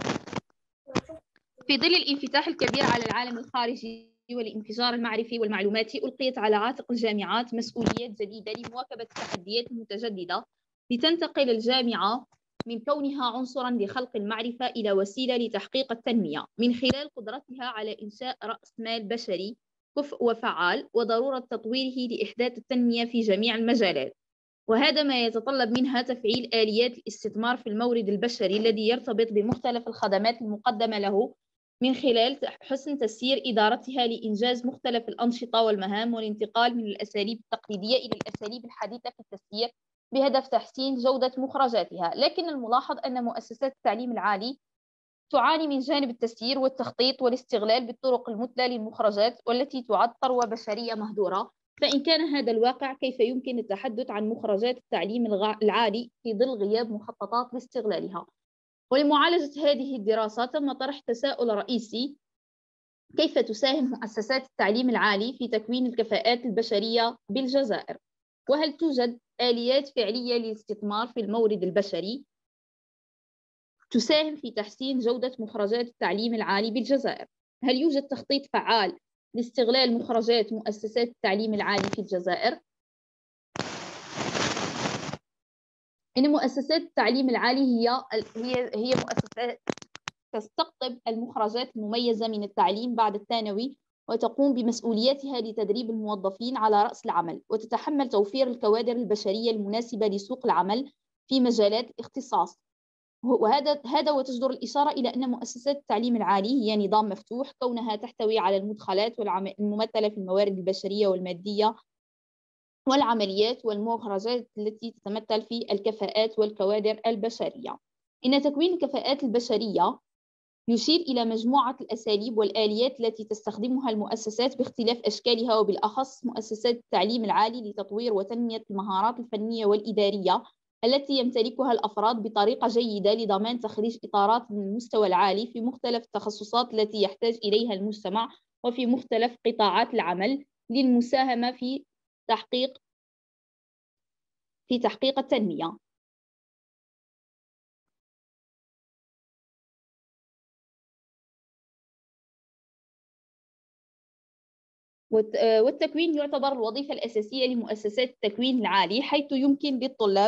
في ظل الانفتاح الكبير على العالم الخارجي والانفجار المعرفي والمعلوماتي، ألقيت على عاتق الجامعات مسؤوليات جديدة لمواكبة التحديات المتجددة، لتنتقل الجامعة من كونها عنصراً لخلق المعرفة إلى وسيلة لتحقيق التنمية من خلال قدرتها على إنشاء رأس مال بشري كفء وفعال، وضرورة تطويره لإحداث التنمية في جميع المجالات. وهذا ما يتطلب منها تفعيل آليات الاستثمار في المورد البشري الذي يرتبط بمختلف الخدمات المقدمة له من خلال حسن تسيير إدارتها لإنجاز مختلف الأنشطة والمهام، والانتقال من الأساليب التقليدية إلى الأساليب الحديثة في التسيير بهدف تحسين جودة مخرجاتها. لكن الملاحظ أن مؤسسات التعليم العالي تعاني من جانب التسيير والتخطيط والاستغلال بالطرق المثلى للمخرجات والتي تعد ثروة بشرية مهدورة. فإن كان هذا الواقع، كيف يمكن التحدث عن مخرجات التعليم العالي في ظل غياب مخططات لاستغلالها؟ ولمعالجة هذه الدراسة تم طرح تساؤل رئيسي: كيف تساهم مؤسسات التعليم العالي في تكوين الكفاءات البشرية بالجزائر؟ وهل توجد آليات فعلية للاستثمار في المورد البشري تساهم في تحسين جودة مخرجات التعليم العالي بالجزائر؟ هل يوجد تخطيط فعال لاستغلال مخرجات مؤسسات التعليم العالي في الجزائر؟ إن مؤسسات التعليم العالي هي مؤسسات تستقطب المخرجات المميزة من التعليم بعد الثانوي، وتقوم بمسؤولياتها لتدريب الموظفين على رأس العمل، وتتحمل توفير الكوادر البشرية المناسبة لسوق العمل في مجالات الاختصاص. وتجدر الإشارة إلى أن مؤسسات التعليم العالي هي نظام مفتوح، كونها تحتوي على المدخلات الممثلة في الموارد البشرية والمادية والعمليات والمخرجات التي تتمثل في الكفاءات والكوادر البشرية. إن تكوين الكفاءات البشرية يشير إلى مجموعة الأساليب والآليات التي تستخدمها المؤسسات باختلاف أشكالها، وبالأخص مؤسسات التعليم العالي، لتطوير وتنمية المهارات الفنية والإدارية التي يمتلكها الأفراد بطريقة جيدة لضمان تخريج إطارات من المستوى العالي في مختلف التخصصات التي يحتاج إليها المجتمع وفي مختلف قطاعات العمل، للمساهمة في تحقيق التنمية. والتكوين يعتبر الوظيفة الأساسية لمؤسسات التكوين العالي، حيث يمكن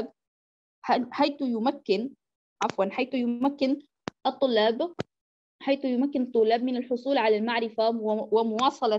الطلاب من الحصول على المعرفة ومواصلة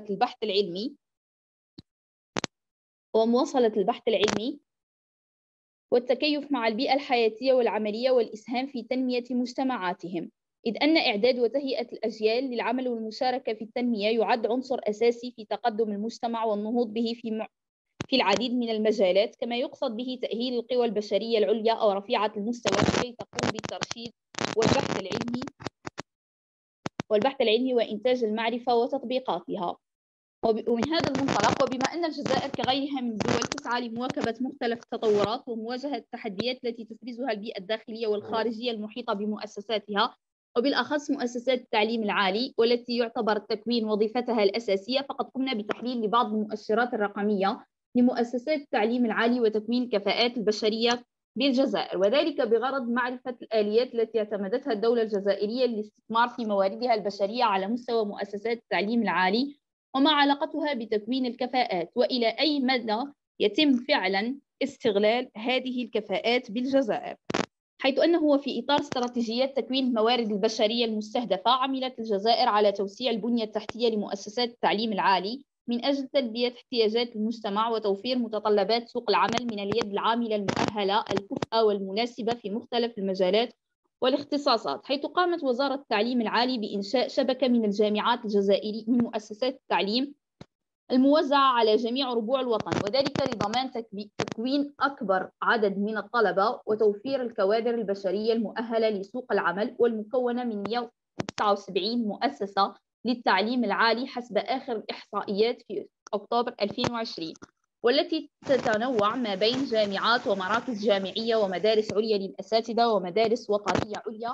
البحث العلمي والتكيف مع البيئة الحياتية والعملية والإسهام في تنمية مجتمعاتهم. إذ أن إعداد وتهيئة الأجيال للعمل والمشاركة في التنمية يعد عنصر أساسي في تقدم المجتمع والنهوض به في العديد من المجالات، كما يقصد به تأهيل القوى البشرية العليا أو رفيعة المستوى كي تقوم بالترشيد والبحث العلمي والبحث العلمي وإنتاج المعرفة وتطبيقاتها. ومن هذا المنطلق، وبما أن الجزائر كغيرها من الدول تسعى لمواكبة مختلف التطورات ومواجهة التحديات التي تفرزها البيئة الداخلية والخارجية المحيطة بمؤسساتها، وبالأخص مؤسسات التعليم العالي، والتي يعتبر التكوين وظيفتها الأساسية، فقد قمنا بتحليل لبعض المؤشرات الرقمية لمؤسسات التعليم العالي وتكوين الكفاءات البشرية بالجزائر، وذلك بغرض معرفة الآليات التي اعتمدتها الدولة الجزائرية للاستثمار في مواردها البشرية على مستوى مؤسسات التعليم العالي، وما علاقتها بتكوين الكفاءات، وإلى أي مدى يتم فعلا استغلال هذه الكفاءات بالجزائر. حيث أنه وفي إطار استراتيجيات تكوين الموارد البشرية المستهدفة، عملت الجزائر على توسيع البنية التحتية لمؤسسات التعليم العالي من أجل تلبية احتياجات المجتمع وتوفير متطلبات سوق العمل من اليد العاملة المؤهلة الكفء والمناسبة في مختلف المجالات والاختصاصات. حيث قامت وزارة التعليم العالي بإنشاء شبكة من الجامعات الجزائرية من مؤسسات التعليم الموزعة على جميع ربوع الوطن، وذلك لضمان تكوين أكبر عدد من الطلبة وتوفير الكوادر البشرية المؤهلة لسوق العمل، والمكونة من 179 مؤسسة للتعليم العالي حسب آخر الإحصائيات في أكتوبر 2020، والتي تتنوع ما بين جامعات ومراكز جامعية ومدارس عليا للأساتذة ومدارس وطنية عليا،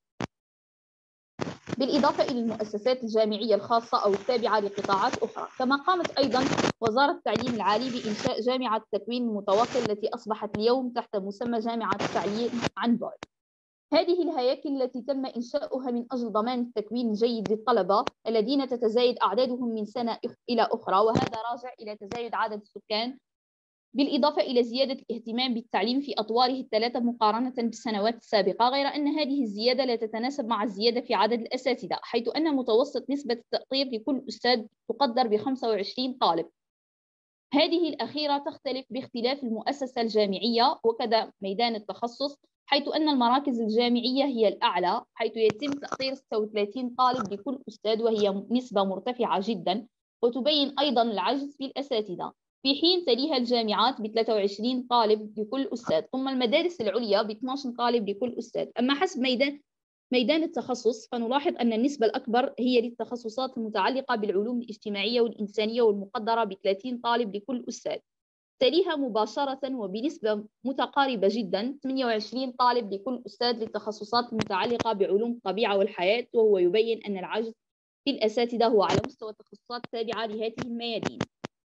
بالإضافة إلى المؤسسات الجامعية الخاصة أو التابعة لقطاعات أخرى. كما قامت أيضا وزارة التعليم العالي بإنشاء جامعة التكوين المتواصل التي أصبحت اليوم تحت مسمى جامعة التعليم عن بعد. هذه الهياكل التي تم إنشاؤها من أجل ضمان التكوين الجيد للطلبة الذين تتزايد أعدادهم من سنة إلى أخرى، وهذا راجع إلى تزايد عدد السكان، بالإضافة إلى زيادة الاهتمام بالتعليم في أطواره الثلاثة مقارنة بالسنوات السابقة، غير أن هذه الزيادة لا تتناسب مع الزيادة في عدد الأساتذة، حيث أن متوسط نسبة التقطير لكل أستاذ تقدر ب 25 طالب. هذه الأخيرة تختلف باختلاف المؤسسة الجامعية وكذا ميدان التخصص، حيث أن المراكز الجامعية هي الأعلى، حيث يتم تقطير 36 طالب لكل أستاذ، وهي نسبة مرتفعة جدا، وتبين أيضا العجز في الأساتذة، في حين تليها الجامعات ب 23 طالب لكل أستاذ، ثم المدارس العليا ب 12 طالب لكل أستاذ. أما حسب ميدان التخصص، فنلاحظ أن النسبة الأكبر هي للتخصصات المتعلقة بالعلوم الاجتماعية والإنسانية والمقدرة ب 30 طالب لكل أستاذ، تليها مباشرة وبنسبة متقاربة جدا 28 طالب لكل أستاذ للتخصصات المتعلقة بعلوم الطبيعة والحياة، وهو يبين أن العجز في الأساتذة هو على مستوى التخصصات التابعة لهذه الميادين.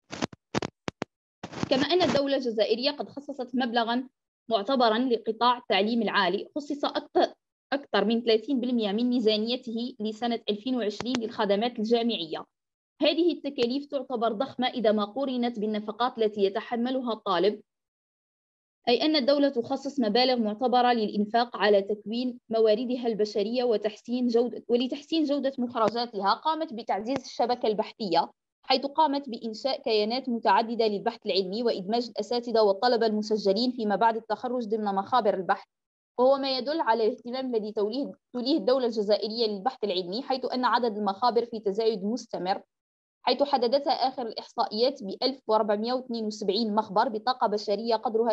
كما أن الدولة الجزائرية قد خصصت مبلغا معتبرا لقطاع التعليم العالي، خصص أكثر من 30% من ميزانيته لسنة 2020 للخدمات الجامعية. هذه التكاليف تعتبر ضخمة إذا ما قورنت بالنفقات التي يتحملها الطالب، أي أن الدولة تخصص مبالغ معتبرة للإنفاق على تكوين مواردها البشرية ولتحسين جودة مخرجاتها. قامت بتعزيز الشبكة البحثية، حيث قامت بإنشاء كيانات متعددة للبحث العلمي وإدماج الأساتذة والطلبة المسجلين فيما بعد التخرج ضمن مخابر البحث، وهو ما يدل على الاهتمام الذي توليه الدولة الجزائرية للبحث العلمي، حيث أن عدد المخابر في تزايد مستمر، حيث حددتها آخر الإحصائيات ب 1472 مخبر بطاقة بشرية قدرها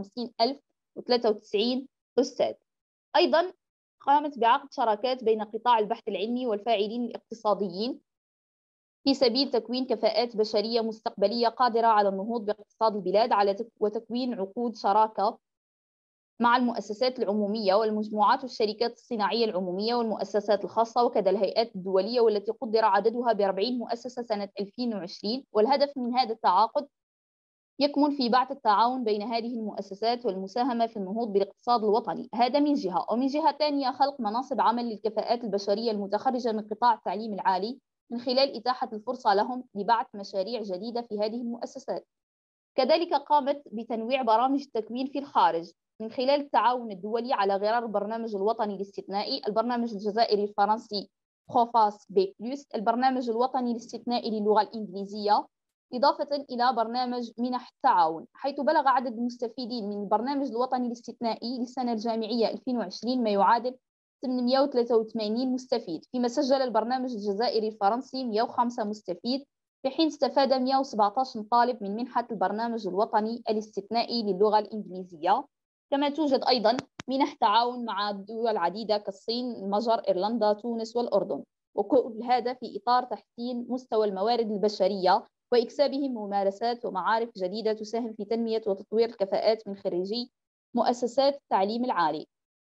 58,093 أستاذ. أيضا قامت بعقد شراكات بين قطاع البحث العلمي والفاعلين الاقتصاديين في سبيل تكوين كفاءات بشرية مستقبلية قادرة على النهوض باقتصاد البلاد، وتكوين عقود شراكة مع المؤسسات العمومية والمجموعات والشركات الصناعية العمومية والمؤسسات الخاصة وكذا الهيئات الدولية، والتي قدر عددها ب40 مؤسسة سنة 2020. والهدف من هذا التعاقد يكمن في بعث التعاون بين هذه المؤسسات والمساهمة في النهوض بالاقتصاد الوطني، هذا من جهة. ومن جهة ثانية خلق مناصب عمل للكفاءات البشرية المتخرجة من قطاع التعليم العالي من خلال إتاحة الفرصة لهم لبعث مشاريع جديدة في هذه المؤسسات. كذلك قامت بتنويع برامج التكوين في الخارج من خلال التعاون الدولي على غرار البرنامج الوطني الاستثنائي، البرنامج الجزائري الفرنسي بروفاس بي بلس، البرنامج الوطني الاستثنائي للغة الإنجليزية، إضافة إلى برنامج منح التعاون، حيث بلغ عدد المستفيدين من البرنامج الوطني الاستثنائي للسنة الجامعية 2020 ما يعادل 883 مستفيد، فيما سجل البرنامج الجزائري الفرنسي 105 مستفيد، في حين استفاد 117 طالب من منحة البرنامج الوطني الاستثنائي للغة الإنجليزية. كما توجد أيضا منح تعاون مع دول عديدة كالصين، المجر، إيرلندا، تونس والأردن. وكل هذا في إطار تحسين مستوى الموارد البشرية وإكسابهم ممارسات ومعارف جديدة تساهم في تنمية وتطوير الكفاءات من خريجي مؤسسات التعليم العالي.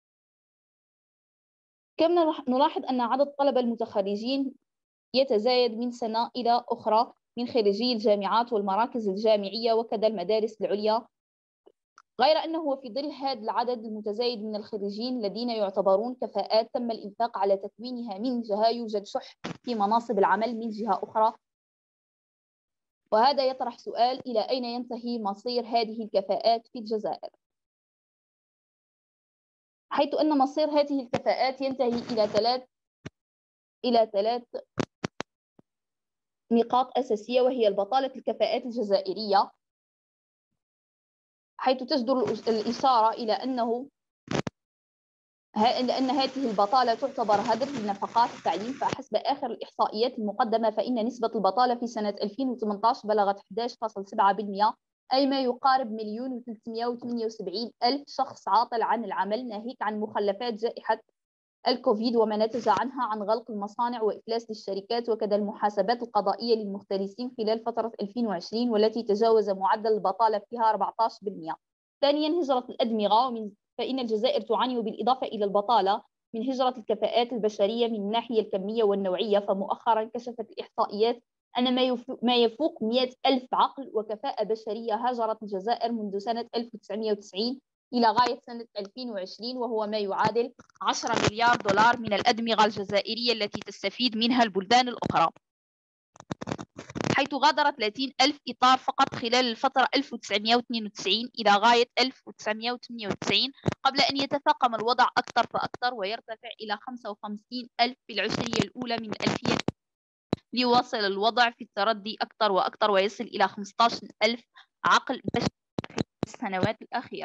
كما نلاحظ أن عدد الطلبة المتخرجين يتزايد من سنة إلى أخرى من خريجي الجامعات والمراكز الجامعية وكذا المدارس العليا، غير أنه في ظل هذا العدد المتزايد من الخريجين الذين يعتبرون كفاءات تم الإنفاق على تكوينها من جهة يوجد شح في مناصب العمل من جهة أخرى، وهذا يطرح سؤال: إلى أين ينتهي مصير هذه الكفاءات في الجزائر؟ حيث أن مصير هذه الكفاءات ينتهي إلى ثلاث نقاط أساسية، وهي البطالة الكفاءات الجزائرية، حيث تجدر الإشارة إلى أن هذه البطالة تعتبر هدر لنفقات التعليم. فحسب آخر الإحصائيات المقدمة فإن نسبة البطالة في سنة 2018 بلغت 11.7%، أي ما يقارب 1,378,000 شخص عاطل عن العمل، ناهيك عن مخلفات جائحة الكوفيد وما نتج عنها عن غلق المصانع وإفلاس للشركات، وكذا المحاسبات القضائية للمختلسين خلال فترة 2020 والتي تجاوز معدل البطالة فيها 14%. ثانياً، هجرة الأدمغة، فإن الجزائر تعاني بالإضافة إلى البطالة من هجرة الكفاءات البشرية من الناحية الكمية والنوعية. فمؤخراً كشفت الإحصائيات أن ما يفوق 100,000 عقل وكفاءة بشرية هاجرت الجزائر منذ سنة 1990 إلى غاية سنة 2020، وهو ما يعادل 10 مليار دولار من الأدمغة الجزائرية التي تستفيد منها البلدان الأخرى، حيث غادر 30,000 إطار فقط خلال الفترة 1992 إلى غاية 1998، قبل أن يتفاقم الوضع أكثر فأكثر ويرتفع إلى 55,000 في العشرية الأولى من الألفية، ليواصل الوضع في التردي أكثر وأكثر ويصل إلى 15,000 عقل بشري في السنوات الأخيرة.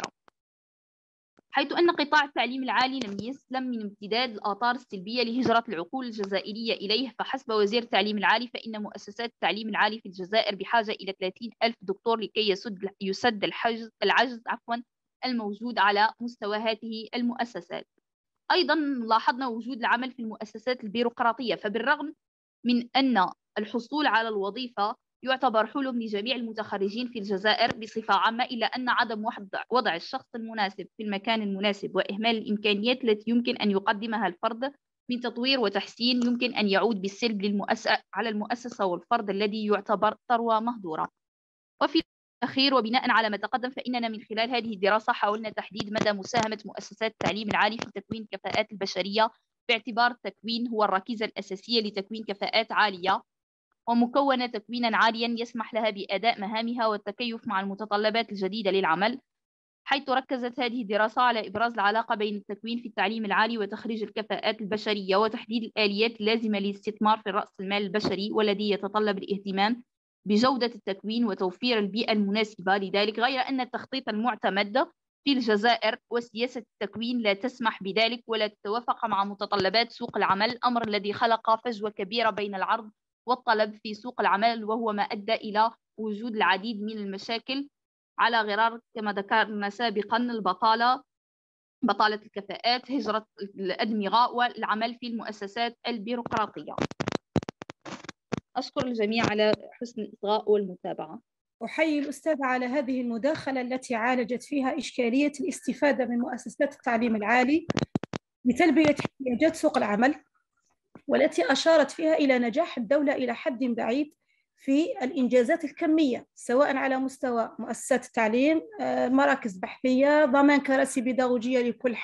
حيث أن قطاع التعليم العالي لم يسلم من امتداد الآثار السلبية لهجرة العقول الجزائرية إليه. فحسب وزير التعليم العالي فإن مؤسسات التعليم العالي في الجزائر بحاجة إلى 30,000 دكتور لكي يسد العجز الموجود على مستوى هذه المؤسسات. أيضا لاحظنا وجود العمل في المؤسسات البيروقراطية، فبالرغم من أن الحصول على الوظيفة يعتبر حلم لجميع المتخرجين في الجزائر بصفة عامة، إلا أن عدم وضع الشخص المناسب في المكان المناسب وإهمال الإمكانيات التي يمكن أن يقدمها الفرد من تطوير وتحسين يمكن أن يعود بالسلب على المؤسسة والفرد الذي يعتبر ثروة مهدورة. وفي الأخير وبناء على ما تقدم فإننا من خلال هذه الدراسة حاولنا تحديد مدى مساهمة مؤسسات التعليم العالي في تكوين الكفاءات البشرية، باعتبار التكوين هو الركيزة الأساسية لتكوين كفاءات عالية ومكونة تكوينا عاليا يسمح لها بأداء مهامها والتكيف مع المتطلبات الجديدة للعمل. حيث ركزت هذه الدراسة على إبراز العلاقة بين التكوين في التعليم العالي وتخريج الكفاءات البشرية وتحديد الآليات اللازمة للاستثمار في رأس المال البشري، والذي يتطلب الاهتمام بجودة التكوين وتوفير البيئة المناسبة لذلك، غير أن التخطيط المعتمد في الجزائر وسياسة التكوين لا تسمح بذلك ولا تتوافق مع متطلبات سوق العمل، الأمر الذي خلق فجوة كبيرة بين العرض والطلب في سوق العمل، وهو ما أدى إلى وجود العديد من المشاكل على غرار كما ذكرنا سابقا: بطالة الكفاءات، هجرة الأدمغة، والعمل في المؤسسات البيروقراطية. أشكر الجميع على حسن الإصغاء والمتابعة. أحيي الأستاذة على هذه المداخلة التي عالجت فيها إشكالية الاستفادة من مؤسسات التعليم العالي لتلبية احتياجات سوق العمل، والتي أشارت فيها إلى نجاح الدولة إلى حد بعيد في الإنجازات الكمية، سواء على مستوى مؤسسات التعليم، مراكز بحثية، ضمان كراسي بيداغوجية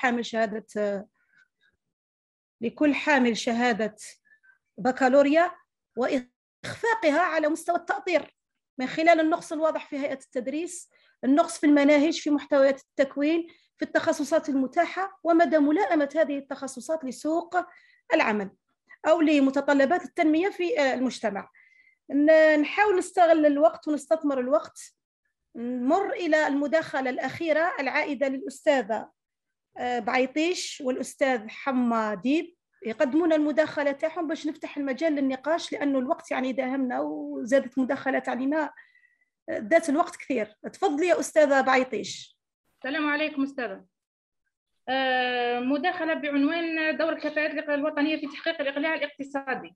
لكل حامل شهادة بكالوريا، وإخفاقها على مستوى التأطير من خلال النقص الواضح في هيئة التدريس، النقص في المناهج، في محتويات التكوين، في التخصصات المتاحة، ومدى ملائمة هذه التخصصات لسوق العمل أو لمتطلبات التنمية في المجتمع. نحاول نستغل الوقت ونستثمر الوقت. نمر إلى المداخلة الأخيرة العائدة للأستاذة بعيطيش والأستاذ حما ديب، يقدمون المداخلة تاعهم باش نفتح المجال للنقاش، لأنه الوقت يعني داهمنا وزادت مداخلات علينا ذات الوقت كثير. تفضلي يا أستاذة بعيطيش. السلام عليكم أستاذة. مداخلة بعنوان دور الكفاءات الوطنية في تحقيق الإقلاع الاقتصادي.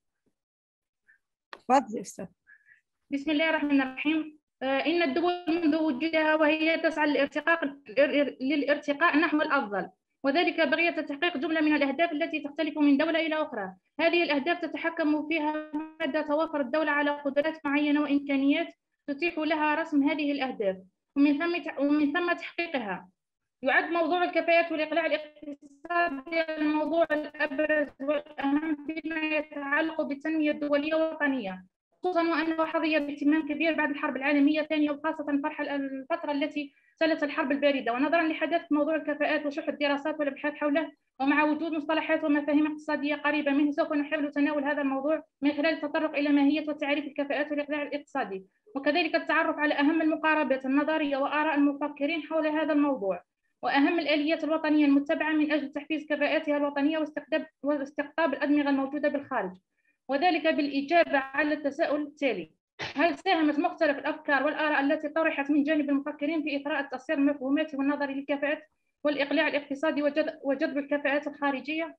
تفضلي أستاذ. بسم الله الرحمن الرحيم. إن الدول منذ وجودها وهي تسعى للارتقاء نحو الأفضل، وذلك بغية تحقيق جملة من الأهداف التي تختلف من دولة إلى أخرى. هذه الأهداف تتحكم فيها مدى توافر الدولة على قدرات معينة وإمكانيات تتيح لها رسم هذه الأهداف ومن ثم تحقيقها. يعد موضوع الكفاءات والإقلاع الاقتصادي الموضوع الأبرز والأهم فيما يتعلق بالتنمية الدولية والوطنية، خصوصا وأنه حظي باهتمام كبير بعد الحرب العالمية الثانية، وخاصة الفترة التي سلت الحرب الباردة. ونظرا لحداثة موضوع الكفاءات وشح الدراسات والابحاث حوله، ومع وجود مصطلحات ومفاهيم اقتصادية قريبة منه، سوف نحاول تناول هذا الموضوع من خلال التطرق إلى ماهية وتعريف الكفاءات والإقلاع الاقتصادي، وكذلك التعرف على أهم المقاربات النظرية وآراء المفكرين حول هذا الموضوع، وأهم الآليات الوطنية المتبعة من أجل تحفيز كفاءاتها الوطنية واستقطاب الأدمغة الموجودة بالخارج، وذلك بالإجابة على التساؤل التالي: هل ساهمت مختلف الأفكار والآراء التي طرحت من جانب المفكرين في إثراء التفسير المفهوماتي والنظري للكفاءات والإقلاع الاقتصادي وجذب الكفاءات الخارجية؟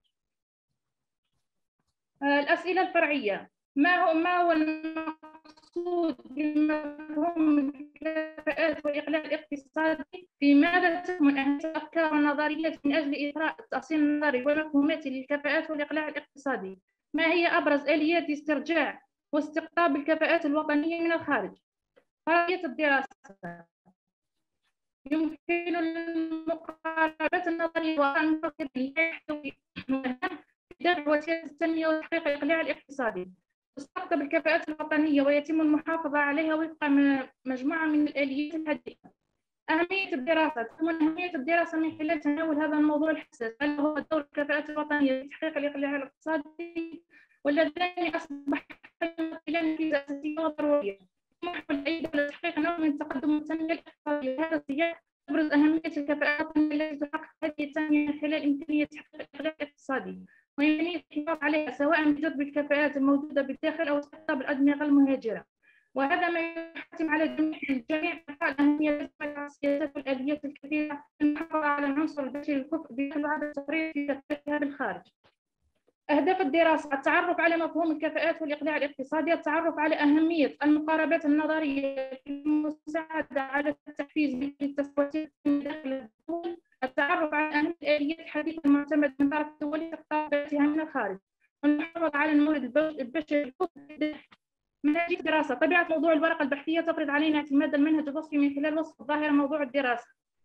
الأسئلة الفرعية: ما هو المقصود بمفهوم الكفاءات والإقلاع الاقتصادي؟ في ماذا تكمن أهمية الأفكار والنظريات من أجل إثراء التأصيل النظري والمفهوماتي للكفاءات والإقلاع الاقتصادي؟ ما هي أبرز آليات استرجاع واستقطاب الكفاءات الوطنية من الخارج؟ فرعية الدراسة: يمكن المقاربات النظرية والمفكرين يحتوي بدعم وسيلة التنمية وتحقيق الإقلاع الاقتصادي. تستقطب الكفاءات الوطنية ويتم المحافظة عليها وفق مجموعة من الآليات الهادئة. أهمية الدراسة: تكمن أهمية الدراسة من خلال تناول هذا الموضوع الحساس، هل هو دور الكفاءات الوطنية في تحقيق الإقلاع الاقتصادي، واللذان أصبح يمثلان في أساسية وضرورية محور أي دولة تحقيق نوع من تقدم التنمية الاقتصادية. في هذا السياق تبرز أهمية الكفاءات الوطنية التي تحقق هذه التنمية من خلال إمكانية تحقيق الإقلاع الاقتصادي وإمكانية الحفاظ عليها، سواء بجذب الكفاءات الموجودة بالداخل أو استقطاب الأدمغة المهاجرة. وهذا ما يحتم على الجميع إعطاء الأهمية للسياسات والآليات الكثيرة للمحافظة على العنصر البشري الكفء بحل عدد التقرير في كفاءتها بالخارج. أهداف الدراسة: التعرف على مفهوم الكفاءات والإقلاع الاقتصادي، التعرف على أهمية المقاربات النظرية في المساعدة على التحفيز بالتسويات داخل الدول، التعرف على أهم الآليات الحديثة المعتمدة من طرف الدول لاستقطاباتها من الخارج، والمحافظة على المورد البشري الكفء. منهج الدراسة: طبيعة موضوع الورقة البحثية تفرض علينا اعتماد المنهج الوصفي من خلال وصف الظاهرة موضوع الدراسة.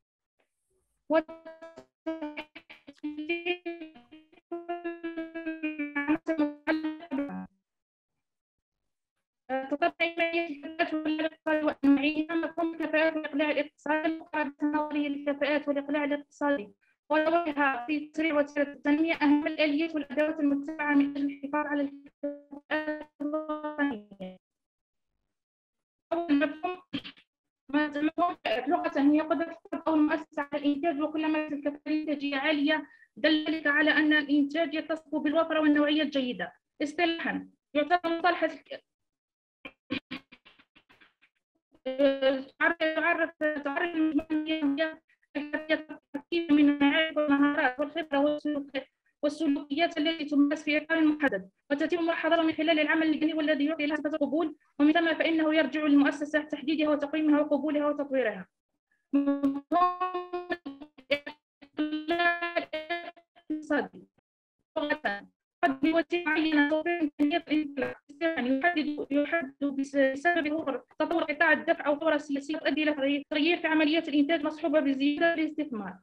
تطبق إيمانية الكفاءات والاقتصادي وأنواعها. مفهوم الكفاءات والإقلاع الاقتصادي: المقاربة النظرية للكفاءات والإقلاع الاقتصادي ودورها في تسريع وتيرة التنمية. أهم الآليات والأدوات المتبعة من أجل الحفاظ على الكفاءات الوطنية. أول مفهوم لغة هي قدرة الفرد أو المؤسسة على الإنتاج، وكلما الكفاءة الإنتاجية عالية دل ذلك على أن الإنتاج يتصف بالوفرة والنوعية الجيدة. اصطلاحا: يعتبر مصطلح تعرف المجموعية التركيب من المعارف والمهارات والخبرة والسلوكيات التي تمارس في إطار محدد، وتتم ملاحظتها من خلال العمل الجميل والذي يعطي لها صفة القبول، ومن ثم فإنه يرجع للمؤسسة تحديدها وتقييمها وقبولها وتطويرها. الاقتصادي: قد بوسيلة معينة توفير إمكانيات الانطلاق، يحدد بسبب تطور قطاع الدفع أو ثورة سياسية تؤدي إلى تغيير في عمليات الإنتاج مصحوبة بزيادة الاستثمار.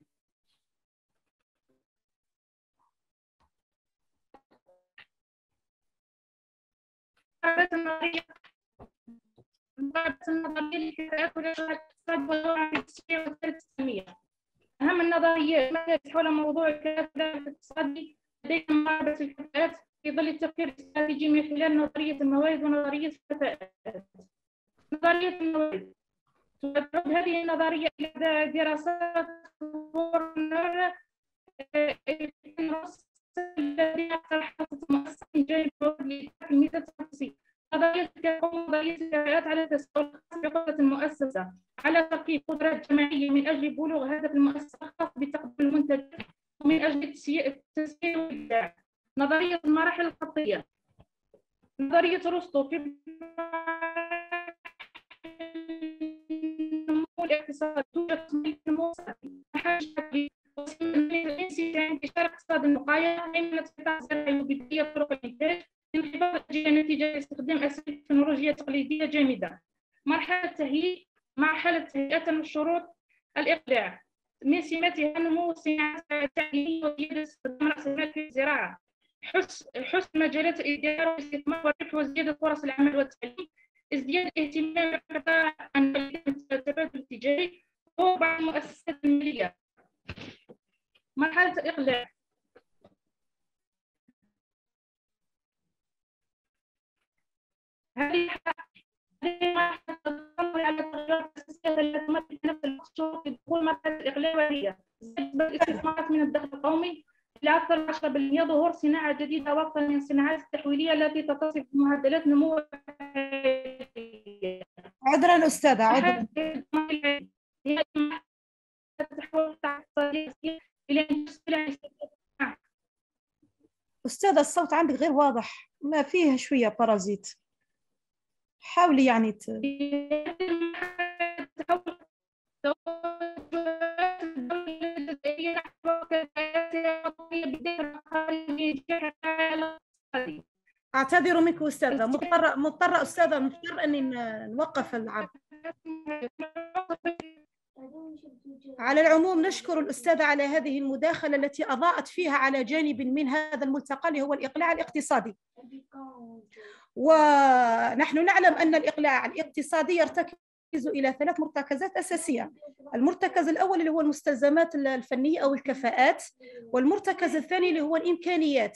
المقاربات النظرية للكفاءات والإقلاع الاقتصادي ودورها في التسويق وتسويق التنمية. أهم النظريات التي حول موضوع الكفاءات والإقلاع الاقتصادي: لدينا مقاربة الكفاءات في ظل التفكير الاستراتيجي من خلال نظرية الموارد ونظرية الكفاءات. نظرية الموارد: تعود هذه النظرية إلى دراسات وورنر الذي طرحت المؤسسة من جانب لتلميذ التخصصي. نظرية الكفاءات على التساؤل الخاص بقدرة المؤسسة على تركيب قدرات جماعية من أجل بلوغ هدف المؤسسة الخاص بتقديم التسيير والإبداع، نظرية المراحل الخطية، نظرية أرسطو في النمو الاقتصادي، النمو انتشار اقتصاد الوقاية، هيمنة القطاع الزراعي وبداية طرق الإنتاج، انخفاض الإنتاج نتيجة استخدام أساليب تكنولوجية تقليدية جامدة. مرحلة تهيئة شروط الإقلاع، من سماتها نمو الصناعات التعليمية وزيادة استخدام رأس المال في الزراعة، حسن مجالات الإدارة والاستثمار والربح وزيادة فرص العمل والتعليم، ازدياد اهتمام القطاع عن التبادل التجاري وبعض المؤسسات المالية. مرحلة الإقلاع، هذه مرحلة تتطلب على التغيرات الأساسية التي تمثل نفس الشروط لدخول مرحلة الإقلاع، وهي زيادة الاستثمارات من الدخل القومي إلى أكثر من 10%، ظهور صناعة جديدة وأكثر من الصناعات التحويلية التي تتصف بمعدلات نمو. عذرا أستاذة، عذرا. أستاذة الصوت عندك غير واضح، ما فيه شوية بارازيت، حاولي يعني أعتذر منك أستاذة، مضطرة أستاذة، مضطر أني نوقف العرض. على العموم نشكر الأستاذة على هذه المداخلة التي أضاءت فيها على جانب من هذا الملتقى اللي هو الإقلاع الاقتصادي. ونحن نعلم أن الإقلاع الاقتصادي يرتكز إلى 3 مرتكزات أساسية. المرتكز الأول اللي هو المستلزمات الفنية أو الكفاءات، والمرتكز الثاني اللي هو الإمكانيات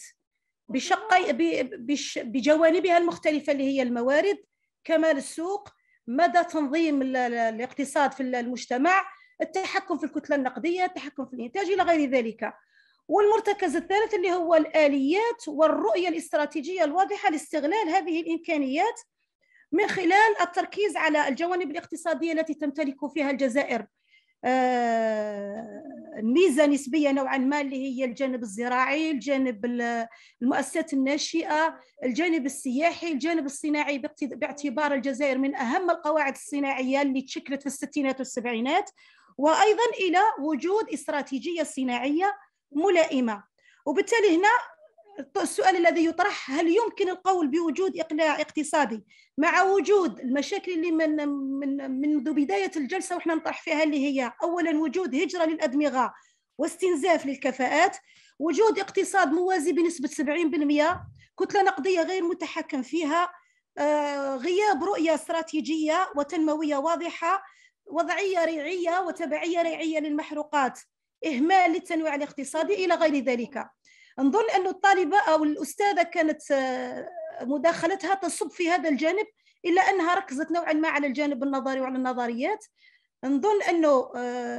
بجوانبها المختلفة اللي هي الموارد، كمال السوق، مدى تنظيم الاقتصاد في المجتمع، التحكم في الكتلة النقدية، التحكم في الإنتاج إلى غير ذلك. والمرتكز الثالث اللي هو الآليات والرؤية الاستراتيجية الواضحة لاستغلال هذه الإمكانيات من خلال التركيز على الجوانب الاقتصادية التي تمتلك فيها الجزائر ميزة نسبية نوعا ما، اللي هي الجانب الزراعي، الجانب المؤسسات الناشئة، الجانب السياحي، الجانب الصناعي، باعتبار الجزائر من أهم القواعد الصناعية اللي تشكلت في الستينات والسبعينات، وأيضا إلى وجود استراتيجية صناعية ملائمة. وبالتالي هنا السؤال الذي يطرح: هل يمكن القول بوجود إقلاع اقتصادي مع وجود المشاكل اللي منذ بداية الجلسة وإحنا نطرح فيها، اللي هي أولا وجود هجرة للأدمغة واستنزاف للكفاءات، وجود اقتصاد موازي بنسبة 70%، كتلة نقدية غير متحكم فيها، غياب رؤية استراتيجية وتنموية واضحة، وضعية ريعية وتبعية ريعية للمحروقات، إهمال للتنويع الاقتصادي إلى غير ذلك. نظن أن الطالبة أو الأستاذة كانت مداخلتها تصب في هذا الجانب، إلا أنها ركزت نوعا ما على الجانب النظري وعلى النظريات. نظن أنه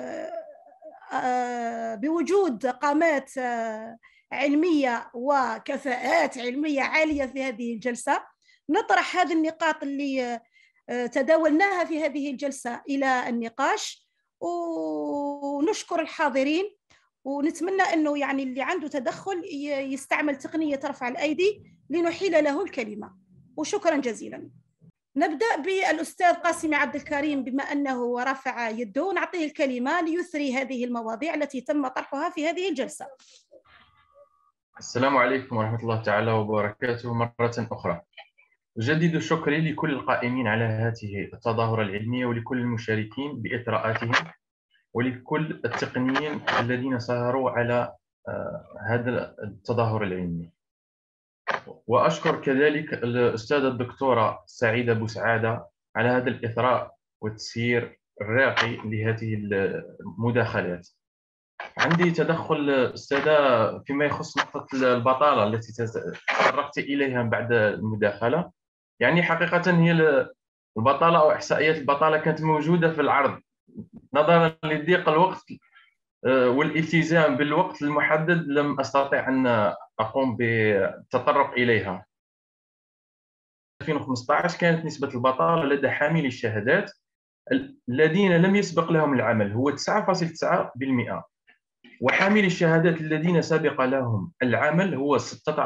بوجود قامات علمية وكفاءات علمية عالية في هذه الجلسة نطرح هذه النقاط اللي تداولناها في هذه الجلسة إلى النقاش، ونشكر الحاضرين، ونتمنى أنه يعني اللي عنده تدخل يستعمل تقنية رفع الأيدي لنحيل له الكلمة، وشكرا جزيلا. نبدأ بالأستاذ قاسم عبد الكريم، بما أنه رفع يده نعطيه الكلمة ليثري هذه المواضيع التي تم طرحها في هذه الجلسة. السلام عليكم ورحمة الله تعالى وبركاته مرة أخرى. أجدد شكري لكل القائمين على هذه التظاهرة العلمية، ولكل المشاركين بإطراءاتهم، ولكل التقنيين الذين سهروا على هذا التظاهر العلمي. وأشكر كذلك الأستاذة الدكتورة سعيدة بوسعادة على هذا الإثراء والتسيير الراقي لهذه المداخلات. عندي تدخل أستاذة فيما يخص نقطة البطالة التي تطرقت إليها بعد المداخلة. يعني حقيقة هي البطالة أو إحصائيات البطالة كانت موجودة في العرض، نظرا لضيق الوقت والالتزام بالوقت المحدد لم أستطع أن أقوم بالتطرق إليها. 2015 كانت نسبة البطالة لدى حاملي الشهادات الذين لم يسبق لهم العمل هو 9.9%، وحاملي الشهادات الذين سبق لهم العمل هو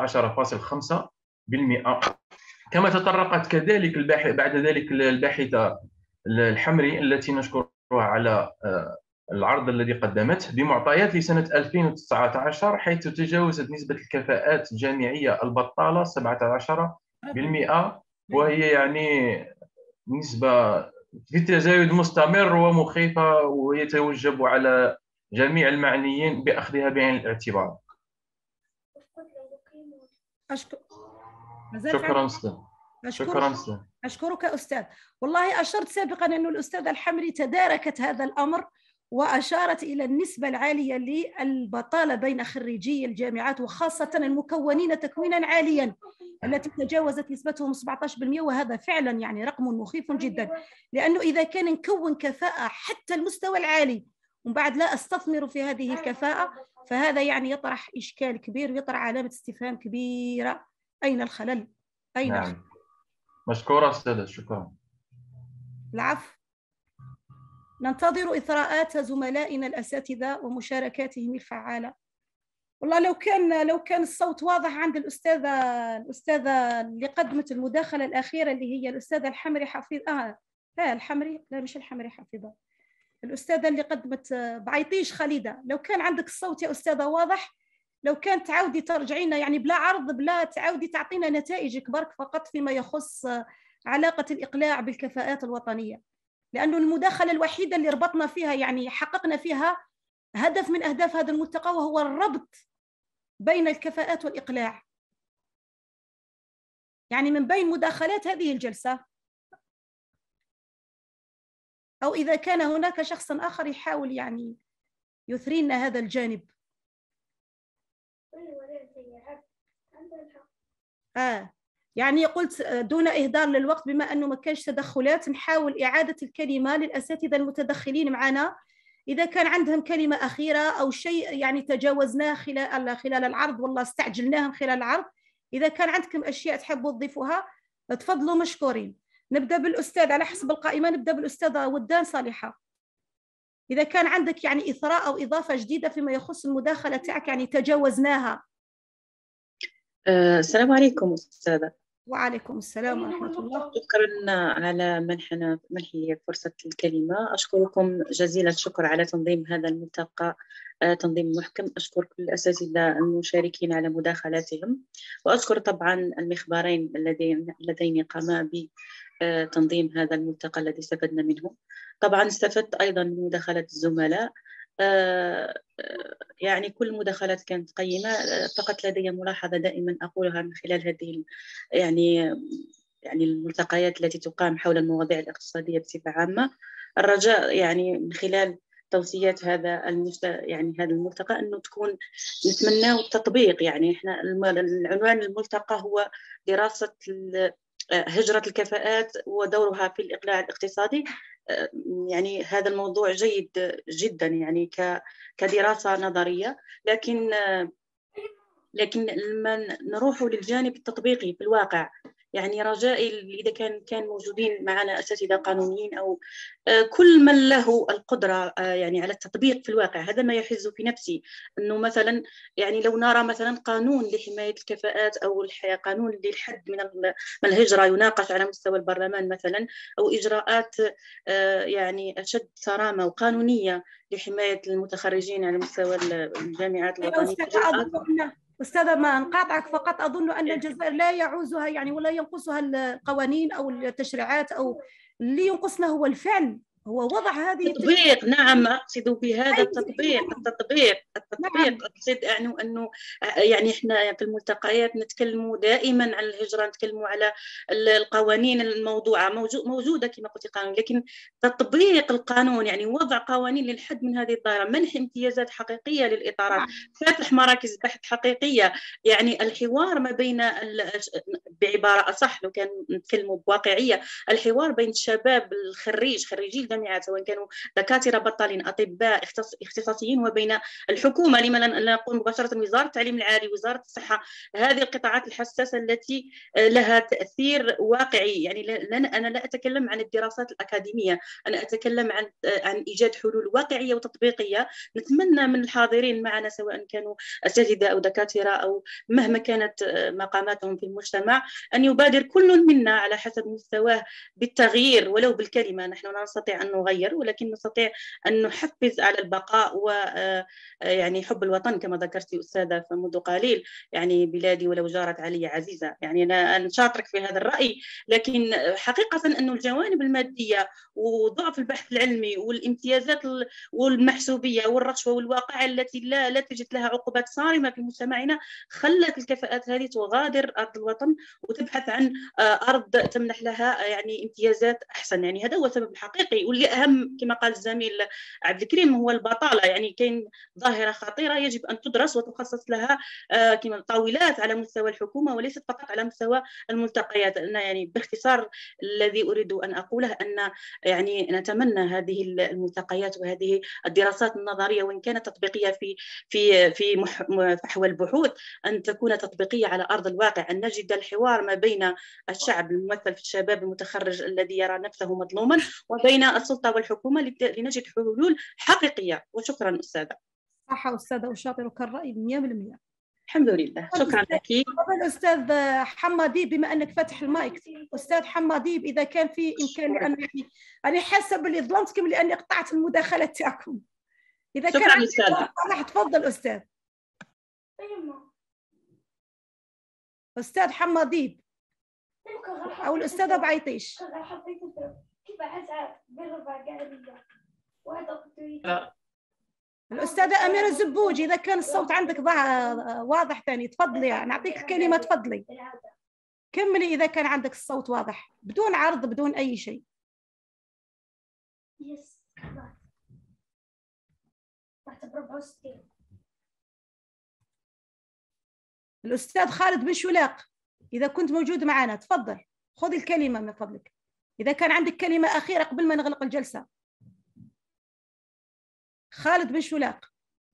16.5%. كما تطرقت كذلك بعد ذلك الباحثة الحمري التي نشكرها على العرض الذي قدمته بمعطيات لسنة 2019، حيث تجاوزت نسبة الكفاءات الجامعية البطالة 17%، وهي يعني نسبة في تزايد مستمر ومخيفة، ويتوجب على جميع المعنيين بأخذها بعين الاعتبار. شكرا أستاذ. شكرا أستاذ. أشكرك أستاذ. والله أشرت سابقا أن الأستاذة الحمري تداركت هذا الأمر وأشارت إلى النسبة العالية للبطالة بين خريجي الجامعات، وخاصة المكونين تكوينا عاليا التي تجاوزت نسبتهم 17%، وهذا فعلا يعني رقم مخيف جدا، لأنه إذا كان نكون كفاءة حتى المستوى العالي ومن بعد لا أستثمر في هذه الكفاءة، فهذا يعني يطرح إشكال كبير ويطرح علامة استفهام كبيرة. أين الخلل؟ أين نعم. الخلل؟ مشكورة أستاذة. شكرا. العفو. ننتظر إثراءات زملائنا الأساتذة ومشاركاتهم الفعالة. والله لو كان الصوت واضح عند الأستاذة اللي قدمت المداخلة الأخيرة اللي هي الأستاذة الحمري حفيظة. لا الحمري، لا مش الحمري حفيظة، الأستاذة اللي قدمت بعيطيش خالدة. لو كان عندك الصوت يا أستاذة واضح، لو كان تعاودي ترجعينا يعني بلا عرض، بلا تعاودي تعطينا نتائجك برك فقط فيما يخص علاقة الإقلاع بالكفاءات الوطنية، لأنه المداخلة الوحيدة اللي ربطنا فيها يعني حققنا فيها هدف من أهداف هذا الملتقى، وهو الربط بين الكفاءات والإقلاع. يعني من بين مداخلات هذه الجلسة، أو إذا كان هناك شخص آخر يحاول يعني يثري لنا هذا الجانب. يعني قلت دون إهدار للوقت، بما أنه ما كانش تدخلات، نحاول إعادة الكلمة للأساتذة المتدخلين معنا إذا كان عندهم كلمة أخيرة أو شيء يعني تجاوزناه خلال العرض والله استعجلناهم خلال العرض. إذا كان عندكم أشياء تحبوا تضيفوها تفضلوا مشكورين. نبدأ بالأستاذ على حسب القائمة، نبدأ بالأستاذة ودان صالحة. إذا كان عندك يعني إثراء أو إضافة جديدة فيما يخص المداخلة تاعك يعني تجاوزناها. السلام عليكم أستاذة. وعليكم السلام ورحمة الله. شكرا على منحي فرصة الكلمة. أشكركم جزيل الشكر على تنظيم هذا الملتقى تنظيم محكم. أشكر كل الأساتذة المشاركين على مداخلاتهم، وأشكر طبعا المخبرين اللذين قاما بتنظيم هذا الملتقى الذي استفدنا منه. طبعا استفدت أيضا من مداخلة الزملاء، يعني كل المداخلات كانت قيمة. فقط لدي ملاحظة دائما أقولها من خلال هذه يعني الملتقيات التي تقام حول المواضيع الاقتصادية بصفة عامة. الرجاء يعني من خلال توصيات هذا الملتقى أنه تكون نتمنى التطبيق. يعني إحنا العنوان الملتقى هو دراسة هجرة الكفاءات ودورها في الإقلاع الاقتصادي. يعني هذا الموضوع جيد جدا يعني كدراسة نظرية، لكن لما نروح للجانب التطبيقي في الواقع، يعني رجائي إذا كان موجودين معنا أساتذة قانونيين أو كل من له القدرة يعني على التطبيق في الواقع. هذا ما يحز في نفسي، أنه مثلا يعني لو نرى مثلا قانون لحماية الكفاءات أو قانون للحد من الهجرة يناقش على مستوى البرلمان مثلا، أو إجراءات يعني أشد صرامة وقانونية لحماية المتخرجين على مستوى الجامعات الوطنية. أستاذة ما نقاطعك، فقط أظن أن الجزائر لا يعوزها يعني ولا ينقصها القوانين أو التشريعات، أو اللي ينقصنا هو الفعل، هو وضع هذه التطبيق. نعم أقصد بهذا التطبيق. نعم. أقصد أنه يعني إحنا في الملتقيات نتكلموا دائما عن الهجرة، نتكلموا على القوانين الموضوعة موجودة كما قلت قانون، لكن تطبيق القانون يعني وضع قوانين للحد من هذه الظاهرة، منح امتيازات حقيقية للإطارات، فتح مراكز بحث حقيقية، يعني الحوار ما بين بعبارة أصح لو كان نتكلموا بواقعية، الحوار بين الشباب خريجي الجامعات سواء كانوا دكاترة بطالين أطباء اختصاصيين وبين الحكومة الحكومة، لما لا نقول مباشرة وزارة التعليم العالي، وزارة الصحة، هذه القطاعات الحساسة التي لها تأثير واقعي. يعني أنا لا أتكلم عن الدراسات الأكاديمية، أنا أتكلم عن إيجاد حلول واقعية وتطبيقية. نتمنى من الحاضرين معنا سواء كانوا أساتذة أو دكاترة أو مهما كانت مقاماتهم في المجتمع أن يبادر كل منا على حسب مستواه بالتغيير ولو بالكلمة. نحن لا نستطيع أن نغير، ولكن نستطيع أن نحفز على البقاء و يعني حب الوطن كما ذكرتي أستاذة منذ قليل. يعني بلادي ولو جارت علي عزيزة، يعني أنا شاطرك في هذا الرأي. لكن حقيقة أن الجوانب المادية وضعف البحث العلمي والامتيازات والمحسوبية والرشوة والواقع التي لا تجد لها عقوبات صارمة في مجتمعنا خلت الكفاءات هذه تغادر أرض الوطن وتبحث عن أرض تمنح لها يعني امتيازات أحسن. يعني هذا هو السبب الحقيقي، واللي أهم كما قال الزميل عبد الكريم هو البطالة. يعني كاين ظاهرة خطيرة يجب أن تدرس وتخصص لها كما طاولات على مستوى الحكومة وليست فقط على مستوى الملتقيات. أنا يعني باختصار الذي أريد أن أقوله أن يعني نتمنى هذه الملتقيات وهذه الدراسات النظرية وإن كانت تطبيقية في فحوى البحوث أن تكون تطبيقية على أرض الواقع، أن نجد الحوار ما بين الشعب الممثل في الشباب المتخرج الذي يرى نفسه مظلوما وبين السلطة والحكومة لنجد حلول حقيقية. وشكرا أستاذة. صح أستاذة، أشاطرك الرأي 100%. الحمد لله، شكرا لك. أستاذ حماديب، بما أنك فاتح المايك، أستاذ حماديب إذا كان في إمكان، لأن يعني أنا حاسة باللي ظلمتكم لأني قطعت المداخلة تاعكم. إذا كان راح تفضل أستاذ. أستاذ حماديب أو الأستاذة بعيطيش. الأستاذة أميرة الزبوج، إذا كان الصوت عندك واضح ثاني تفضلي، نعطيك الكلمة تفضلي كملي إذا كان عندك الصوت واضح بدون عرض بدون أي شيء. الأستاذ خالد بن شولاق إذا كنت موجود معنا تفضل، خذ الكلمة من فضلك إذا كان عندك كلمة أخيرة قبل ما نغلق الجلسة. خالد بن شولاق.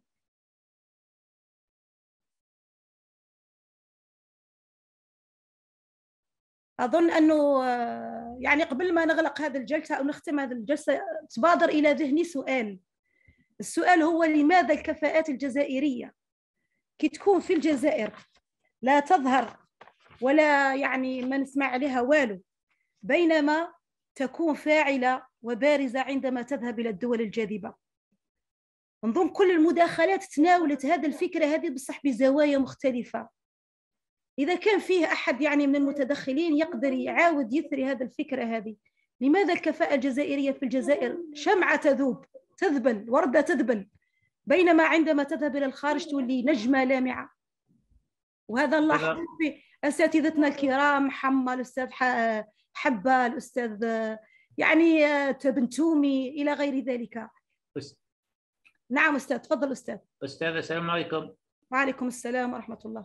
أظن أنه يعني قبل ما نغلق هذه الجلسة أو نختم هذه الجلسة تبادر إلى ذهني سؤال. السؤال هو لماذا الكفاءات الجزائرية كي تكون في الجزائر لا تظهر ولا يعني ما نسمع عليها والو، بينما تكون فاعلة وبارزة عندما تذهب إلى الدول الجاذبة؟ نظن كل المداخلات تناولت هذه الفكرة هذه بصح بزوايا مختلفة. إذا كان فيه أحد يعني من المتدخلين يقدر يعاود يثري هذه الفكرة هذه، لماذا الكفاءة الجزائرية في الجزائر شمعة تذوب تذبل، وردة تذبل، بينما عندما تذهب إلى الخارج تولي نجمة لامعة؟ وهذا نلاحظ في أساتذتنا الكرام، حما الأستاذ حبة، الأستاذ يعني تبنتومي إلى غير ذلك. نعم أستاذ، تفضل أستاذ. أستاذ السلام عليكم. وعليكم السلام ورحمة الله.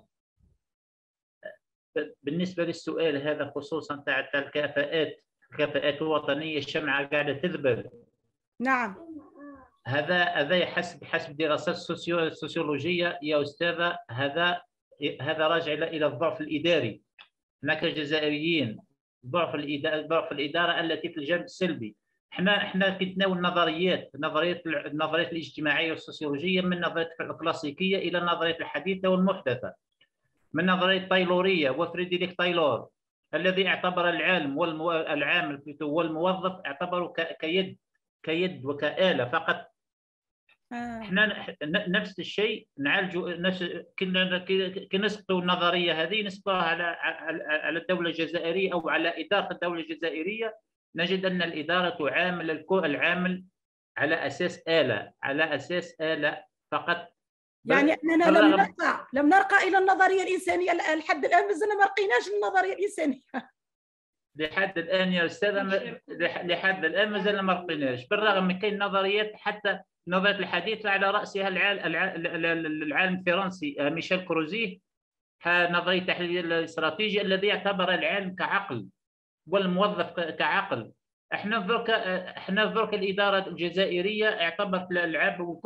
بالنسبة للسؤال هذا خصوصا تاع الكفاءات الوطنية الشمعة قاعدة تذبل. نعم. هذا حسب دراسات السوسيولوجية يا أستاذة، هذا راجع إلى الضعف الإداري. احنا كجزائريين ضعف الإدارة التي في الجانب السلبي. احنا كنتناول النظريات الاجتماعية والسوسيولوجية من النظريات الكلاسيكية إلى النظريات الحديثة والمحدثة، من نظرية تايلورية وفريدريك تايلور الذي اعتبر العامل والموظف اعتبره كيد وكآلة فقط. احنا نفس الشيء نعالجوا، كي نسقطوا النظرية هذه نسقطوها على الدولة الجزائرية أو على إدارة الدولة الجزائرية، نجد أن الإدارة تعامل العامل على أساس آلة فقط. يعني أننا لم نرقى إلى النظرية الإنسانية لحد الآن، مازلنا ما رقيناش للنظرية الإنسانية لحد الآن يا أستاذ، لحد الآن مازلنا ما رقيناش، بالرغم من كاين نظريات، حتى النظريات الحديثة على رأسها العالم الفرنسي ميشيل كروزيه، نظرية التحليل الاستراتيجي الذي يعتبر العالم كعقل والموظف كعقل. احنا درك الإدارة الجزائرية اعتبرت العاب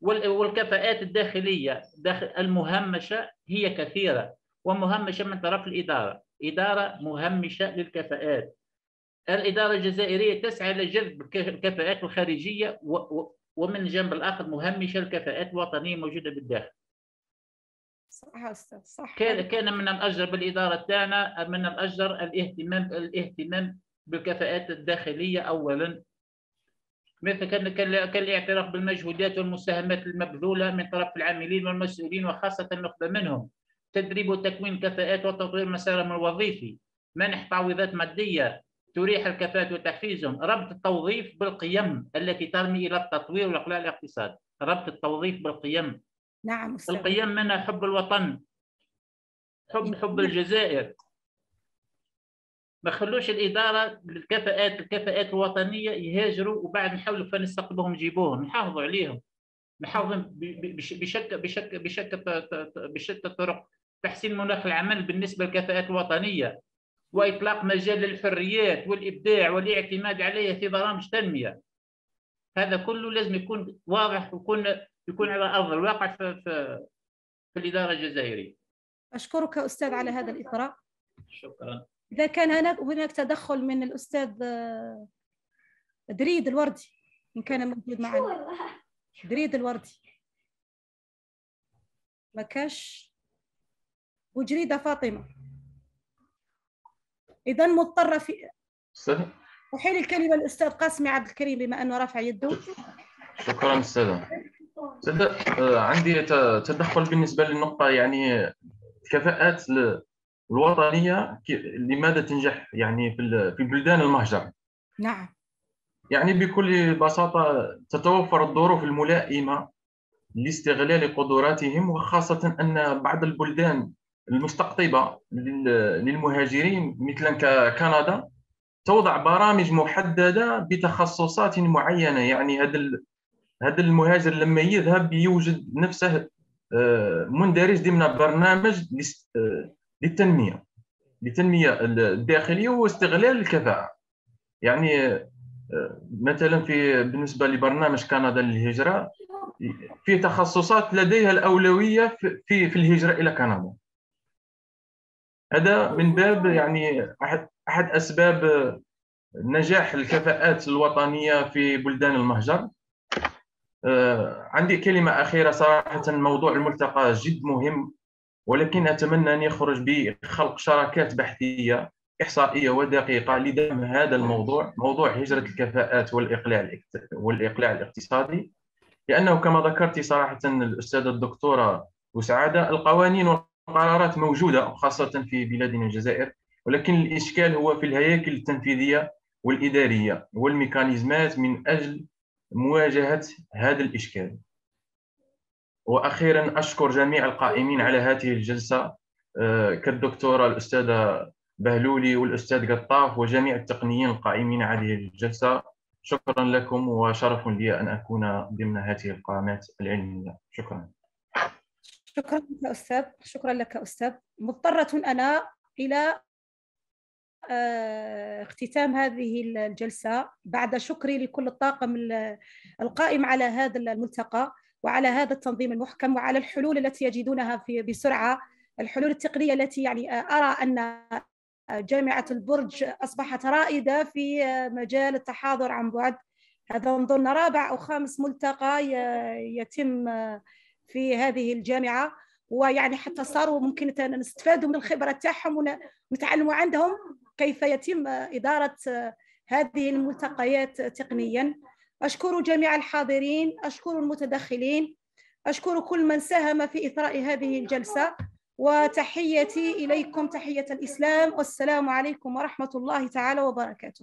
والكفاءات الداخلية المهمشة هي كثيرة، ومهمشة من طرف الإدارة، إدارة مهمشة للكفاءات. الإدارة الجزائرية تسعى لجذب الكفاءات الخارجية، ومن الجانب الآخر مهمشة الكفاءات الوطنية موجودة بالداخل. صح أستاذ، صح. كان من الأجر بالإدارة تاعنا، من الأجر الاهتمام بالكفاءات الداخلية أولا، مثل كالاعتراف بالمجهودات والمساهمات المبذولة من طرف العاملين والمسؤولين وخاصة النخبة منهم، تدريب وتكوين كفاءات وتطوير مسارهم الوظيفي، منح تعويضات مادية تريح الكفاءات وتحفيزهم، ربط التوظيف بالقيم التي ترمي إلى التطوير والإقلاع الاقتصادي، ربط التوظيف بالقيم. نعم أستاذ. القيم منها حب الوطن، حب الجزائر. ما خلوش الإدارة الكفاءات الوطنية يهاجروا وبعد نحاولوا فنستقطبهم نجيبوهم، نحافظوا عليهم، نحافظوا بشتى الطرق، تحسين مناخ العمل بالنسبة للكفاءات الوطنية، وإطلاق مجال للحريات والإبداع والاعتماد عليها في برامج تنمية. هذا كله لازم يكون واضح ويكون على أرض الواقع في الإدارة الجزائرية. أشكرك أستاذ على هذا الإثراء. شكرا. إذا كان هناك تدخل من الأستاذ دريد الوردي، إن كان موجود معنا. دريد الوردي مكاش وجريدة فاطمة. إذا مضطرة في أحيل الكلمة للأستاذ قاسمي عبد الكريم بما أنه رافع يده. شكرا أستاذة. عندي تدخل بالنسبة للنقطة، يعني الكفاءات الوطنية لماذا تنجح يعني في بلدان المهجر؟ نعم. يعني بكل بساطة تتوفر الظروف الملائمة لاستغلال قدراتهم، وخاصة أن بعض البلدان المستقطبة للمهاجرين مثل كندا توضع برامج محددة بتخصصات معينة. يعني هذا المهاجر لما يذهب يوجد نفسه مندرج ضمن برنامج للتنمية الداخلية واستغلال الكفاءة. يعني مثلا بالنسبة لبرنامج كندا للهجرة، في تخصصات لديها الأولوية في الهجرة إلى كندا. هذا من باب يعني أحد أسباب نجاح الكفاءات الوطنية في بلدان المهجر. عندي كلمة أخيرة. صراحة موضوع الملتقى جد مهم، ولكن أتمنى أن يخرج بخلق شراكات بحثية إحصائية ودقيقة لدعم هذا الموضوع، موضوع هجرة الكفاءات والإقلاع الاقتصادي، لأنه كما ذكرت صراحة الأستاذة الدكتورة وسعادة، القوانين والقرارات موجودة خاصة في بلادنا الجزائر، ولكن الإشكال هو في الهياكل التنفيذية والإدارية والميكانيزمات من أجل مواجهة هذا الإشكال. وأخيرا أشكر جميع القائمين على هذه الجلسة كالدكتورة الأستاذة بهلولي والأستاذ قطاف وجميع التقنيين القائمين على هذه الجلسة. شكرا لكم، وشرف لي أن أكون ضمن هذه القامات العلمية. شكرا. شكرا لك أستاذ. شكرا لك أستاذ. مضطرة أنا إلى اختتام هذه الجلسة بعد شكري لكل الطاقم القائم على هذا الملتقى وعلى هذا التنظيم المحكم وعلى الحلول التي يجدونها بسرعة، الحلول التقنية التي يعني أرى أن جامعة البرج أصبحت رائدة في مجال التحاضر عن بعد. هذا نظن رابع أو خامس ملتقى يتم في هذه الجامعة، ويعني حتى صاروا ممكن نستفادوا من الخبرة تاعهم ونتعلموا عندهم كيف يتم إدارة هذه الملتقيات تقنيا. أشكر جميع الحاضرين، أشكر المتدخلين، أشكر كل من ساهم في إثراء هذه الجلسة، وتحيتي إليكم تحية الإسلام، والسلام عليكم ورحمة الله تعالى وبركاته.